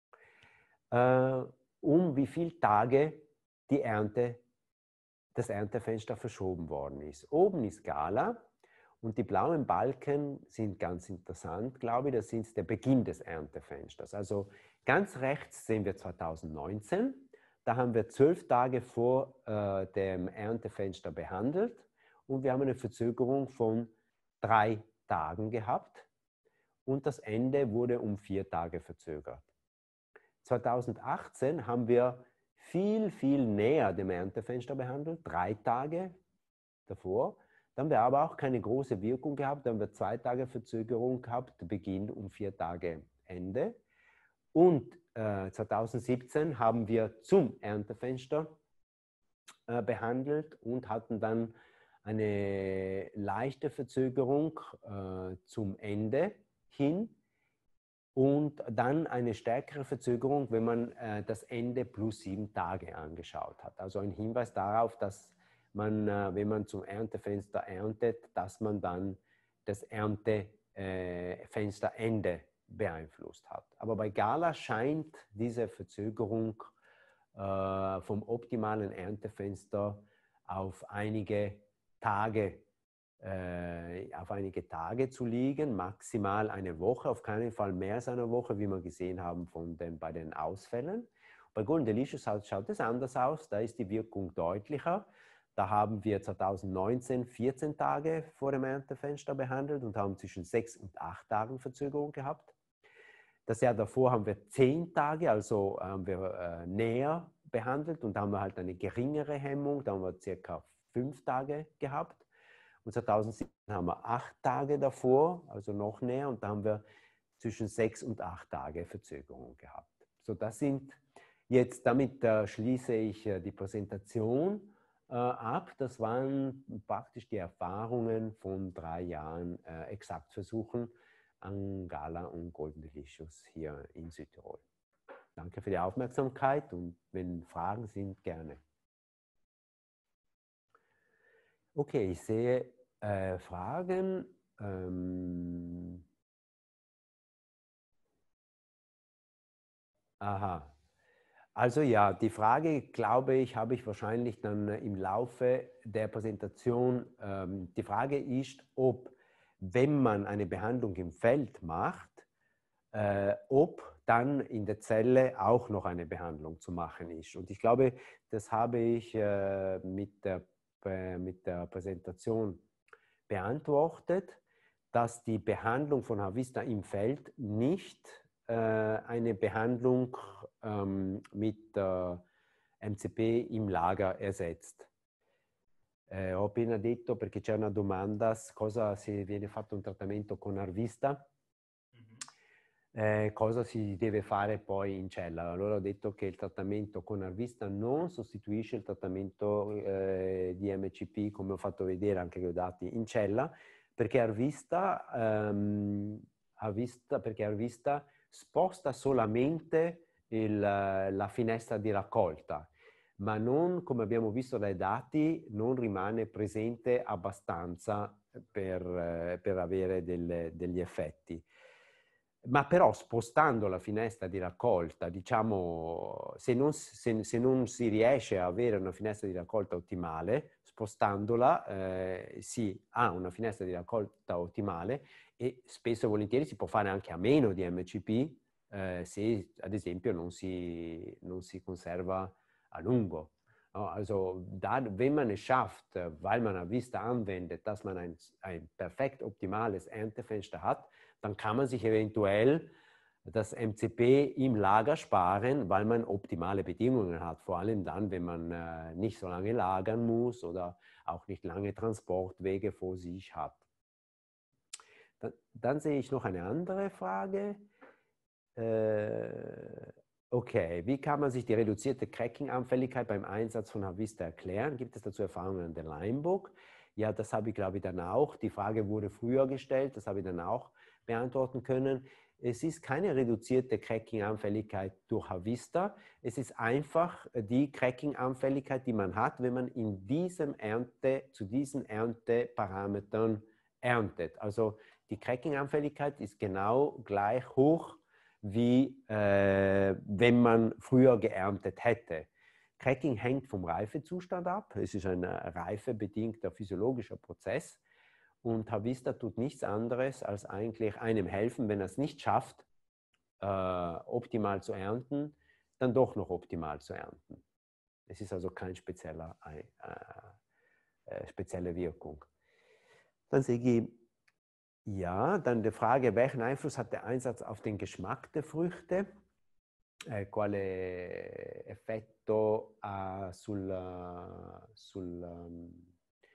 B: äh, um wie viele Tage die Ernte, das Erntefenster verschoben worden ist. Oben ist Gala und die blauen Balken sind ganz interessant, glaube ich, das ist der Beginn des Erntefensters. Also ganz rechts sehen wir zweitausendneunzehn, da haben wir zwölf Tage vor äh, dem Erntefenster behandelt. und wir haben eine Verzögerung von drei Tagen gehabt und das Ende wurde um vier Tage verzögert. zweitausendachtzehn haben wir viel, viel näher dem Erntefenster behandelt, drei Tage davor. Dann haben wir aber auch keine große Wirkung gehabt, dann haben wir zwei Tage Verzögerung gehabt, Beginn um vier Tage Ende. Und äh, zweitausendsiebzehn haben wir zum Erntefenster äh, behandelt und hatten dann eine leichte Verzögerung äh, zum Ende hin und dann eine stärkere Verzögerung, wenn man äh, das Ende plus sieben Tage angeschaut hat. Also ein Hinweis darauf, dass man, äh, wenn man zum Erntefenster erntet, dass man dann das Erntefensterende äh, beeinflusst hat. Aber bei Gala scheint diese Verzögerung äh, vom optimalen Erntefenster auf einige Tage äh, auf einige Tage zu liegen, maximal eine Woche, auf keinen Fall mehr als eine Woche, wie wir gesehen haben von den, bei den Ausfällen. Bei Golden Delicious schaut es anders aus, da ist die Wirkung deutlicher. Da haben wir zweitausendneunzehn vierzehn Tage vor dem Erntefenster behandelt und haben zwischen sechs und acht Tagen Verzögerung gehabt. Das Jahr davor haben wir zehn Tage, also haben wir äh, näher behandelt und da haben wir halt eine geringere Hemmung, da haben wir circa fünf Tage gehabt. Und zweitausendsiebzehn haben wir acht Tage davor, also noch näher, und da haben wir zwischen sechs und acht Tage Verzögerung gehabt. So, das sind jetzt, damit äh, schließe ich äh, die Präsentation äh, ab. Das waren praktisch die Erfahrungen von drei Jahren äh, Exaktversuchen an Gala und Golden Delicious hier in Südtirol. Danke für die Aufmerksamkeit und wenn Fragen sind, gerne. Okay, ich sehe äh, Fragen. Ähm, aha. Also ja, die Frage, glaube ich, habe ich wahrscheinlich dann im Laufe der Präsentation. Ähm, die Frage ist, ob, wenn man eine Behandlung im Feld macht, äh, ob dann in der Zelle auch noch eine Behandlung zu machen ist. Und ich glaube, das habe ich äh, mit der mit der Präsentation beantwortet, dass die Behandlung von Havista im Feld nicht äh, eine Behandlung ähm, mit äh, M C P im Lager ersetzt. Eh, ho appena detto, perché c'è una domanda, cosa se viene fatto un trattamento con Harvista, Eh, cosa si deve fare poi in cella. Allora ho detto che il trattamento con Harvista non sostituisce il trattamento eh, di M C P, come ho fatto vedere anche con i dati in cella, perché Harvista, ehm, Harvista, perché Harvista sposta solamente il, la finestra di raccolta, ma non, come abbiamo visto dai dati, non rimane presente abbastanza per, per avere delle, degli effetti. Ma però spostando la finestra di raccolta, diciamo, se non, se, se non si riesce a avere una finestra di raccolta ottimale, spostandola eh, si ha una finestra di raccolta ottimale e spesso e volentieri si può fare anche a meno di M C P eh, se ad esempio non si, non si conserva a lungo. No? Also da, wenn man es schafft, weil man Harvista anwendet, dass man ein, ein perfekt optimales Erntefenster hat, dann kann man sich eventuell das M C P im Lager sparen, weil man optimale Bedingungen hat. Vor allem dann, wenn man äh, nicht so lange lagern muss oder auch nicht lange Transportwege vor sich hat. Dann, dann sehe ich noch eine andere Frage. Äh, okay, wie kann man sich die reduzierte Cracking-Anfälligkeit beim Einsatz von Harvista erklären? Gibt es dazu Erfahrungen an der Lineburg? Ja, das habe ich, glaube ich, dann auch. Die Frage wurde früher gestellt, das habe ich dann auch beantworten können. Es ist keine reduzierte Cracking-Anfälligkeit durch Harvista. Es ist einfach die Cracking-Anfälligkeit, die man hat, wenn man in diesem Ernte, zu diesen Ernteparametern erntet. Also die Cracking-Anfälligkeit ist genau gleich hoch, wie äh, wenn man früher geerntet hätte. Cracking hängt vom Reifezustand ab. Es ist ein reifebedingter physiologischer Prozess. Und Harvista tut nichts anderes, als eigentlich einem helfen, wenn er es nicht schafft, äh, optimal zu ernten, dann doch noch optimal zu ernten. Es ist also kein spezieller äh, äh, spezielle Wirkung. Dann sage ich, ja, dann die Frage, welchen Einfluss hat der Einsatz auf den Geschmack der Früchte? Eh, quale effetto ha sul, sul, um,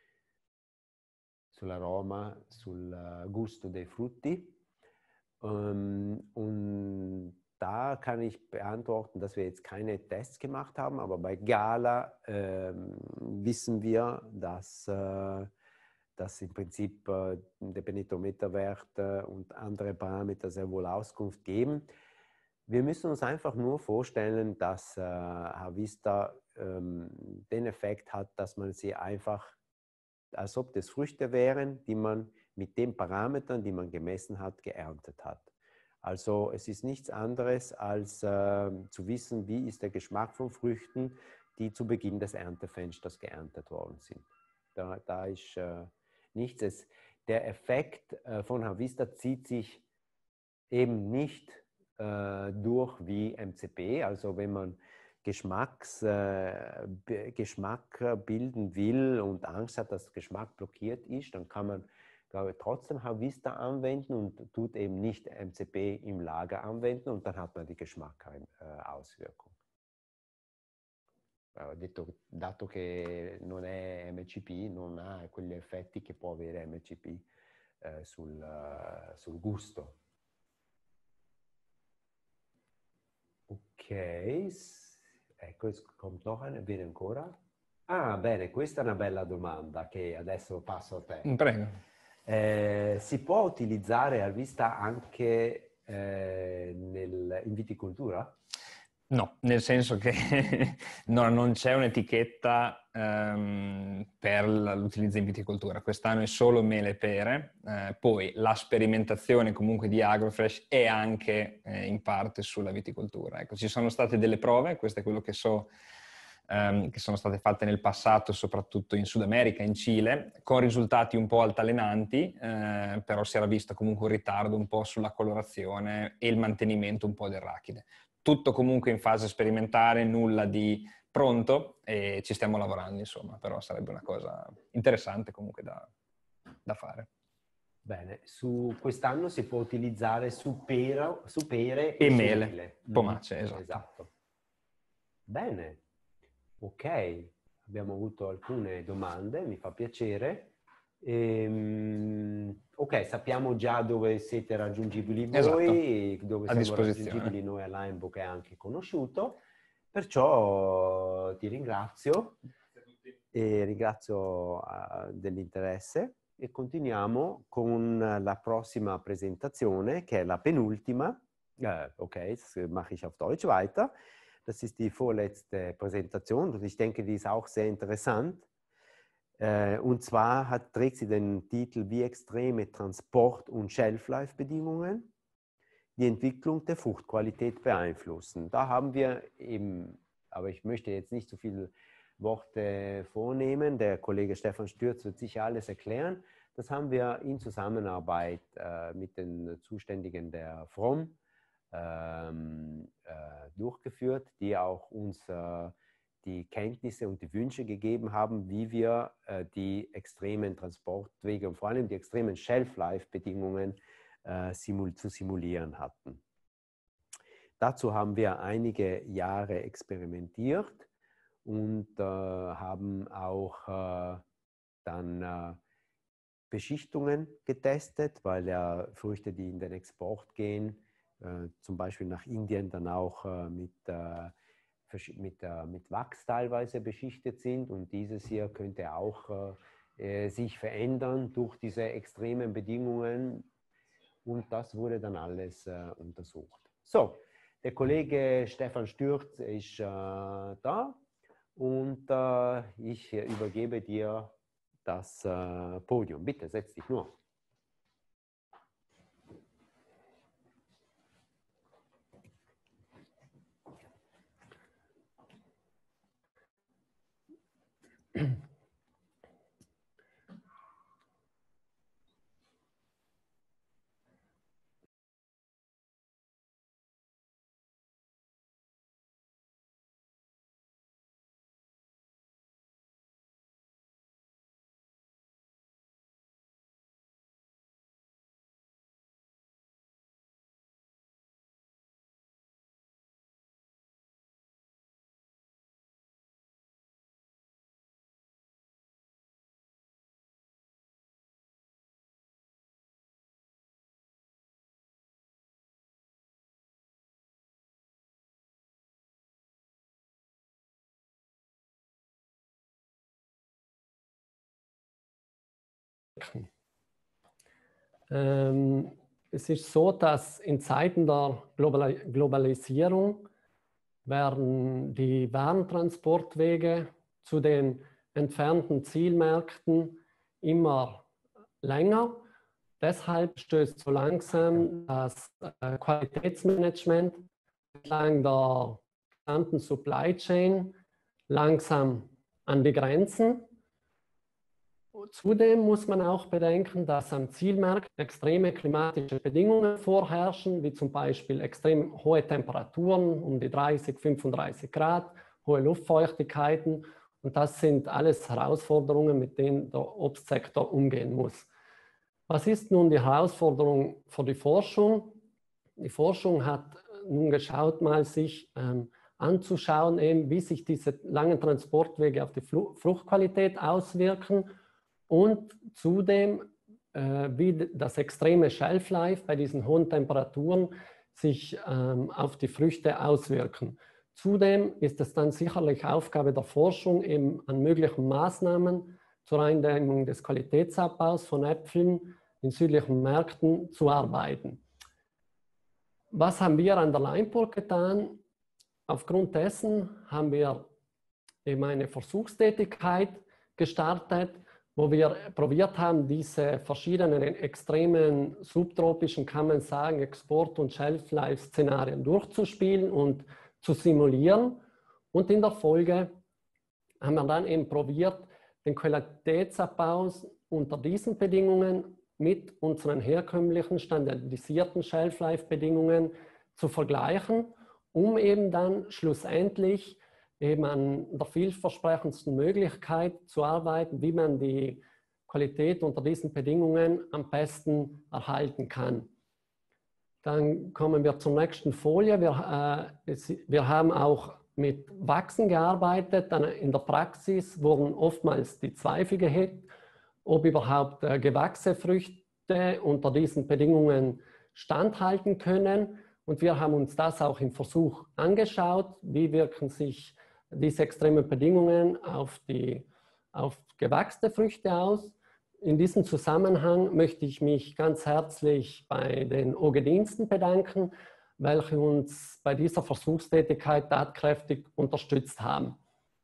B: sull'aroma, sul gusto dei Frutti. Um, und da kann ich beantworten, dass wir jetzt keine Tests gemacht haben, aber bei Gala äh, wissen wir, dass, äh, dass im Prinzip äh, der Penetrometerwert äh, und andere Parameter sehr wohl Auskunft geben. Wir müssen uns einfach nur vorstellen, dass äh, Havista ähm, den Effekt hat, dass man sie einfach, als ob das Früchte wären, die man mit den Parametern, die man gemessen hat, geerntet hat. Also es ist nichts anderes, als äh, zu wissen, wie ist der Geschmack von Früchten, die zu Beginn des Erntefensters geerntet worden sind. Da, da ist äh, nichts. Es, der Effekt äh, von Havista zieht sich eben nicht durch wie M C P, also wenn man Geschmacks, äh, Geschmack bilden will und Angst hat, dass Geschmack blockiert ist, dann kann man, glaube ich, trotzdem Havista anwenden und tut eben nicht M C P im Lager anwenden und dann hat man die Geschmackauswirkung. Ho detto, dato che non è M C P, non ha quegli effetti che può avere M C P eh, sul, uh, sul gusto. Ok, ecco, kommt noch eine, viene ancora? Ah, bene, questa è una bella domanda che adesso passo a te.
D: Prego.
B: Eh, si può utilizzare Havista anche eh, nel, in viticoltura?
D: No, nel senso che no, non c'è un'etichetta um, per l'utilizzo in viticoltura. Quest'anno è solo mele e pere, eh, poi la sperimentazione comunque di Agrofresh è anche eh, in parte sulla viticoltura. Ecco, ci sono state delle prove, questo è quello che so, um, che sono state fatte nel passato, soprattutto in Sud America, in Cile, con risultati un po' altalenanti, eh, però si era visto comunque un ritardo un po' sulla colorazione e il mantenimento un po' del rachide. Tutto comunque in fase sperimentale, nulla di pronto e ci stiamo lavorando, insomma, però sarebbe una cosa interessante comunque da, da fare.
B: Bene, su quest'anno si può utilizzare su, pera, su pere e,
D: e
B: su
D: mele,
B: mele.
D: pomace, esatto.
B: esatto. Bene, ok, abbiamo avuto alcune domande, mi fa piacere. Ehm, ok, sappiamo già dove siete raggiungibili voi,
D: esatto.
B: dove
D: a
B: siamo raggiungibili noi a Linebook è anche conosciuto, perciò ti ringrazio e ringrazio uh, dell'interesse e continuiamo con la prossima presentazione che è la penultima. Uh, ok, das mache ich auf Deutsch weiter. Das ist die vorletzte Präsentation und ich denke, die ist auch sehr interessant. Und zwar hat, trägt sie den Titel Wie extreme Transport- und Shelf-Life-Bedingungen die Entwicklung der Fruchtqualität beeinflussen. Da haben wir eben, aber ich möchte jetzt nicht so viele Worte vornehmen, der Kollege Stefan Stürz wird sicher alles erklären. Das haben wir in Zusammenarbeit äh, mit den Zuständigen der F R O M ähm, äh, durchgeführt, die auch uns äh, die Kenntnisse und die Wünsche gegeben haben, wie wir äh, die extremen Transportwege und vor allem die extremen Shelf-Life-Bedingungen äh, simul zu simulieren hatten. Dazu haben wir einige Jahre experimentiert und äh, haben auch äh, dann äh, Beschichtungen getestet, weil ja Früchte, die in den Export gehen, äh, zum Beispiel nach Indien, dann auch äh, mit äh, Mit, äh, mit Wachs teilweise beschichtet sind und dieses hier könnte auch äh, sich verändern durch diese extremen Bedingungen und das wurde dann alles äh, untersucht. So, der Kollege Stefan Stürz ist äh, da und äh, ich übergebe dir das äh, Podium. Bitte, setz dich nur.
E: auswirken. Ähm, es ist so, dass in Zeiten der Global Globalisierung werden die Warentransportwege zu den entfernten Zielmärkten immer länger. Deshalb stößt so langsam das äh, Qualitätsmanagement entlang der gesamten Supply Chain langsam an die Grenzen. Zudem muss man auch bedenken, dass am Zielmarkt extreme klimatische Bedingungen vorherrschen, wie zum Beispiel extrem hohe Temperaturen, um die dreißig, fünfunddreißig Grad, hohe Luftfeuchtigkeiten. Und das sind alles Herausforderungen, mit denen der Obstsektor umgehen muss. Was ist nun die Herausforderung für die Forschung? Die Forschung hat nun geschaut, mal sich ähm, anzuschauen, eben, wie sich diese langen Transportwege auf die Fruchtqualität auswirken und zudem, äh, wie das extreme Shelf Life bei diesen hohen Temperaturen sich ähm, auf die Früchte auswirken. Zudem ist es dann sicherlich Aufgabe der Forschung, eben an möglichen Maßnahmen zur Eindämmung des Qualitätsabbaus von Äpfeln in südlichen Märkten zu arbeiten. Was haben wir an der Leinburg getan? Aufgrund dessen haben wir eben eine Versuchstätigkeit gestartet, wo wir probiert haben, diese verschiedenen extremen subtropischen, kann man sagen, Export- und Shelf-Life-Szenarien durchzuspielen und zu simulieren. Und in der Folge haben wir dann eben probiert, den Qualitätsabbau unter diesen Bedingungen mit unseren herkömmlichen standardisierten Shelf-Life-Bedingungen zu vergleichen, um eben dann schlussendlich eben an der vielversprechendsten Möglichkeit zu arbeiten, wie man die Qualität unter diesen Bedingungen am besten erhalten kann. Dann kommen wir zur nächsten Folie. Wir, äh, es, wir haben auch mit Wachsen gearbeitet. Dann in der Praxis wurden oftmals die Zweifel gehegt, ob überhaupt äh, gewachsene Früchte unter diesen Bedingungen standhalten können. Und wir haben uns das auch im Versuch angeschaut. Wie wirken sich diese extremen Bedingungen auf, die, auf gewachsene Früchte aus? In diesem Zusammenhang möchte ich mich ganz herzlich bei den O G-Diensten bedanken, welche uns bei dieser Versuchstätigkeit tatkräftig unterstützt haben.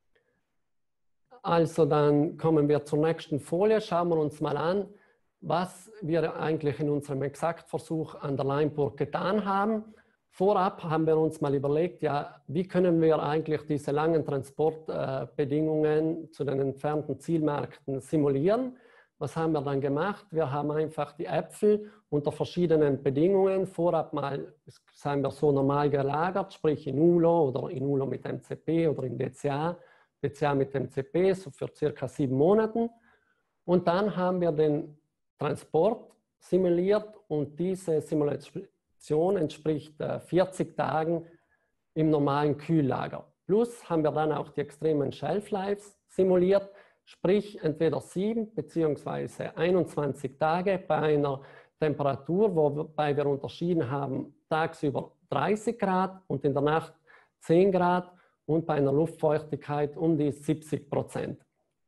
E: Also dann kommen wir zur nächsten Folie. Schauen wir uns mal an, was wir eigentlich in unserem Exaktversuch an der Leinburg getan haben. Vorab haben wir uns mal überlegt, ja, wie können wir eigentlich diese langen Transportbedingungen äh, zu den entfernten Zielmärkten simulieren. Was haben wir dann gemacht? Wir haben einfach die Äpfel unter verschiedenen Bedingungen vorab mal, sagen wir so, normal gelagert, sprich in U L O oder in U L O mit M C P oder in D C A, D C A mit M C P, so für circa sieben Monaten. Und dann haben wir den Transport simuliert und diese Simulation entspricht vierzig Tagen im normalen Kühllager. Plus haben wir dann auch die extremen Shelf Lives simuliert, sprich entweder sieben bzw. einundzwanzig Tage bei einer Temperatur, wobei wir unterschieden haben, tagsüber dreißig Grad und in der Nacht zehn Grad und bei einer Luftfeuchtigkeit um die siebzig Prozent.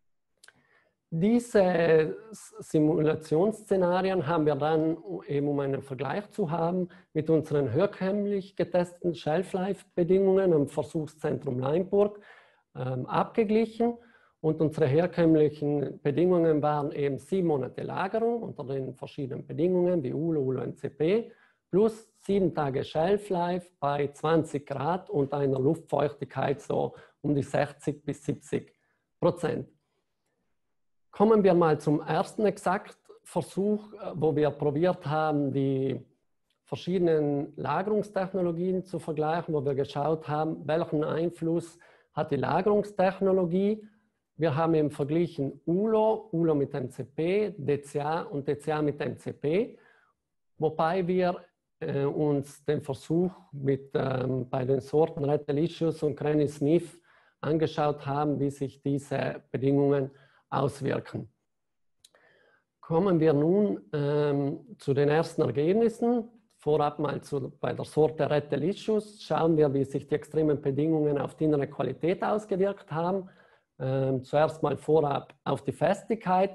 E: Diese Simulationsszenarien haben wir dann, eben um einen Vergleich zu haben, mit unseren herkömmlich getesteten Shelf-Life-Bedingungen am Versuchszentrum Leinburg ähm, abgeglichen. Und unsere herkömmlichen Bedingungen waren eben sieben Monate Lagerung unter den verschiedenen Bedingungen wie U L O, U L O, M C P, plus sieben Tage Shelf-Life bei zwanzig Grad und einer Luftfeuchtigkeit so um die sechzig bis siebzig Prozent. Kommen wir mal zum ersten Exaktversuch, wo wir probiert haben, die verschiedenen Lagerungstechnologien zu vergleichen, wo wir geschaut haben, welchen Einfluss hat die Lagerungstechnologie. Wir haben eben verglichen U L O, U L O mit M C P, D C A und D C A mit M C P, wobei wir äh, uns den Versuch mit, ähm, bei den Sorten Red Delicious und Granny Smith angeschaut haben, wie sich diese Bedingungen auswirken. Kommen wir nun ähm, zu den ersten Ergebnissen. Vorab mal zu, bei der Sorte Red Delicious schauen wir, wie sich die extremen Bedingungen auf die innere Qualität ausgewirkt haben. Ähm, zuerst mal vorab auf die Festigkeit.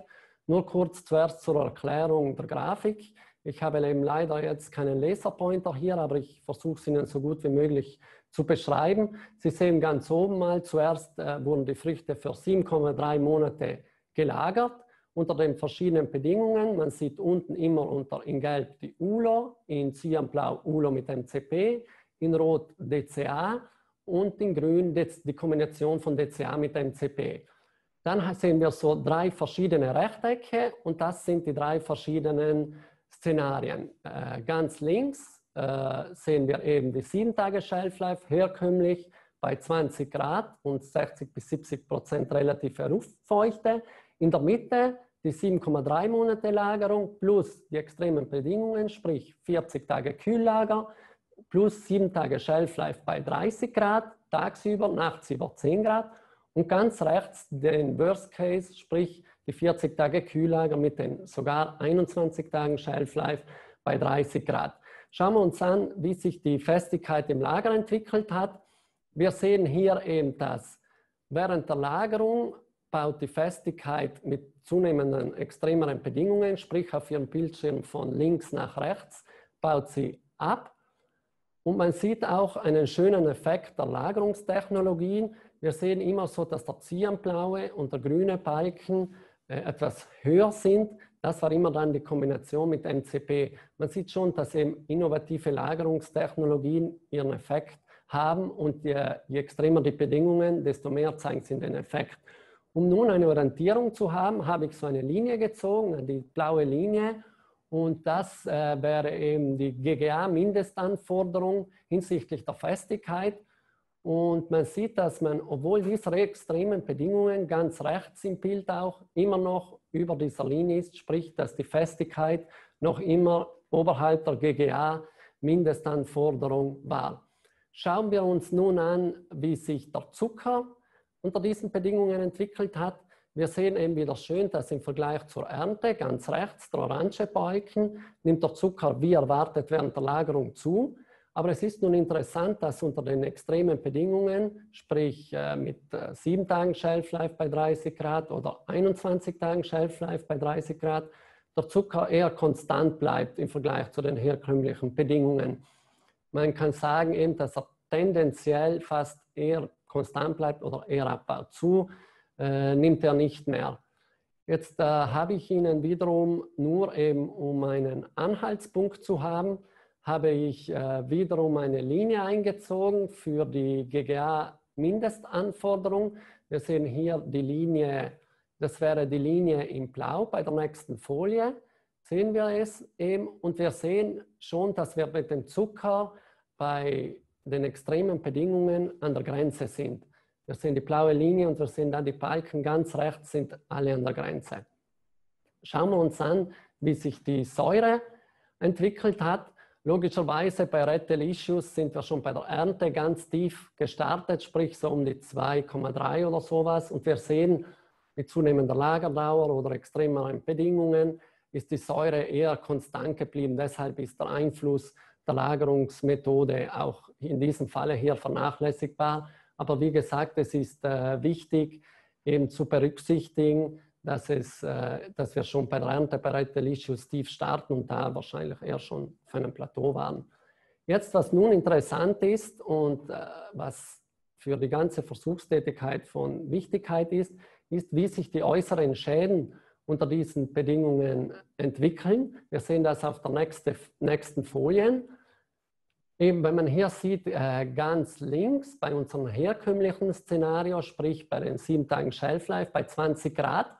E: Nur kurz zuerst zur Erklärung der Grafik. Ich habe eben leider jetzt keinen Laserpointer hier, aber ich versuche es Ihnen so gut wie möglich zu beschreiben. Sie sehen ganz oben mal, zuerst äh, wurden die Früchte für sieben Komma drei Monate gelagert unter den verschiedenen Bedingungen. Man sieht unten immer unter in Gelb die U L O, in Cyanblau U L O mit M C P, in Rot D C A und in Grün die Kombination von D C A mit M C P. Dann sehen wir so drei verschiedene Rechtecke und das sind die drei verschiedenen Szenarien. Äh, ganz links äh, sehen wir eben die sieben Tage Shelf-Life, herkömmlich bei zwanzig Grad und sechzig bis siebzig Prozent relative Luftfeuchte. In der Mitte die sieben Komma drei Monate Lagerung plus die extremen Bedingungen, sprich vierzig Tage Kühllager plus sieben Tage Shelf-Life bei dreißig Grad, tagsüber, nachts über zehn Grad. Und ganz rechts den Worst Case, sprich die vierzig Tage Kühllager mit den sogar einundzwanzig Tagen Shelf-Life bei dreißig Grad. Schauen wir uns an, wie sich die Festigkeit im Lager entwickelt hat. Wir sehen hier eben, dass während der Lagerung baut die Festigkeit mit zunehmenden extremeren Bedingungen, sprich auf Ihrem Bildschirm von links nach rechts, baut sie ab. Und man sieht auch einen schönen Effekt der Lagerungstechnologien. Wir sehen immer so, dass der cyanblaue und der grüne Balken äh, etwas höher sind. Das war immer dann die Kombination mit M C P. Man sieht schon, dass eben innovative Lagerungstechnologien ihren Effekt haben und je, je extremer die Bedingungen, desto mehr zeigen sie den Effekt. Um nun eine Orientierung zu haben, habe ich so eine Linie gezogen, die blaue Linie. Und das äh, wäre eben die G G A-Mindestanforderung hinsichtlich der Festigkeit. Und man sieht, dass man, obwohl dieser extremen Bedingungen ganz rechts im Bild auch immer noch über dieser Linie ist, sprich, dass die Festigkeit noch immer oberhalb der G G A-Mindestanforderung war. Schauen wir uns nun an, wie sich der Zucker unter diesen Bedingungen entwickelt hat. Wir sehen eben wieder schön, dass im Vergleich zur Ernte, ganz rechts, der orange Balken, nimmt der Zucker wie erwartet während der Lagerung zu. Aber es ist nun interessant, dass unter den extremen Bedingungen, sprich äh, mit äh, sieben Tagen Shelf-Life bei dreißig Grad oder einundzwanzig Tagen Shelf-Life bei dreißig Grad, der Zucker eher konstant bleibt im Vergleich zu den herkömmlichen Bedingungen. Man kann sagen eben, dass er tendenziell fast eher konstant bleibt oder eher abbaut. Zu äh, nimmt er nicht mehr. Jetzt äh, habe ich Ihnen wiederum nur eben, um einen Anhaltspunkt zu haben, habe ich äh, wiederum eine Linie eingezogen für die G G A-Mindestanforderung. Wir sehen hier die Linie, das wäre die Linie in Blau bei der nächsten Folie. Sehen wir es eben und wir sehen schon, dass wir mit dem Zucker bei den extremen Bedingungen an der Grenze sind. Wir sehen die blaue Linie und wir sehen dann die Balken ganz rechts sind alle an der Grenze. Schauen wir uns an, wie sich die Säure entwickelt hat. Logischerweise bei Red Delicious sind wir schon bei der Ernte ganz tief gestartet, sprich so um die zwei Komma drei oder sowas. Und wir sehen, mit zunehmender Lagerdauer oder extremeren Bedingungen ist die Säure eher konstant geblieben. Deshalb ist der Einfluss der Lagerungsmethode auch in diesem Falle hier vernachlässigbar. Aber wie gesagt, es ist äh, wichtig, eben zu berücksichtigen, dass, es, äh, dass wir schon bei der Ernte bei Red Delicious tief starten und da wahrscheinlich eher schon auf einem Plateau waren. Jetzt, was nun interessant ist und äh, was für die ganze Versuchstätigkeit von Wichtigkeit ist, ist, wie sich die äußeren Schäden unter diesen Bedingungen entwickeln. Wir sehen das auf der nächste, nächsten Folien. Eben, wenn man hier sieht, äh, ganz links bei unserem herkömmlichen Szenario, sprich bei den sieben Tagen Shelf-Life bei zwanzig Grad,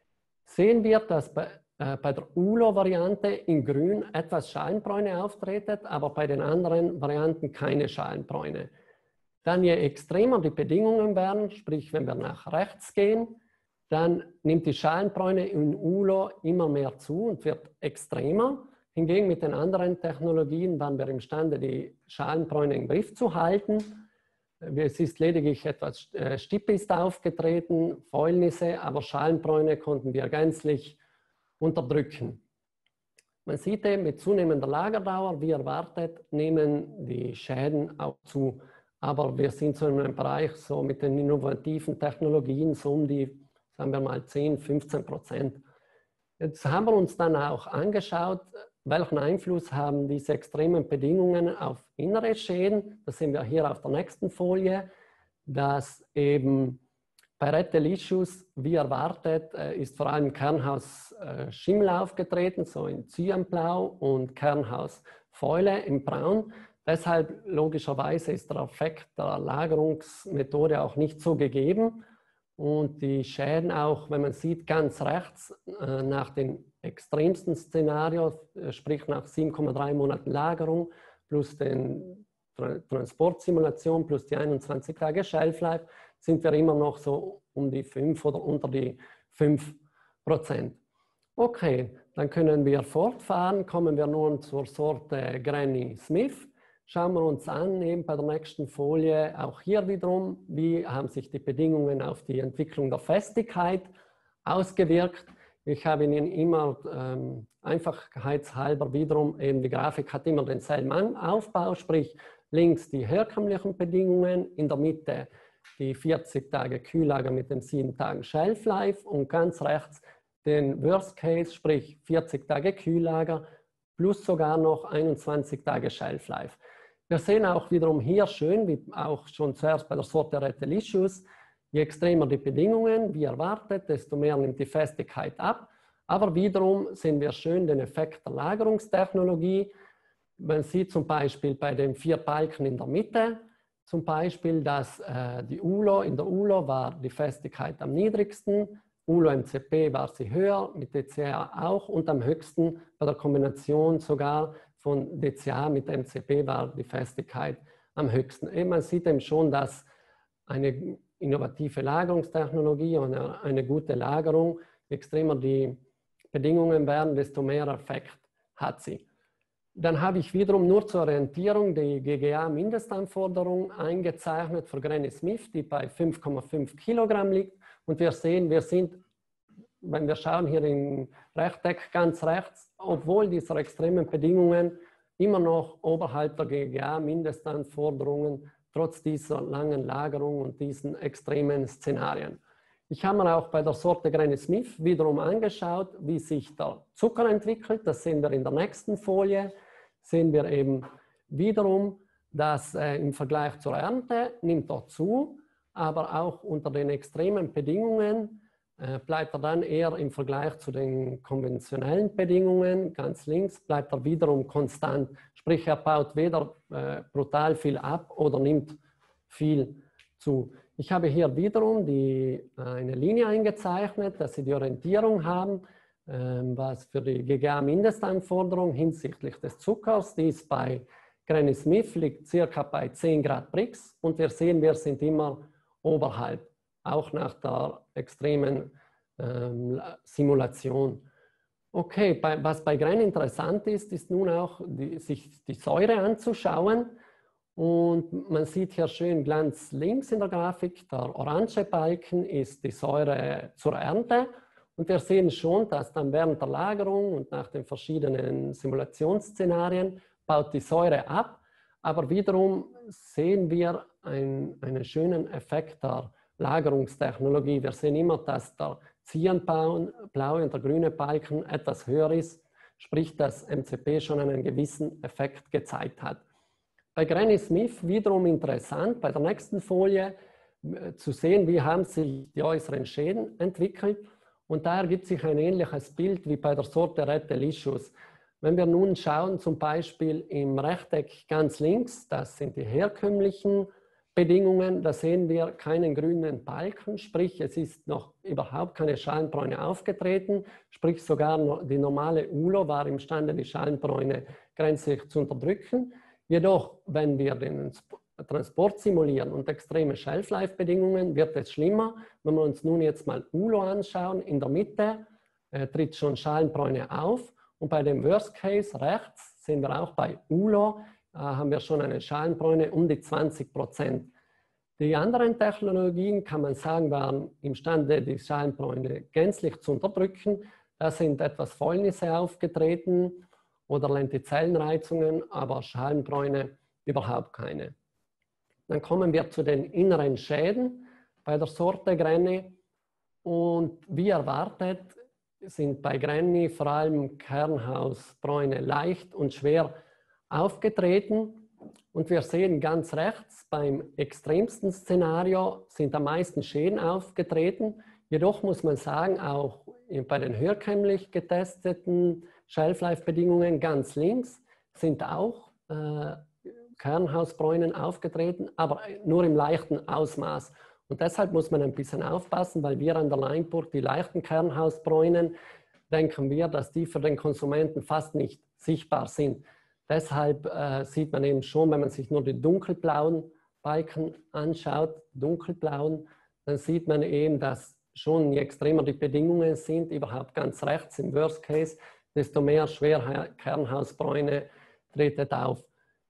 E: sehen wir, dass bei, äh, bei der U L O-Variante in Grün etwas Schalenbräune auftreten, aber bei den anderen Varianten keine Schalenbräune. Dann je extremer die Bedingungen werden, sprich wenn wir nach rechts gehen, dann nimmt die Schalenbräune in U L O immer mehr zu und wird extremer. Hingegen mit den anderen Technologien waren wir imstande, die Schalenbräune im Griff zu halten. Es ist lediglich etwas Stippis aufgetreten, Fäulnisse, aber Schalenbräune konnten wir gänzlich unterdrücken. Man sieht eben, mit zunehmender Lagerdauer, wie erwartet, nehmen die Schäden auch zu. Aber wir sind so in einem Bereich so mit den innovativen Technologien so um die, sagen wir mal, zehn, fünfzehn Prozent. Jetzt haben wir uns dann auch angeschaut, welchen Einfluss haben diese extremen Bedingungen auf innere Schäden. Das sehen wir hier auf der nächsten Folie, dass eben bei Red Delicious, wie erwartet, ist vor allem Kernhausschimmel aufgetreten, so in Cyanblau, und Kernhausfäule in Braun. Deshalb logischerweise ist der Effekt der Lagerungsmethode auch nicht so gegeben. Und die Schäden auch, wenn man sieht, ganz rechts äh, nach dem extremsten Szenario, äh, sprich nach sieben Komma drei Monaten Lagerung plus den Tra Transportsimulation plus die einundzwanzig Tage Shelf Life, sind wir immer noch so um die fünf oder unter die fünf Prozent. Okay, dann können wir fortfahren, kommen wir nun zur Sorte Granny Smith. Schauen wir uns an, eben bei der nächsten Folie, auch hier wiederum, wie haben sich die Bedingungen auf die Entwicklung der Festigkeit ausgewirkt. Ich habe Ihnen immer ähm, einfachheitshalber wiederum, eben die Grafik hat immer denselben Aufbau, sprich links die herkömmlichen Bedingungen, in der Mitte die vierzig Tage Kühllager mit den sieben Tagen Shelf Life und ganz rechts den Worst Case, sprich vierzig Tage Kühllager plus sogar noch einundzwanzig Tage Shelf Life. Wir sehen auch wiederum hier schön, wie auch schon zuerst bei der Sorte Red Delicious, je extremer die Bedingungen, wie erwartet, desto mehr nimmt die Festigkeit ab. Aber wiederum sehen wir schön den Effekt der Lagerungstechnologie. Man sieht zum Beispiel bei den vier Balken in der Mitte, zum Beispiel, dass äh, die U L O, in der U L O war die Festigkeit am niedrigsten, U L O M C P war sie höher, mit D C A auch und am höchsten bei der Kombination sogar von D C A mit M C P war die Festigkeit am höchsten. Eben, man sieht eben schon, dass eine innovative Lagerungstechnologie und eine, eine gute Lagerung, je extremer die Bedingungen werden, desto mehr Effekt hat sie. Dann habe ich wiederum nur zur Orientierung die G G A-Mindestanforderung eingezeichnet für Granny Smith, die bei fünf Komma fünf Kilogramm liegt. Und wir sehen, wir sind, wenn wir schauen hier im Rechteck ganz rechts, obwohl dieser extremen Bedingungen immer noch oberhalb der G G A-Mindestanforderungen, trotz dieser langen Lagerung und diesen extremen Szenarien. Ich habe mir auch bei der Sorte Granny Smith wiederum angeschaut, wie sich der Zucker entwickelt. Das sehen wir in der nächsten Folie. Sehen wir eben wiederum, dass äh, im Vergleich zur Ernte nimmt er zu, aber auch unter den extremen Bedingungen äh, bleibt er dann eher im Vergleich zu den konventionellen Bedingungen, ganz links, bleibt er wiederum konstant. Sprich, er baut weder äh, brutal viel ab oder nimmt viel zu. Ich habe hier wiederum die, eine Linie eingezeichnet, dass Sie die Orientierung haben, ähm, was für die G G A-Mindestanforderung hinsichtlich des Zuckers, die ist bei Granny Smith, liegt circa bei zehn Grad Brix und wir sehen, wir sind immer oberhalb, auch nach der extremen ähm, Simulation. Okay, bei, was bei Granny interessant ist, ist nun auch, die, sich die Säure anzuschauen. Und man sieht hier schön ganz links in der Grafik, der orange Balken ist die Säure zur Ernte. Und wir sehen schon, dass dann während der Lagerung und nach den verschiedenen Simulationsszenarien baut die Säure ab. Aber wiederum sehen wir ein, einen schönen Effekt der Lagerungstechnologie. Wir sehen immer, dass der Cyanblau und der grüne Balken etwas höher ist, sprich, dass M C P schon einen gewissen Effekt gezeigt hat. Bei Granny Smith wiederum interessant, bei der nächsten Folie äh, zu sehen, wie haben sich die äußeren Schäden entwickelt. Und da ergibt sich ein ähnliches Bild wie bei der Sorte Red Delicious. Wenn wir nun schauen, zum Beispiel im Rechteck ganz links, das sind die herkömmlichen Bedingungen, da sehen wir keinen grünen Balken, sprich es ist noch überhaupt keine Schalenbräune aufgetreten, sprich sogar die normale U L O war imstande, die Schalenbräune grenzlich zu unterdrücken. Jedoch, wenn wir den Transport simulieren und extreme Shelf-Life-Bedingungen, wird es schlimmer. Wenn wir uns nun jetzt mal U L O anschauen, in der Mitte äh, tritt schon Schalenbräune auf und bei dem Worst Case rechts sehen wir auch bei U L O, äh, haben wir schon eine Schalenbräune um die zwanzig Prozent. Die anderen Technologien, kann man sagen, waren imstande, die Schalenbräune gänzlich zu unterdrücken. Da sind etwas Fäulnisse aufgetreten oder Lentizellenreizungen, aber Schalenbräune überhaupt keine. Dann kommen wir zu den inneren Schäden bei der Sorte Granny. Und wie erwartet, sind bei Granny vor allem Kernhausbräune leicht und schwer aufgetreten. Und wir sehen ganz rechts, beim extremsten Szenario sind am meisten Schäden aufgetreten. Jedoch muss man sagen, auch bei den herkömmlich getesteten Shelf-Life-Bedingungen ganz links sind auch äh, Kernhausbräunen aufgetreten, aber nur im leichten Ausmaß. Und deshalb muss man ein bisschen aufpassen, weil wir an der Leinburg die leichten Kernhausbräunen, denken wir, dass die für den Konsumenten fast nicht sichtbar sind. Deshalb äh, sieht man eben schon, wenn man sich nur die dunkelblauen Balken anschaut, dunkelblauen, dann sieht man eben, dass schon je extremer die Bedingungen sind, überhaupt ganz rechts im Worst Case, desto mehr Schwerkernhausbräune tretet auf.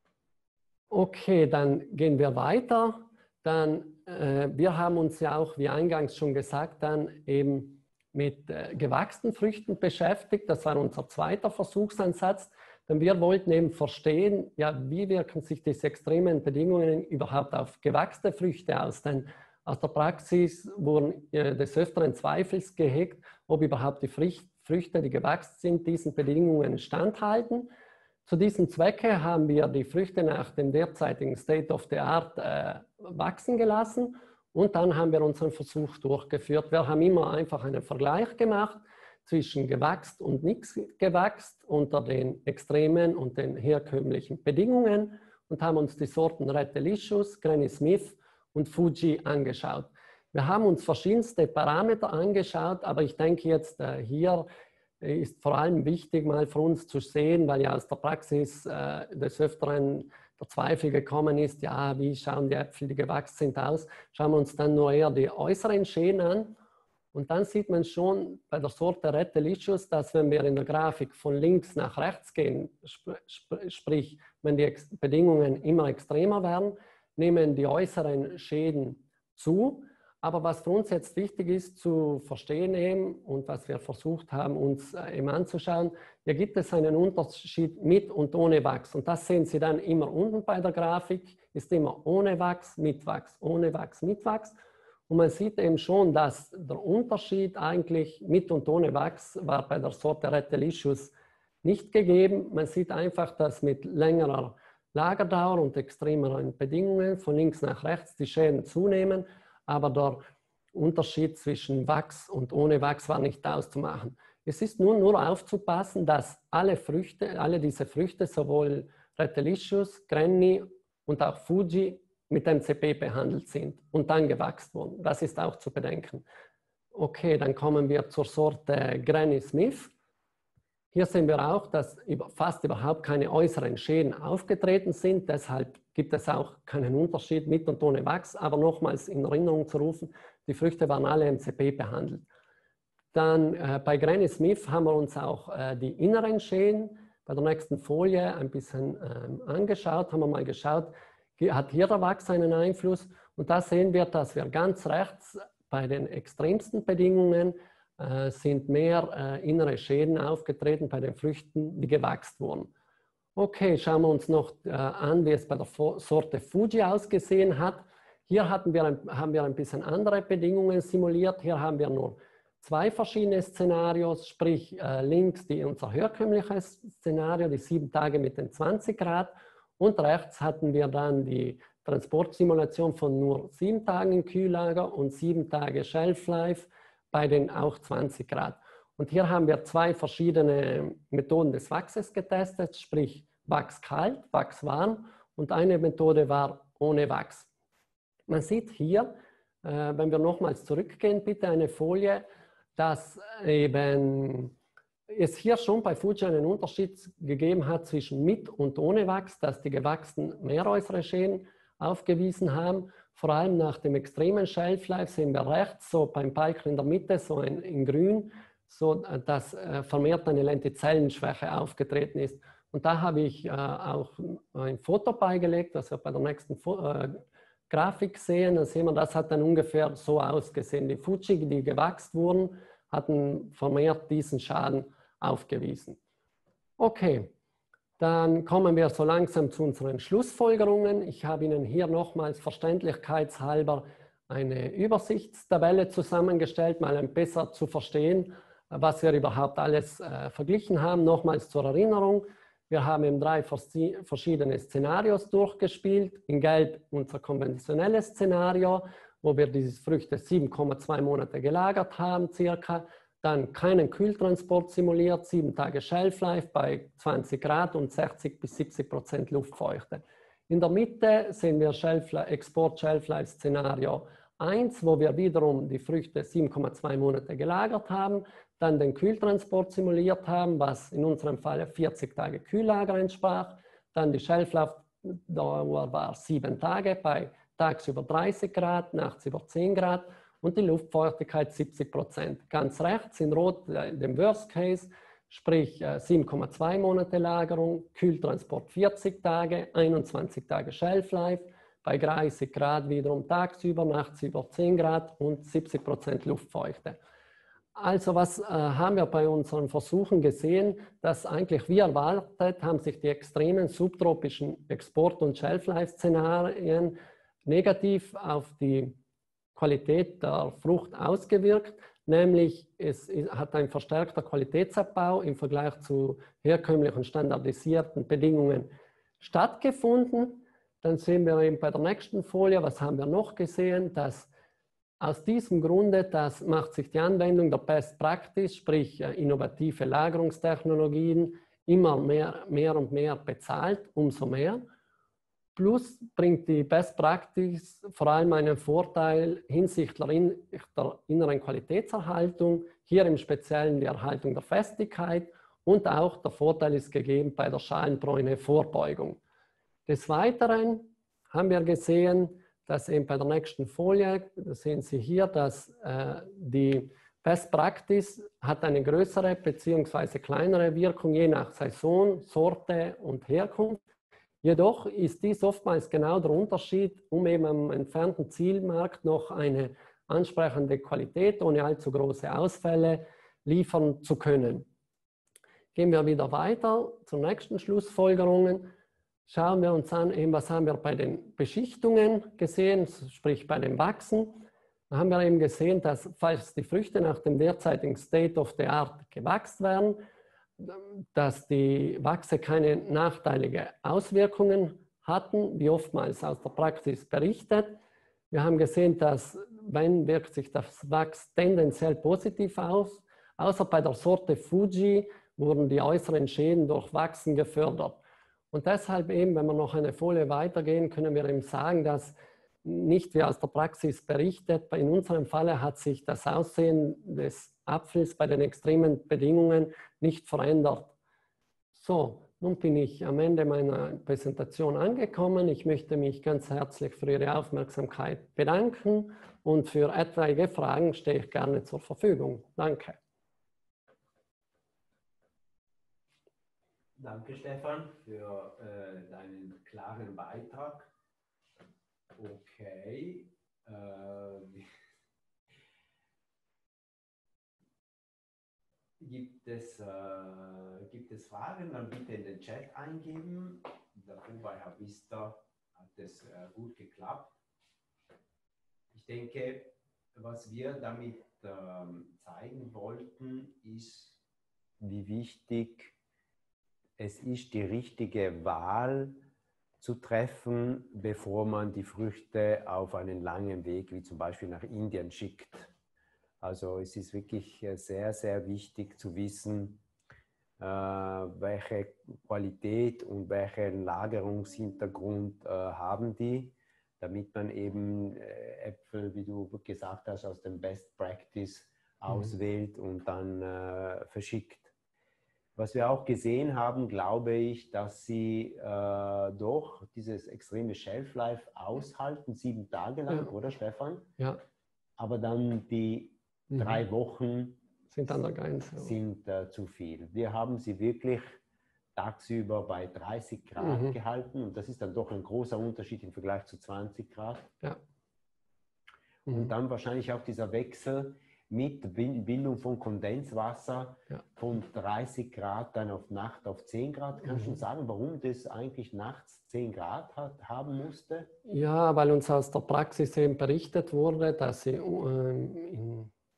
E: Okay, dann gehen wir weiter. Dann, äh, wir haben uns ja auch, wie eingangs schon gesagt, dann eben mit äh, gewachsenen Früchten beschäftigt. Das war unser zweiter Versuchsansatz. Denn wir wollten eben verstehen, ja, wie wirken sich diese extremen Bedingungen überhaupt auf gewachsene Früchte aus. Denn aus der Praxis wurden äh, des Öfteren Zweifel gehegt, ob überhaupt die Früchte, die gewachsen sind, diesen Bedingungen standhalten. Zu diesem Zwecke haben wir die Früchte nach dem derzeitigen State of the Art äh, wachsen gelassen und dann haben wir unseren Versuch durchgeführt. Wir haben immer einfach einen Vergleich gemacht zwischen gewachst und nichts gewachst unter den extremen und den herkömmlichen Bedingungen und haben uns die Sorten Red Delicious, Granny Smith und Fuji angeschaut. Wir haben uns verschiedenste Parameter angeschaut, aber ich denke jetzt äh, hier ist vor allem wichtig, mal für uns zu sehen, weil ja aus der Praxis äh, des Öfteren der Zweifel gekommen ist, ja, wie schauen die Äpfel, die gewachsen sind, aus? Schauen wir uns dann nur eher die äußeren Schäden an. Und dann sieht man schon bei der Sorte Red Delicious, dass wenn wir in der Grafik von links nach rechts gehen, sp sp sprich, wenn die Ex Bedingungen immer extremer werden, nehmen die äußeren Schäden zu. Aber was für uns jetzt wichtig ist zu verstehen eben und was wir versucht haben, uns eben anzuschauen, hier gibt es einen Unterschied mit und ohne Wachs. Und das sehen Sie dann immer unten bei der Grafik, ist immer ohne Wachs, mit Wachs, ohne Wachs, mit Wachs. Und man sieht eben schon, dass der Unterschied eigentlich mit und ohne Wachs war bei der Sorte Red Delicious nicht gegeben. Man sieht einfach, dass mit längerer Lagerdauer und extremeren Bedingungen von links nach rechts die Schäden zunehmen. Aber der Unterschied zwischen Wachs und ohne Wachs war nicht auszumachen. Es ist nun nur aufzupassen, dass alle Früchte, alle diese Früchte, sowohl Red Delicious, Granny und auch Fuji, mit M C P behandelt sind und dann gewachsen wurden. Das ist auch zu bedenken. Okay, dann kommen wir zur Sorte Granny Smith. Hier sehen wir auch, dass fast überhaupt keine äußeren Schäden aufgetreten sind. Deshalb gibt es auch keinen Unterschied mit und ohne Wachs. Aber nochmals in Erinnerung zu rufen, die Früchte waren alle M C P behandelt. Dann äh, bei Granny Smith haben wir uns auch äh, die inneren Schäden bei der nächsten Folie ein bisschen ähm, angeschaut. Haben wir mal geschaut, hat hier der Wachs einen Einfluss? Und da sehen wir, dass wir ganz rechts bei den extremsten Bedingungen äh, sind mehr äh, innere Schäden aufgetreten bei den Früchten, die gewachsen wurden. Okay, schauen wir uns noch äh, an, wie es bei der Sorte Fuji ausgesehen hat. Hier hatten wir ein, haben wir ein bisschen andere Bedingungen simuliert. Hier haben wir nur zwei verschiedene Szenarios, sprich äh, links die, unser herkömmliches Szenario, die sieben Tage mit den zwanzig Grad. Und rechts hatten wir dann die Transportsimulation von nur sieben Tagen im Kühllager und sieben Tage Shelf Life bei den auch zwanzig Grad. Und hier haben wir zwei verschiedene Methoden des Wachses getestet, sprich Wachs kalt, Wachs warm und eine Methode war ohne Wachs. Man sieht hier, äh, wenn wir nochmals zurückgehen, bitte eine Folie, dass eben es hier schon bei Fuji einen Unterschied gegeben hat zwischen mit und ohne Wachs, dass die gewachsenen mehr äußere Schäden aufgewiesen haben. Vor allem nach dem extremen Shelf Life sehen wir rechts, so beim Balken in der Mitte, so ein, in grün, so dass äh, vermehrt eine Lentizellenschwäche aufgetreten ist. Und da habe ich äh, auch ein Foto beigelegt, das wir bei der nächsten Fo äh, Grafik sehen. Da sehen wir, das hat dann ungefähr so ausgesehen. Die Fuji, die gewachsen wurden, hatten vermehrt diesen Schaden aufgewiesen. Okay, dann kommen wir so langsam zu unseren Schlussfolgerungen. Ich habe Ihnen hier nochmals verständlichkeitshalber eine Übersichtstabelle zusammengestellt, mal ein besser zu verstehen, was wir überhaupt alles äh, verglichen haben. Nochmals zur Erinnerung, wir haben eben drei verschiedene Szenarios durchgespielt. In Gelb unser konventionelles Szenario, wo wir diese Früchte sieben Komma zwei Monate gelagert haben, circa. Dann keinen Kühltransport simuliert, sieben Tage Shelf Life bei zwanzig Grad und sechzig bis siebzig Prozent Luftfeuchte. In der Mitte sehen wir Export Shelf Life Szenario eins, wo wir wiederum die Früchte sieben Komma zwei Monate gelagert haben, dann den Kühltransport simuliert haben, was in unserem Fall vierzig Tage Kühllager entsprach. Dann die Shelf Life Dauer war sieben Tage bei tagsüber dreißig Grad, nachts über zehn Grad und die Luftfeuchtigkeit siebzig Prozent. Ganz rechts in Rot dem Worst Case, sprich sieben Komma zwei Monate Lagerung, Kühltransport vierzig Tage, einundzwanzig Tage Shelf Life, bei dreißig Grad wiederum tagsüber, nachts über zehn Grad und siebzig Prozent Luftfeuchte. Also was äh, haben wir bei unseren Versuchen gesehen, dass eigentlich wie erwartet haben sich die extremen subtropischen Export- und Shelf-Life-Szenarien negativ auf die Qualität der Frucht ausgewirkt, nämlich es hat ein verstärkter Qualitätsabbau im Vergleich zu herkömmlichen standardisierten Bedingungen stattgefunden. Dann sehen wir eben bei der nächsten Folie, was haben wir noch gesehen, dass aus diesem Grunde, das macht sich die Anwendung der Best Practice, sprich innovative Lagerungstechnologien, immer mehr, mehr und mehr bezahlt, umso mehr. Plus bringt die Best Practice vor allem einen Vorteil hinsichtlich der inneren Qualitätserhaltung, hier im Speziellen die Erhaltung der Festigkeit und auch der Vorteil ist gegeben bei der Schalenbräune-Vorbeugung. Des Weiteren haben wir gesehen, dass eben bei der nächsten Folie, das sehen Sie hier, dass äh, die Best Practice hat eine größere bzw. kleinere Wirkung je nach Saison, Sorte und Herkunft. Jedoch ist dies oftmals genau der Unterschied, um eben am entfernten Zielmarkt noch eine ansprechende Qualität ohne allzu große Ausfälle liefern zu können. Gehen wir wieder weiter zu nächsten Schlussfolgerungen. Schauen wir uns an, eben, was haben wir bei den Beschichtungen gesehen, sprich bei dem Wachsen. Da haben wir eben gesehen, dass falls die Früchte nach dem derzeitigen State of the Art gewachst werden, dass die Wachse keine nachteiligen Auswirkungen hatten, wie oftmals aus der Praxis berichtet. Wir haben gesehen, dass, wenn wirkt sich das Wachs tendenziell positiv aus, außer bei der Sorte Fuji wurden die äußeren Schäden durch Wachsen gefördert. Und deshalb eben, wenn wir noch eine Folie weitergehen, können wir eben sagen, dass nicht wie aus der Praxis berichtet, in unserem Falle hat sich das Aussehen des Apfels bei den extremen Bedingungen nicht verändert. So, nun bin ich am Ende meiner Präsentation angekommen. Ich möchte mich ganz herzlich für Ihre Aufmerksamkeit bedanken und für etwaige Fragen stehe ich gerne zur Verfügung. Danke.
B: Danke, Stefan, für äh, deinen klaren Beitrag. Okay. Äh, gibt, es, äh, gibt es Fragen? Dann bitte in den Chat eingeben. Dafür bei Havista hat es äh, gut geklappt. Ich denke, was wir damit ähm, zeigen wollten, ist, wie wichtig es ist, die richtige Wahl zu treffen, bevor man die Früchte auf einen langen Weg, wie zum Beispiel nach Indien, schickt. Also es ist wirklich sehr, sehr wichtig zu wissen, äh, welche Qualität und welchen Lagerungshintergrund äh, haben die, damit man eben äh, Äpfel, wie du gesagt hast, aus dem Best Practice mhm. auswählt und dann äh, verschickt. Was wir auch gesehen haben, glaube ich, dass sie äh, doch dieses extreme Shelf Life aushalten, sieben Tage lang, ja. Oder Stefan?
E: Ja.
B: Aber dann die mhm. drei Wochen
E: sind, an der Grenze,
B: sind äh, zu viel. Wir haben sie wirklich tagsüber bei dreißig Grad mhm. gehalten und das ist dann doch ein großer Unterschied im Vergleich zu zwanzig Grad.
E: Ja.
B: Mhm. Und dann wahrscheinlich auch dieser Wechsel mit Bildung von Kondenswasser ja. von dreißig Grad dann auf Nacht auf zehn Grad. Kannst du mhm. sagen, warum das eigentlich nachts zehn Grad hat, haben musste?
E: Ja, weil uns aus der Praxis eben berichtet wurde, dass sie äh, in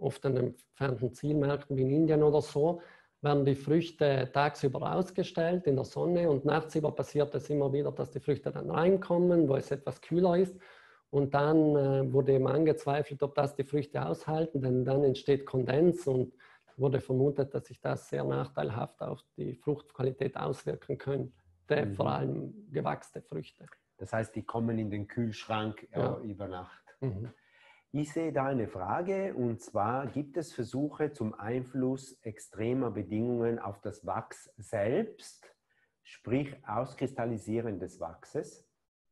E: oft an entfernten Zielmärkten wie in Indien oder so, werden die Früchte tagsüber ausgestellt in der Sonne und nachtsüber passiert es immer wieder, dass die Früchte dann reinkommen, wo es etwas kühler ist. Und dann äh, wurde eben angezweifelt, ob das die Früchte aushalten, denn dann entsteht Kondens und wurde vermutet, dass sich das sehr nachteilhaft auf die Fruchtqualität auswirken könnte, mhm. vor allem gewachsene Früchte.
B: Das heißt, die kommen in den Kühlschrank äh, ja. über Nacht.
E: Mhm.
B: Ich sehe da eine Frage, und zwar, gibt es Versuche zum Einfluss extremer Bedingungen auf das Wachs selbst, sprich Auskristallisieren des Wachses?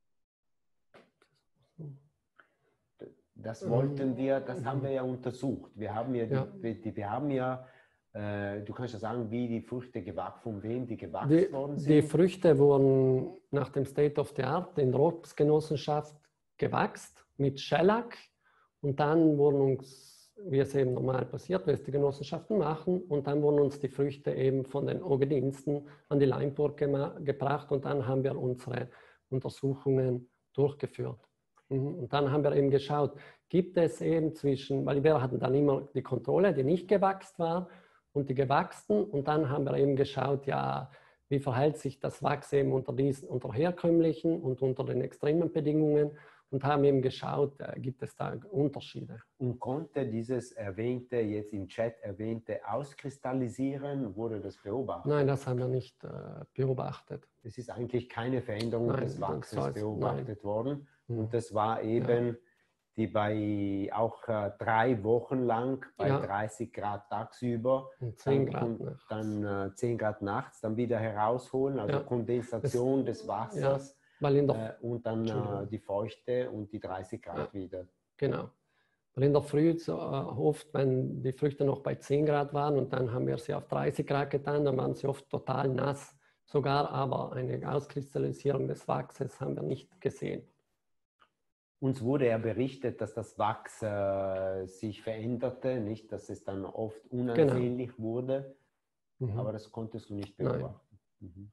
B: Das wollten wir, das haben wir ja untersucht. Wir haben ja, ja. Die, die, wir haben ja, äh, du kannst ja sagen, wie die Früchte gewachsen, von wem die gewachsen
E: die,
B: worden sind.
E: Die Früchte wurden nach dem State of the Art in der Obstgenossenschaft gewachsen mit Shellac. Und dann wurden uns, wie es eben normal passiert, wie es die Genossenschaften machen, und dann wurden uns die Früchte eben von den Obediensten an die Leinburg gebracht und dann haben wir unsere Untersuchungen durchgeführt. Und dann haben wir eben geschaut, gibt es eben zwischen, weil wir hatten dann immer die Kontrolle, die nicht gewachsen war und die gewachsen, und dann haben wir eben geschaut, ja, wie verhält sich das Wachs eben unter diesen, unter herkömmlichen und unter den extremen Bedingungen. Und haben eben geschaut, äh, gibt es da Unterschiede.
B: Und konnte dieses erwähnte, jetzt im Chat erwähnte, auskristallisieren? Wurde das beobachtet?
E: Nein, das haben wir nicht äh, beobachtet.
B: Es ist eigentlich keine Veränderung nein, des Wachses heißt, beobachtet nein. worden. Und das war eben, ja. die bei auch äh, drei Wochen lang bei ja. dreißig Grad tagsüber
E: und zehn Grad
B: dann,
E: nachts.
B: dann äh, zehn Grad nachts dann wieder herausholen, also ja. Kondensation das, des Wassers. Ja.
E: Weil in der,
B: äh, und dann äh, die Feuchte und die dreißig Grad ja, wieder.
E: Genau. Weil in der Früh so, äh, oft, wenn die Früchte noch bei zehn Grad waren und dann haben wir sie auf dreißig Grad getan, dann waren sie oft total nass. Sogar aber eine Auskristallisierung des Wachses haben wir nicht gesehen.
B: Uns wurde ja berichtet, dass das Wachs äh, sich veränderte, nicht, dass es dann oft unansehnlich genau. wurde. Mhm. Aber das konntest du nicht beobachten. Mhm.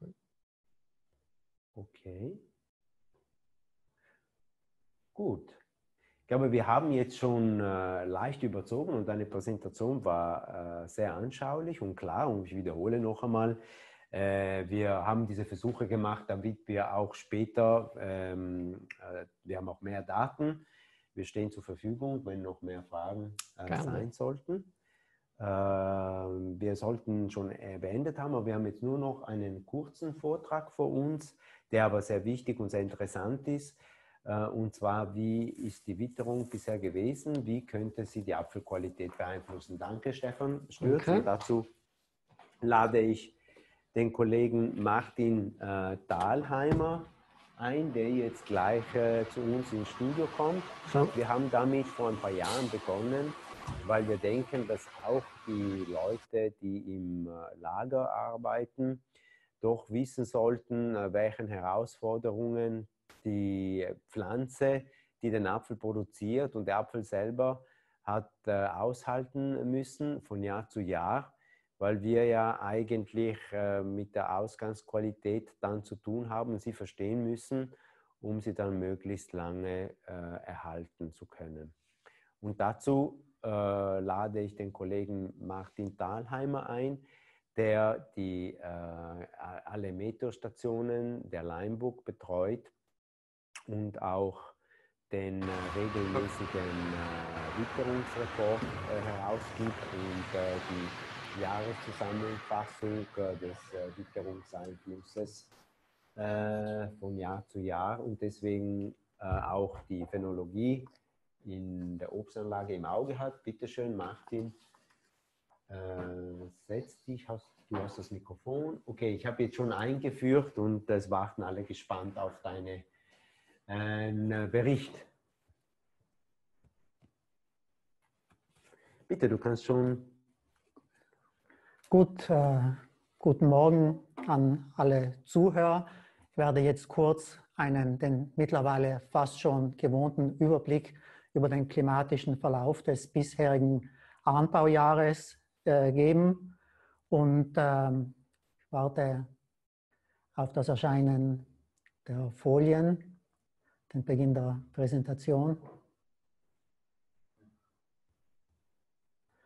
B: Okay. Gut. Ich glaube, wir haben jetzt schon äh, leicht überzogen und deine Präsentation war äh, sehr anschaulich und klar. Und ich wiederhole noch einmal, äh, wir haben diese Versuche gemacht, damit wir auch später, ähm, äh, wir haben auch mehr Daten, wir stehen zur Verfügung, wenn noch mehr Fragen äh, sein sollten. Äh, wir sollten schon äh, beendet haben, aber wir haben jetzt nur noch einen kurzen Vortrag vor uns, der aber sehr wichtig und sehr interessant ist. Und zwar, wie ist die Witterung bisher gewesen? Wie könnte sie die Apfelqualität beeinflussen? Danke, Stefan Stürz. Okay. Und dazu lade ich den Kollegen Martin äh, Dahlheimer ein, der jetzt gleich äh, zu uns ins Studio kommt. So. Wir haben damit vor ein paar Jahren begonnen, weil wir denken, dass auch die Leute, die im äh, Lager arbeiten, doch wissen sollten, äh, welchen Herausforderungen die Pflanze, die den Apfel produziert und der Apfel selber hat äh, aushalten müssen von Jahr zu Jahr, weil wir ja eigentlich äh, mit der Ausgangsqualität dann zu tun haben, sie verstehen müssen, um sie dann möglichst lange äh, erhalten zu können. Und dazu äh, lade ich den Kollegen Martin Dahlheimer ein, der die, äh, alle Meteostationen der Leinburg betreut und auch den äh, regelmäßigen äh, Witterungsreport äh, herausgibt und äh, die Jahreszusammenfassung äh, des äh, Witterungseinflusses äh, von Jahr zu Jahr und deswegen äh, auch die Phänologie in der Obstanlage im Auge hat. Bitte schön, Martin, äh, setz dich, hast, du hast das Mikrofon. Okay, ich habe jetzt schon eingeführt und es warten alle gespannt auf deine ein Bericht. Bitte, du kannst schon.
F: Gut, äh, guten Morgen an alle Zuhörer. Ich werde jetzt kurz einen, den mittlerweile fast schon gewohnten Überblick über den klimatischen Verlauf des bisherigen Anbaujahres äh, geben und ähm, ich warte auf das Erscheinen der Folien. Den Beginn der Präsentation.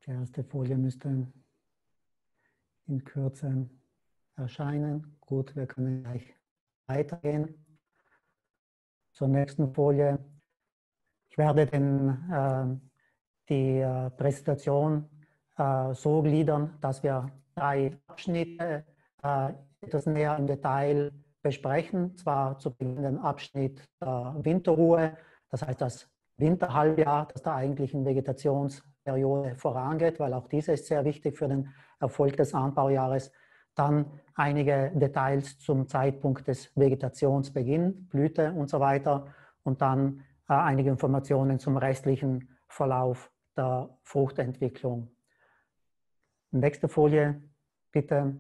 F: Die erste Folie müsste in Kürze erscheinen. Gut, wir können gleich weitergehen zur nächsten Folie. Ich werde den, äh, die äh, Präsentation äh, so gliedern, dass wir drei Abschnitte äh, etwas näher im Detail besprechen. Zwar zu Beginn den Abschnitt der Winterruhe, das heißt das Winterhalbjahr, das der eigentlichen Vegetationsperiode vorangeht, weil auch diese ist sehr wichtig für den Erfolg des Anbaujahres. Dann einige Details zum Zeitpunkt des Vegetationsbeginns, Blüte und so weiter. Und dann äh, einige Informationen zum restlichen Verlauf der Fruchtentwicklung. Nächste Folie, bitte.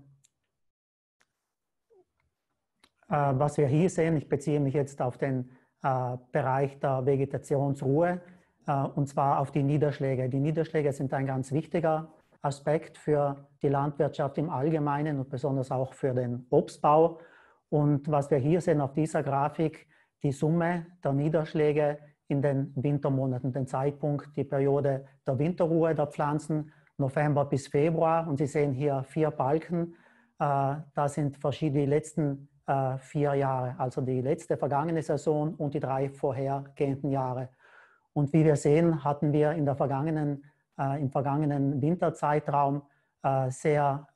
F: Äh, was wir hier sehen, ich beziehe mich jetzt auf den äh, Bereich der Vegetationsruhe, äh, und zwar auf die Niederschläge. Die Niederschläge sind ein ganz wichtiger Aspekt für die Landwirtschaft im Allgemeinen und besonders auch für den Obstbau. Und was wir hier sehen auf dieser Grafik, die Summe der Niederschläge in den Wintermonaten, den Zeitpunkt, die Periode der Winterruhe der Pflanzen, November bis Februar. Und Sie sehen hier vier Balken. Äh, da sind verschiedene, die letzten äh, vier Jahre, also die letzte vergangene Saison und die drei vorhergehenden Jahre. Und wie wir sehen, hatten wir in der vergangenen, äh, im vergangenen Winterzeitraum äh, sehr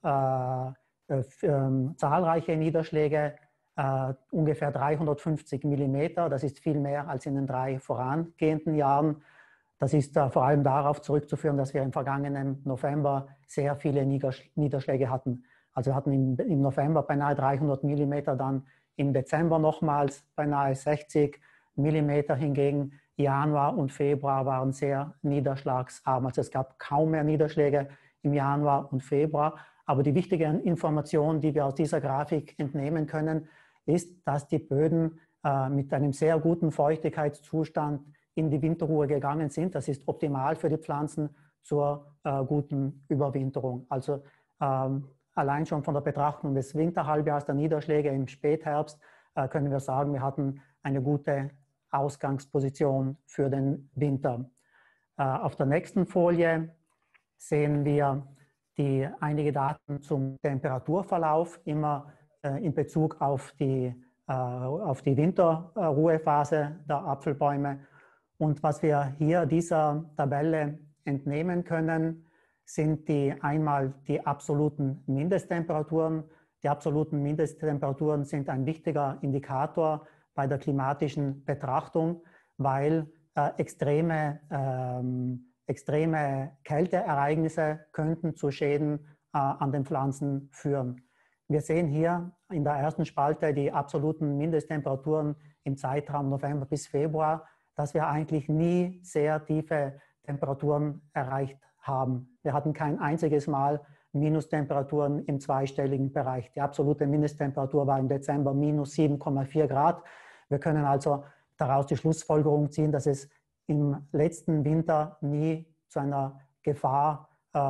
F: äh, äh, zahlreiche Niederschläge, Uh, ungefähr dreihundertfünfzig Millimeter. Das ist viel mehr als in den drei vorangehenden Jahren. Das ist uh, vor allem darauf zurückzuführen, dass wir im vergangenen November sehr viele Niedersch Niederschläge hatten. Also wir hatten im, im November beinahe dreihundert Millimeter, dann im Dezember nochmals beinahe sechzig Millimeter. Hingegen Januar und Februar waren sehr niederschlagsarm. Also es gab kaum mehr Niederschläge im Januar und Februar. Aber die wichtige Information, die wir aus dieser Grafik entnehmen können, ist, dass die Böden äh, mit einem sehr guten Feuchtigkeitszustand in die Winterruhe gegangen sind. Das ist optimal für die Pflanzen zur äh, guten Überwinterung. Also ähm, allein schon von der Betrachtung des Winterhalbjahres der Niederschläge im Spätherbst äh, können wir sagen, wir hatten eine gute Ausgangsposition für den Winter. Äh, auf der nächsten Folie sehen wir die einige Daten zum Temperaturverlauf, immer äh, in Bezug auf die, äh, auf die Winterruhephase der Apfelbäume. Und was wir hier dieser Tabelle entnehmen können, sind die einmal die absoluten Mindesttemperaturen. Die absoluten Mindesttemperaturen sind ein wichtiger Indikator bei der klimatischen Betrachtung, weil äh, extreme ähm, Extreme Kälteereignisse könnten zu Schäden äh, an den Pflanzen führen. Wir sehen hier in der ersten Spalte die absoluten Mindesttemperaturen im Zeitraum November bis Februar, dass wir eigentlich nie sehr tiefe Temperaturen erreicht haben. Wir hatten kein einziges Mal Minustemperaturen im zweistelligen Bereich. Die absolute Mindesttemperatur war im Dezember minus sieben Komma vier Grad. Wir können also daraus die Schlussfolgerung ziehen, dass es im letzten Winter nie zu einer Gefahr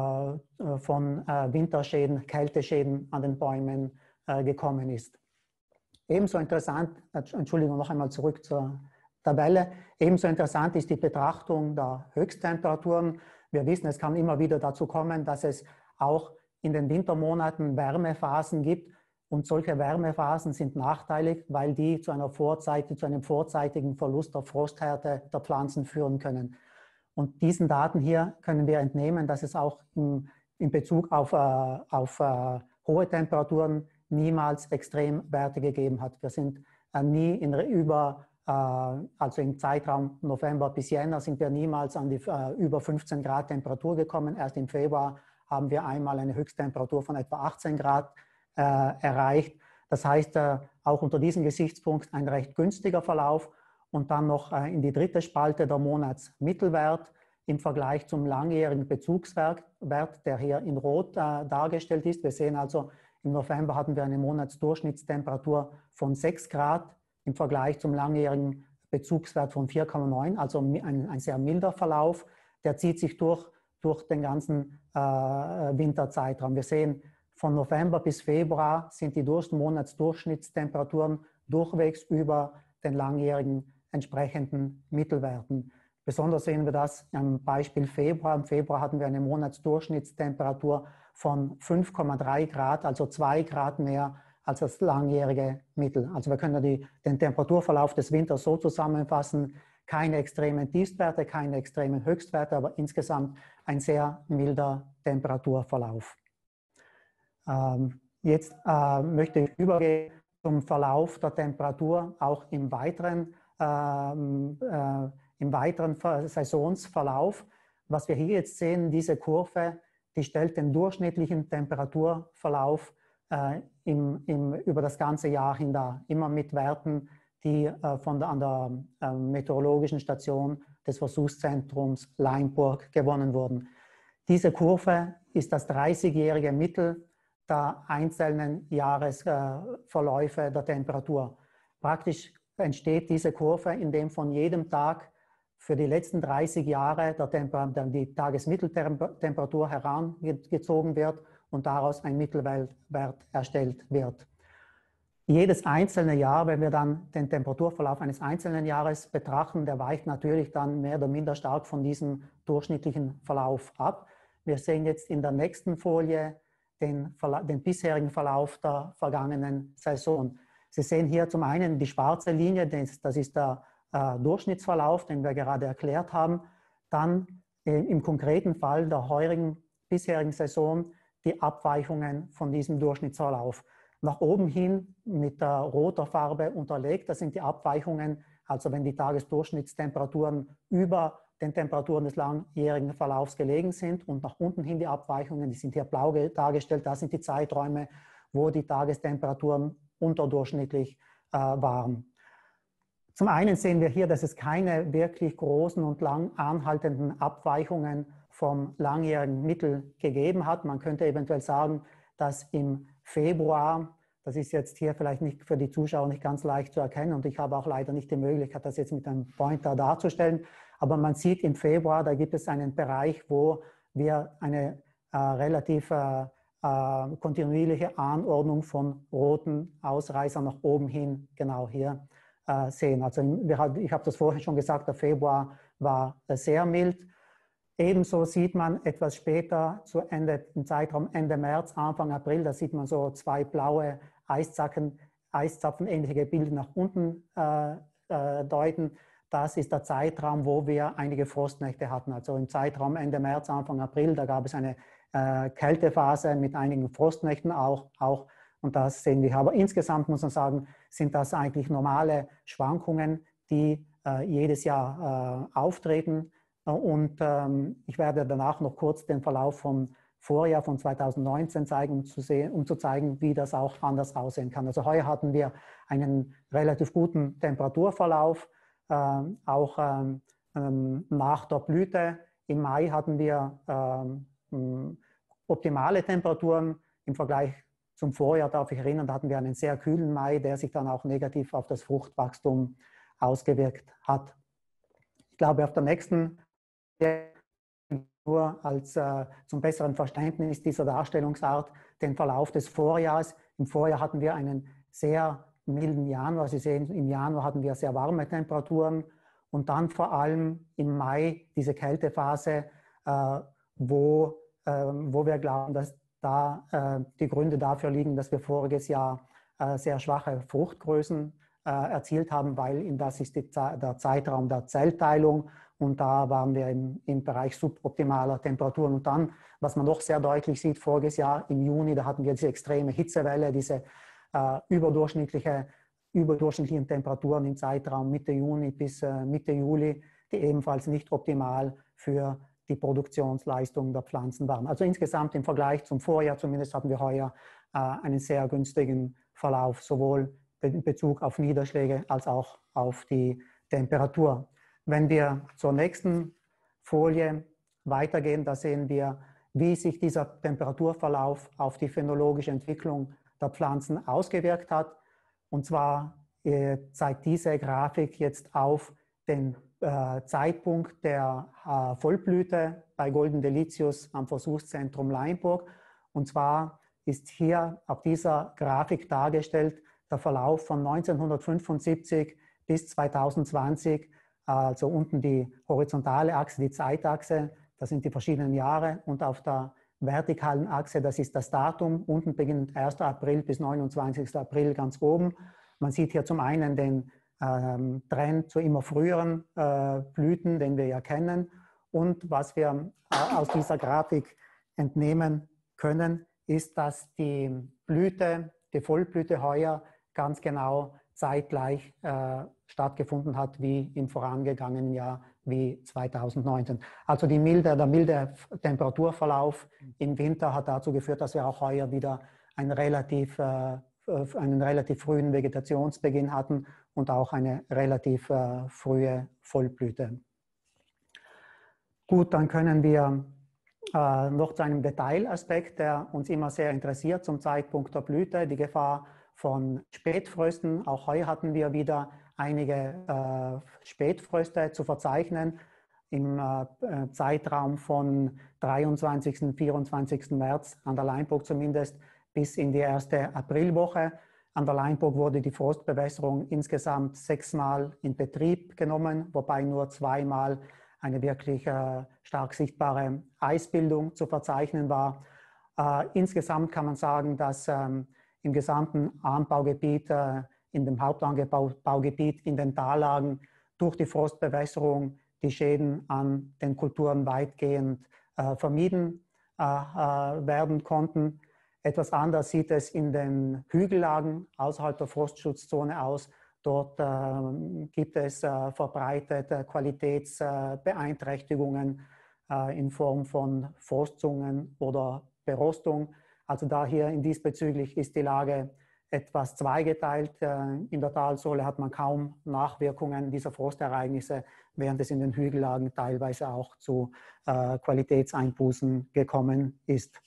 F: äh, von äh, Winterschäden, Kälteschäden an den Bäumen äh, gekommen ist. Ebenso interessant, Entschuldigung, noch einmal zurück zur Tabelle, ebenso interessant ist die Betrachtung der Höchsttemperaturen. Wir wissen, es kann immer wieder dazu kommen, dass es auch in den Wintermonaten Wärmephasen gibt. Und solche Wärmephasen sind nachteilig, weil die zu, einer Vorzeit, zu einem vorzeitigen Verlust der Frosthärte der Pflanzen führen können. Und diesen Daten hier können wir entnehmen, dass es auch im, in Bezug auf, äh, auf äh, hohe Temperaturen niemals Extremwerte gegeben hat. Wir sind äh, nie in über, äh, also im Zeitraum November bis Jänner sind wir niemals an die äh, über fünfzehn Grad Temperatur gekommen. Erst im Februar haben wir einmal eine Höchsttemperatur von etwa achtzehn Grad Äh, erreicht. Das heißt, äh, auch unter diesem Gesichtspunkt ein recht günstiger Verlauf. Und dann noch äh, in die dritte Spalte der Monatsmittelwert im Vergleich zum langjährigen Bezugswert, der hier in Rot äh, dargestellt ist. Wir sehen also, im November hatten wir eine Monatsdurchschnittstemperatur von sechs Grad im Vergleich zum langjährigen Bezugswert von vier Komma neun, also ein, ein sehr milder Verlauf. Der zieht sich durch, durch den ganzen äh, Winterzeitraum. Wir sehen, von November bis Februar sind die Monatsdurchschnittstemperaturen durchwegs über den langjährigen entsprechenden Mittelwerten. Besonders sehen wir das am Beispiel Februar. Im Februar hatten wir eine Monatsdurchschnittstemperatur von fünf Komma drei Grad, also zwei Grad mehr als das langjährige Mittel. Also wir können die, den Temperaturverlauf des Winters so zusammenfassen: keine extremen Tiefstwerte, keine extremen Höchstwerte, aber insgesamt ein sehr milder Temperaturverlauf. Ähm, jetzt äh, möchte ich übergehen zum Verlauf der Temperatur auch im weiteren, ähm, äh, im weiteren Saisonsverlauf. Was wir hier jetzt sehen, diese Kurve, die stellt den durchschnittlichen Temperaturverlauf äh, im, im, über das ganze Jahr hin dar, immer mit Werten, die äh, von der, an der äh, meteorologischen Station des Versuchszentrums Leinburg gewonnen wurden. Diese Kurve ist das dreißigjährige Mittel der einzelnen Jahresverläufe äh, der Temperatur. Praktisch entsteht diese Kurve, indem von jedem Tag für die letzten dreißig Jahre der Temper die Tagesmitteltemperatur herangezogen wird und daraus ein Mittelwert erstellt wird. Jedes einzelne Jahr, wenn wir dann den Temperaturverlauf eines einzelnen Jahres betrachten, der weicht natürlich dann mehr oder minder stark von diesem durchschnittlichen Verlauf ab. Wir sehen jetzt in der nächsten Folie den, den bisherigen Verlauf der vergangenen Saison. Sie sehen hier zum einen die schwarze Linie, das ist der äh, Durchschnittsverlauf, den wir gerade erklärt haben. Dann äh, im konkreten Fall der heurigen bisherigen Saison die Abweichungen von diesem Durchschnittsverlauf. Nach oben hin mit der roter Farbe unterlegt, das sind die Abweichungen, also wenn die Tagesdurchschnittstemperaturen über den Temperaturen des langjährigen Verlaufs gelegen sind, und nach unten hin die Abweichungen, die sind hier blau dargestellt, das sind die Zeiträume, wo die Tagestemperaturen unterdurchschnittlich äh, waren. Zum einen sehen wir hier, dass es keine wirklich großen und lang anhaltenden Abweichungen vom langjährigen Mittel gegeben hat. Man könnte eventuell sagen, dass im Februar, das ist jetzt hier vielleicht nicht für die Zuschauer nicht ganz leicht zu erkennen, und ich habe auch leider nicht die Möglichkeit, das jetzt mit einem Pointer darzustellen, aber man sieht im Februar, da gibt es einen Bereich, wo wir eine äh, relativ äh, äh, kontinuierliche Anordnung von roten Ausreißern nach oben hin genau hier äh, sehen. Also wir, ich habe das vorhin schon gesagt, der Februar war äh, sehr mild. Ebenso sieht man etwas später, zu Ende, im Zeitraum Ende März, Anfang April, da sieht man so zwei blaue Eiszacken, Eiszapfenähnliche Gebilde nach unten äh, äh, deuten. Das ist der Zeitraum, wo wir einige Frostnächte hatten. Also im Zeitraum Ende März, Anfang April, da gab es eine äh, Kältephase mit einigen Frostnächten auch, auch. Und das sehen wir. Aber insgesamt muss man sagen, sind das eigentlich normale Schwankungen, die äh, jedes Jahr äh, auftreten. Und ähm, ich werde danach noch kurz den Verlauf vom Vorjahr von zweitausendneunzehn zeigen, um zu, sehen, um zu zeigen, wie das auch anders aussehen kann. Also heuer hatten wir einen relativ guten Temperaturverlauf, äh, auch ähm, ähm, nach der Blüte. Im Mai hatten wir ähm, optimale Temperaturen im Vergleich zum Vorjahr, darf ich erinnern, da hatten wir einen sehr kühlen Mai, der sich dann auch negativ auf das Fruchtwachstum ausgewirkt hat. Ich glaube, auf der nächsten nur als äh, zum besseren Verständnis dieser Darstellungsart den Verlauf des Vorjahres. Im Vorjahr hatten wir einen sehr milden Januar. Sie sehen, im Januar hatten wir sehr warme Temperaturen und dann vor allem im Mai diese Kältephase, äh, wo, äh, wo wir glauben, dass da äh, die Gründe dafür liegen, dass wir voriges Jahr äh, sehr schwache Fruchtgrößen äh, erzielt haben, weil in das ist die, der Zeitraum der Zellteilung. Und da waren wir im, im Bereich suboptimaler Temperaturen. Und dann, was man noch sehr deutlich sieht, voriges Jahr im Juni, da hatten wir diese extreme Hitzewelle, diese äh, überdurchschnittliche, überdurchschnittlichen Temperaturen im Zeitraum Mitte Juni bis äh, Mitte Juli, die ebenfalls nicht optimal für die Produktionsleistung der Pflanzen waren. Also insgesamt im Vergleich zum Vorjahr zumindest hatten wir heuer äh, einen sehr günstigen Verlauf, sowohl in Bezug auf Niederschläge als auch auf die Temperatur. Wenn wir zur nächsten Folie weitergehen, da sehen wir, wie sich dieser Temperaturverlauf auf die phänologische Entwicklung der Pflanzen ausgewirkt hat. Und zwar äh, zeigt diese Grafik jetzt auf den äh, Zeitpunkt der äh, Vollblüte bei Golden Delicious am Versuchszentrum Leinburg. Und zwar ist hier auf dieser Grafik dargestellt der Verlauf von neunzehnhundertfünfundsiebzig bis zweitausendzwanzig Also unten die horizontale Achse, die Zeitachse, das sind die verschiedenen Jahre und auf der vertikalen Achse, das ist das Datum, unten beginnend erster April bis neunundzwanzigster April ganz oben. Man sieht hier zum einen den ähm, Trend zu immer früheren äh, Blüten, den wir ja kennen. Und was wir äh, aus dieser Grafik entnehmen können, ist, dass die Blüte, die Vollblüte heuer ganz genau zeitgleich äh, stattgefunden hat wie im vorangegangenen Jahr, wie zweitausendneunzehn. Also die milde, der milde Temperaturverlauf im Winter hat dazu geführt, dass wir auch heuer wieder einen relativ, äh, einen relativ frühen Vegetationsbeginn hatten und auch eine relativ äh, frühe Vollblüte. Gut, dann können wir äh, noch zu einem Detailaspekt, der uns immer sehr interessiert zum Zeitpunkt der Blüte, die Gefahr von Spätfrösten. Auch heuer hatten wir wieder einige äh, Spätfröste zu verzeichnen im äh, Zeitraum von dreiundzwanzigsten vierundzwanzigsten März an der Leinburg zumindest bis in die erste Aprilwoche. An der Leinburg wurde die Frostbewässerung insgesamt sechsmal in Betrieb genommen, wobei nur zweimal eine wirklich äh, stark sichtbare Eisbildung zu verzeichnen war. Äh, insgesamt kann man sagen, dass ähm, im gesamten Anbaugebiet, äh, in dem Hauptanbaugebiet, in den Tallagen durch die Frostbewässerung die Schäden an den Kulturen weitgehend äh, vermieden äh, äh, werden konnten. Etwas anders sieht es in den Hügellagen außerhalb der Frostschutzzone aus. Dort äh, gibt es äh, verbreitete Qualitätsbeeinträchtigungen äh, in Form von Frostzungen oder Berostung. Also daher in diesbezüglich ist die Lage etwas zweigeteilt. Äh, in der Talsohle hat man kaum Nachwirkungen dieser Frostereignisse, während es in den Hügellagen teilweise auch zu äh, Qualitätseinbußen gekommen ist.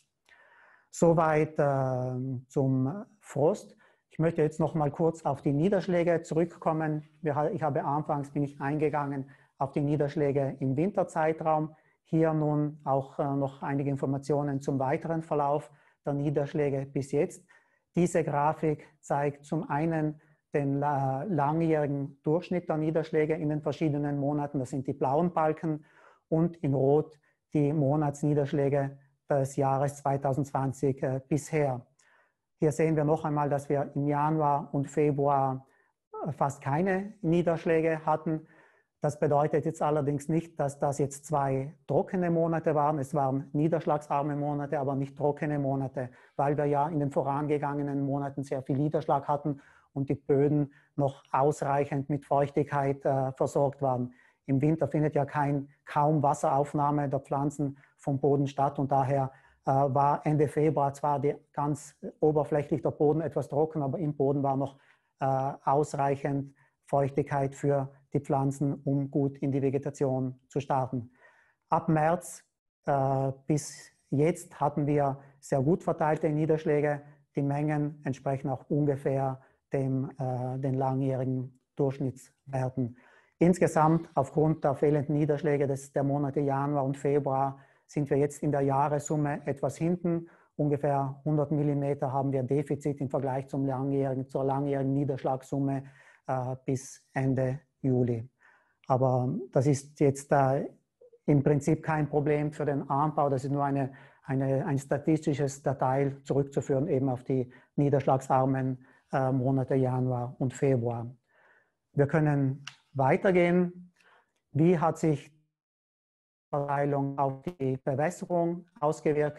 F: Soweit äh, zum Frost. Ich möchte jetzt noch mal kurz auf die Niederschläge zurückkommen. Ich habe anfangs bin ich eingegangen auf die Niederschläge im Winterzeitraum. Hier nun auch noch einige Informationen zum weiteren Verlauf der Niederschläge bis jetzt. Diese Grafik zeigt zum einen den langjährigen Durchschnitt der Niederschläge in den verschiedenen Monaten. Das sind die blauen Balken und in Rot die Monatsniederschläge des Jahres zweitausendzwanzig äh, bisher. Hier sehen wir noch einmal, dass wir im Januar und Februar fast keine Niederschläge hatten. Das bedeutet jetzt allerdings nicht, dass das jetzt zwei trockene Monate waren. Es waren niederschlagsarme Monate, aber nicht trockene Monate, weil wir ja in den vorangegangenen Monaten sehr viel Niederschlag hatten und die Böden noch ausreichend mit Feuchtigkeit äh, versorgt waren. Im Winter findet ja kein, kaum Wasseraufnahme der Pflanzen vom Boden statt und daher war Ende Februar zwar die, ganz oberflächlich der Boden etwas trocken, aber im Boden war noch äh, ausreichend Feuchtigkeit für die Pflanzen, um gut in die Vegetation zu starten. Ab März äh, bis jetzt hatten wir sehr gut verteilte Niederschläge. Die Mengen entsprechen auch ungefähr dem, äh, den langjährigen Durchschnittswerten. Insgesamt aufgrund der fehlenden Niederschläge des, der Monate Januar und Februar sind wir jetzt in der Jahressumme etwas hinten. Ungefähr hundert Millimeter haben wir Defizit im Vergleich zum langjährigen, zur langjährigen Niederschlagssumme äh, bis Ende Juli. Aber das ist jetzt äh, im Prinzip kein Problem für den Anbau. Das ist nur eine, eine, ein statistisches Detail zurückzuführen eben auf die niederschlagsarmen äh, Monate Januar und Februar. Wir können weitergehen. Wie hat sich Verteilung auf die Bewässerung ausgewirkt?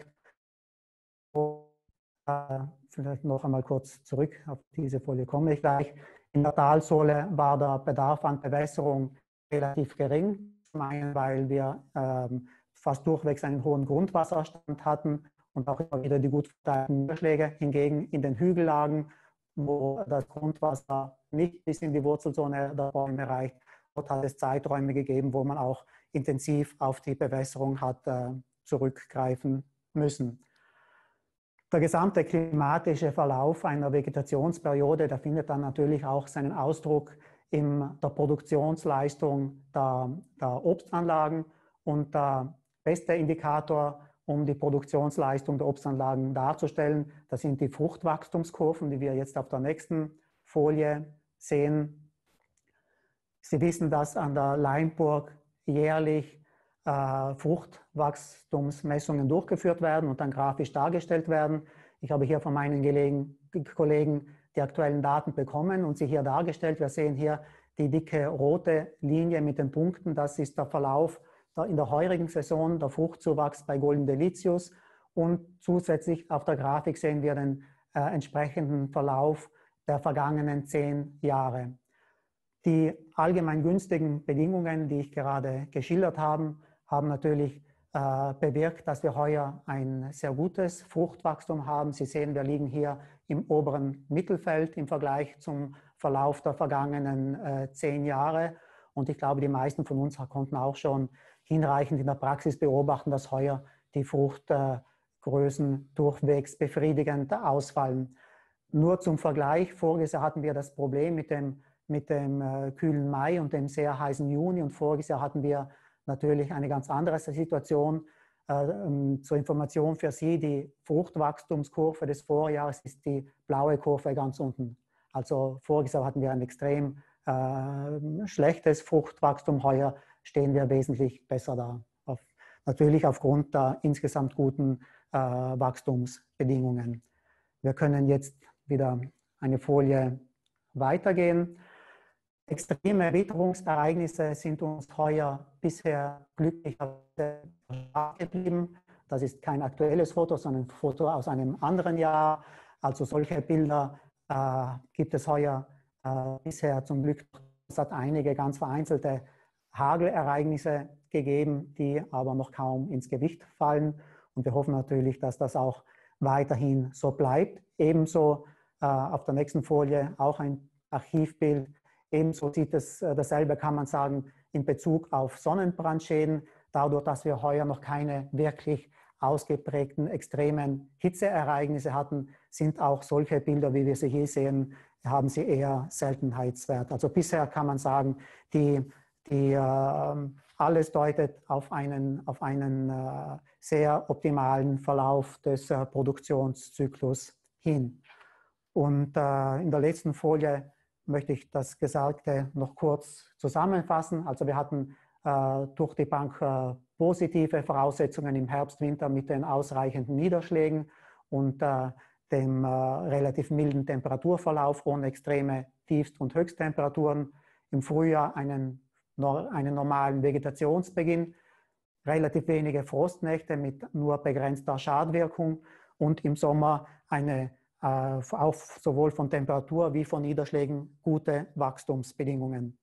F: Vielleicht noch einmal kurz zurück, auf diese Folie komme ich gleich. In der Talsohle war der Bedarf an Bewässerung relativ gering. Zum einen, weil wir ähm, fast durchwegs einen hohen Grundwasserstand hatten und auch immer wieder die gut verteilten Niederschläge. Hingegen in den Hügellagen, wo das Grundwasser nicht bis in die Wurzelzone der Bäume reicht, dort hat es Zeiträume gegeben, wo man auch intensiv auf die Bewässerung hat äh, zurückgreifen müssen. Der gesamte klimatische Verlauf einer Vegetationsperiode, der findet dann natürlich auch seinen Ausdruck in der Produktionsleistung der, der Obstanlagen. Und der beste Indikator, um die Produktionsleistung der Obstanlagen darzustellen, das sind die Fruchtwachstumskurven, die wir jetzt auf der nächsten Folie sehen. Sie wissen, dass an der Leinburg jährlich äh, Fruchtwachstumsmessungen durchgeführt werden und dann grafisch dargestellt werden. Ich habe hier von meinen Gelegen, Kollegen die aktuellen Daten bekommen und sie hier dargestellt. Wir sehen hier die dicke rote Linie mit den Punkten. Das ist der Verlauf in der heurigen Saison, der Fruchtzuwachs bei Golden Delicious. Und zusätzlich auf der Grafik sehen wir den äh, entsprechenden Verlauf der vergangenen zehn Jahre. Die allgemein günstigen Bedingungen, die ich gerade geschildert habe, haben natürlich äh, bewirkt, dass wir heuer ein sehr gutes Fruchtwachstum haben. Sie sehen, wir liegen hier im oberen Mittelfeld im Vergleich zum Verlauf der vergangenen äh, zehn Jahre. Und ich glaube, die meisten von uns konnten auch schon hinreichend in der Praxis beobachten, dass heuer die Fruchtgrößen äh, durchwegs befriedigend ausfallen. Nur zum Vergleich, voriges Jahr hatten wir das Problem mit dem, mit dem äh, kühlen Mai und dem sehr heißen Juni und voriges Jahr hatten wir natürlich eine ganz andere Situation. Äh, zur Information für Sie, die Fruchtwachstumskurve des Vorjahres ist die blaue Kurve ganz unten. Also voriges Jahr hatten wir ein extrem äh, schlechtes Fruchtwachstum, heuer stehen wir wesentlich besser da. Auf, natürlich aufgrund der insgesamt guten äh, Wachstumsbedingungen. Wir können jetzt wieder eine Folie weitergehen. Extreme Witterungsereignisse sind uns heuer bisher glücklicherweise geblieben. Das ist kein aktuelles Foto, sondern ein Foto aus einem anderen Jahr. Also solche Bilder äh, gibt es heuer äh, bisher zum Glück. Es hat einige ganz vereinzelte Hagelereignisse gegeben, die aber noch kaum ins Gewicht fallen. Und wir hoffen natürlich, dass das auch weiterhin so bleibt. Ebenso äh, auf der nächsten Folie auch ein Archivbild. Ebenso sieht es äh, dasselbe, kann man sagen, in Bezug auf Sonnenbrandschäden. Dadurch, dass wir heuer noch keine wirklich ausgeprägten extremen Hitzeereignisse hatten, sind auch solche Bilder, wie wir sie hier sehen, haben sie eher Seltenheitswert. Also bisher kann man sagen, die, die, äh, alles deutet auf einen, auf einen äh, sehr optimalen Verlauf des äh, Produktionszyklus hin. Und äh, in der letzten Folie möchte ich das Gesagte noch kurz zusammenfassen. Also wir hatten äh, durch die Bank äh, positive Voraussetzungen im Herbst, Winter mit den ausreichenden Niederschlägen und äh, dem äh, relativ milden Temperaturverlauf ohne extreme Tiefst- und Höchsttemperaturen. Im Frühjahr einen, einen normalen Vegetationsbeginn, relativ wenige Frostnächte mit nur begrenzter Schadwirkung und im Sommer eine äh, auch sowohl von Temperatur wie von Niederschlägen gute Wachstumsbedingungen.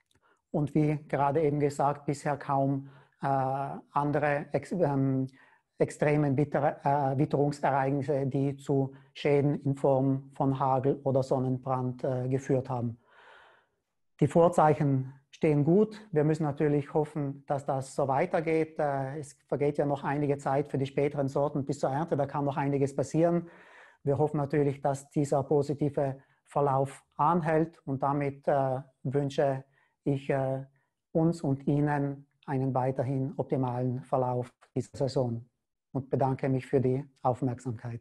F: Und wie gerade eben gesagt, bisher kaum äh, andere ex ähm, extremen Witter äh, Witterungsereignisse, die zu Schäden in Form von Hagel oder Sonnenbrand äh, geführt haben. Die Vorzeichen stehen gut. Wir müssen natürlich hoffen, dass das so weitergeht. Äh, es vergeht ja noch einige Zeit für die späteren Sorten bis zur Ernte. Da kann noch einiges passieren. Wir hoffen natürlich, dass dieser positive Verlauf anhält und damit äh, wünsche ich äh, uns und Ihnen einen weiterhin optimalen Verlauf dieser Saison und bedanke mich für die Aufmerksamkeit.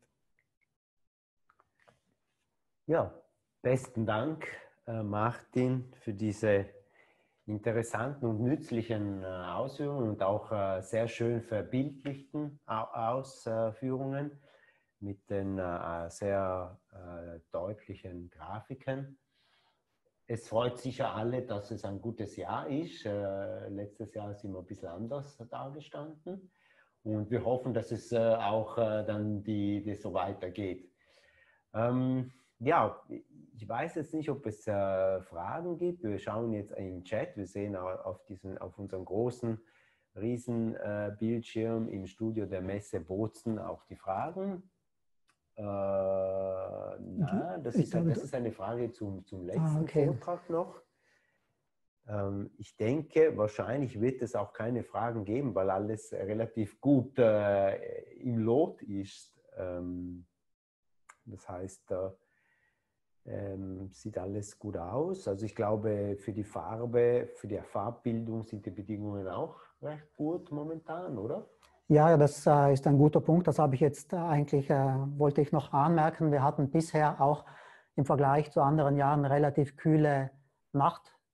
B: Ja, besten Dank, äh, Martin, für diese interessanten und nützlichen äh, Ausführungen und auch äh, sehr schön verbildlichten Ausführungen mit den äh, sehr äh, deutlichen Grafiken. Es freut sicher alle, dass es ein gutes Jahr ist. Äh, letztes Jahr sind wir ein bisschen anders dargestanden. Und wir hoffen, dass es äh, auch äh, dann die, die so weitergeht. Ähm, ja, ich weiß jetzt nicht, ob es äh, Fragen gibt. Wir schauen jetzt in den Chat. Wir sehen auf, diesen, auf unserem großen, riesen äh, Bildschirm im Studio der Messe Bozen auch die Fragen. Äh, na, das, ist, das ist eine Frage zum, zum letzten ah, okay. Vortrag noch. Ähm, ich denke, wahrscheinlich wird es auch keine Fragen geben, weil alles relativ gut äh, im Lot ist. Ähm, das heißt, äh, ähm, sieht alles gut aus. Also ich glaube, für die Farbe, für die Farbbildung sind die Bedingungen auch recht gut momentan, oder?
F: Ja, das äh, ist ein guter Punkt. Das habe ich jetzt äh, eigentlich, äh, wollte ich noch anmerken. Wir hatten bisher auch im Vergleich zu anderen Jahren relativ kühle Nacht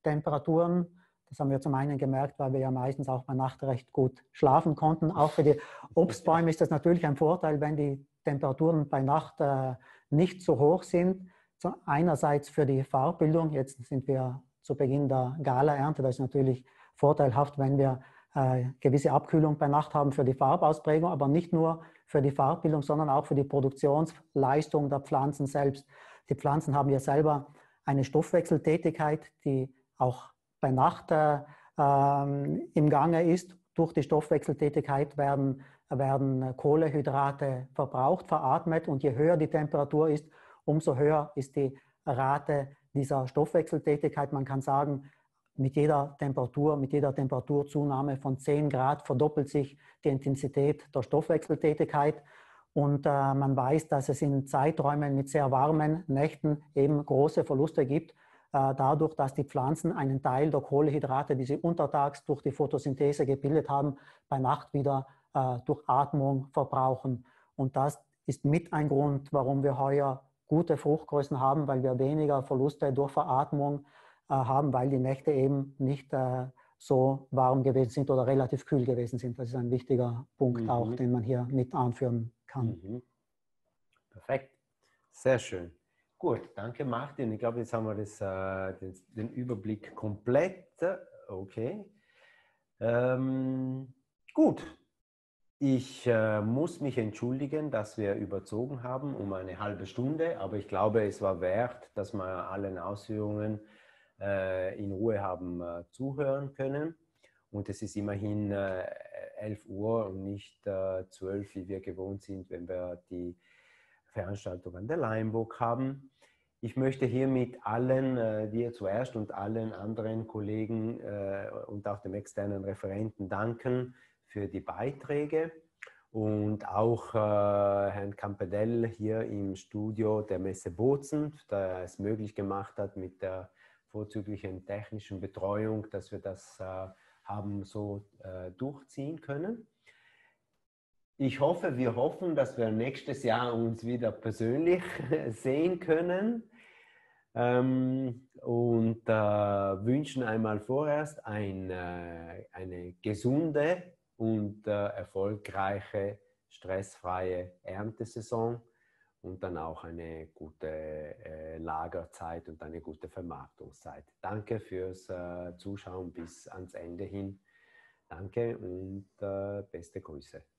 F: Temperaturen. Das haben wir zum einen gemerkt, weil wir ja meistens auch bei Nacht recht gut schlafen konnten. Auch für die Obstbäume ist das natürlich ein Vorteil, wenn die Temperaturen bei Nacht äh, nicht so hoch sind. So einerseits für die Farbbildung, jetzt sind wir zu Beginn der Gala-Ernte, das ist natürlich vorteilhaft, wenn wir äh, gewisse Abkühlung bei Nacht haben für die Farbausprägung, aber nicht nur für die Farbbildung, sondern auch für die Produktionsleistung der Pflanzen selbst. Die Pflanzen haben ja selber eine Stoffwechseltätigkeit, die auch bei Nacht äh, äh, im Gange ist. Durch die Stoffwechseltätigkeit werden, werden Kohlenhydrate verbraucht, veratmet, und je höher die Temperatur ist, umso höher ist die Rate dieser Stoffwechseltätigkeit. Man kann sagen, mit jeder Temperatur, mit jeder Temperaturzunahme von zehn Grad verdoppelt sich die Intensität der Stoffwechseltätigkeit. Und äh, man weiß, dass es in Zeiträumen mit sehr warmen Nächten eben große Verluste gibt, äh, dadurch, dass die Pflanzen einen Teil der Kohlenhydrate, die sie untertags durch die Photosynthese gebildet haben, bei Nacht wieder äh, durch Atmung verbrauchen. Und das ist mit ein Grund, warum wir heuer gute Fruchtgrößen haben, weil wir weniger Verluste durch Veratmung äh, haben, weil die Nächte eben nicht äh, so warm gewesen sind oder relativ kühl gewesen sind. Das ist ein wichtiger Punkt mhm. auch, den man hier mit anführen kann.
B: Mhm. Perfekt, sehr schön. Gut, danke Martin. Ich glaube, jetzt haben wir das, äh, den, den Überblick komplett. Okay. Ähm, gut. Ich äh, muss mich entschuldigen, dass wir überzogen haben um eine halbe Stunde, aber ich glaube, es war wert, dass wir allen Ausführungen äh, in Ruhe haben äh, zuhören können. Und es ist immerhin äh, elf Uhr und nicht äh, zwölf, wie wir gewohnt sind, wenn wir die Veranstaltung an der Leinburg haben. Ich möchte hiermit allen, äh, dir zuerst und allen anderen Kollegen äh, und auch dem externen Referenten danken für die Beiträge und auch äh, Herrn Campedell hier im Studio der Messe Bozen, der es möglich gemacht hat mit der vorzüglichen technischen Betreuung, dass wir das äh, haben so äh, durchziehen können. Ich hoffe, wir hoffen, dass wir nächstes Jahr uns wieder persönlich sehen können. Ähm, und äh, wünschen einmal vorerst ein, äh, eine gesunde und äh, erfolgreiche, stressfreie Erntesaison und dann auch eine gute äh, Lagerzeit und eine gute Vermarktungszeit. Danke fürs äh, Zuschauen bis ans Ende hin. Danke und äh, beste Grüße.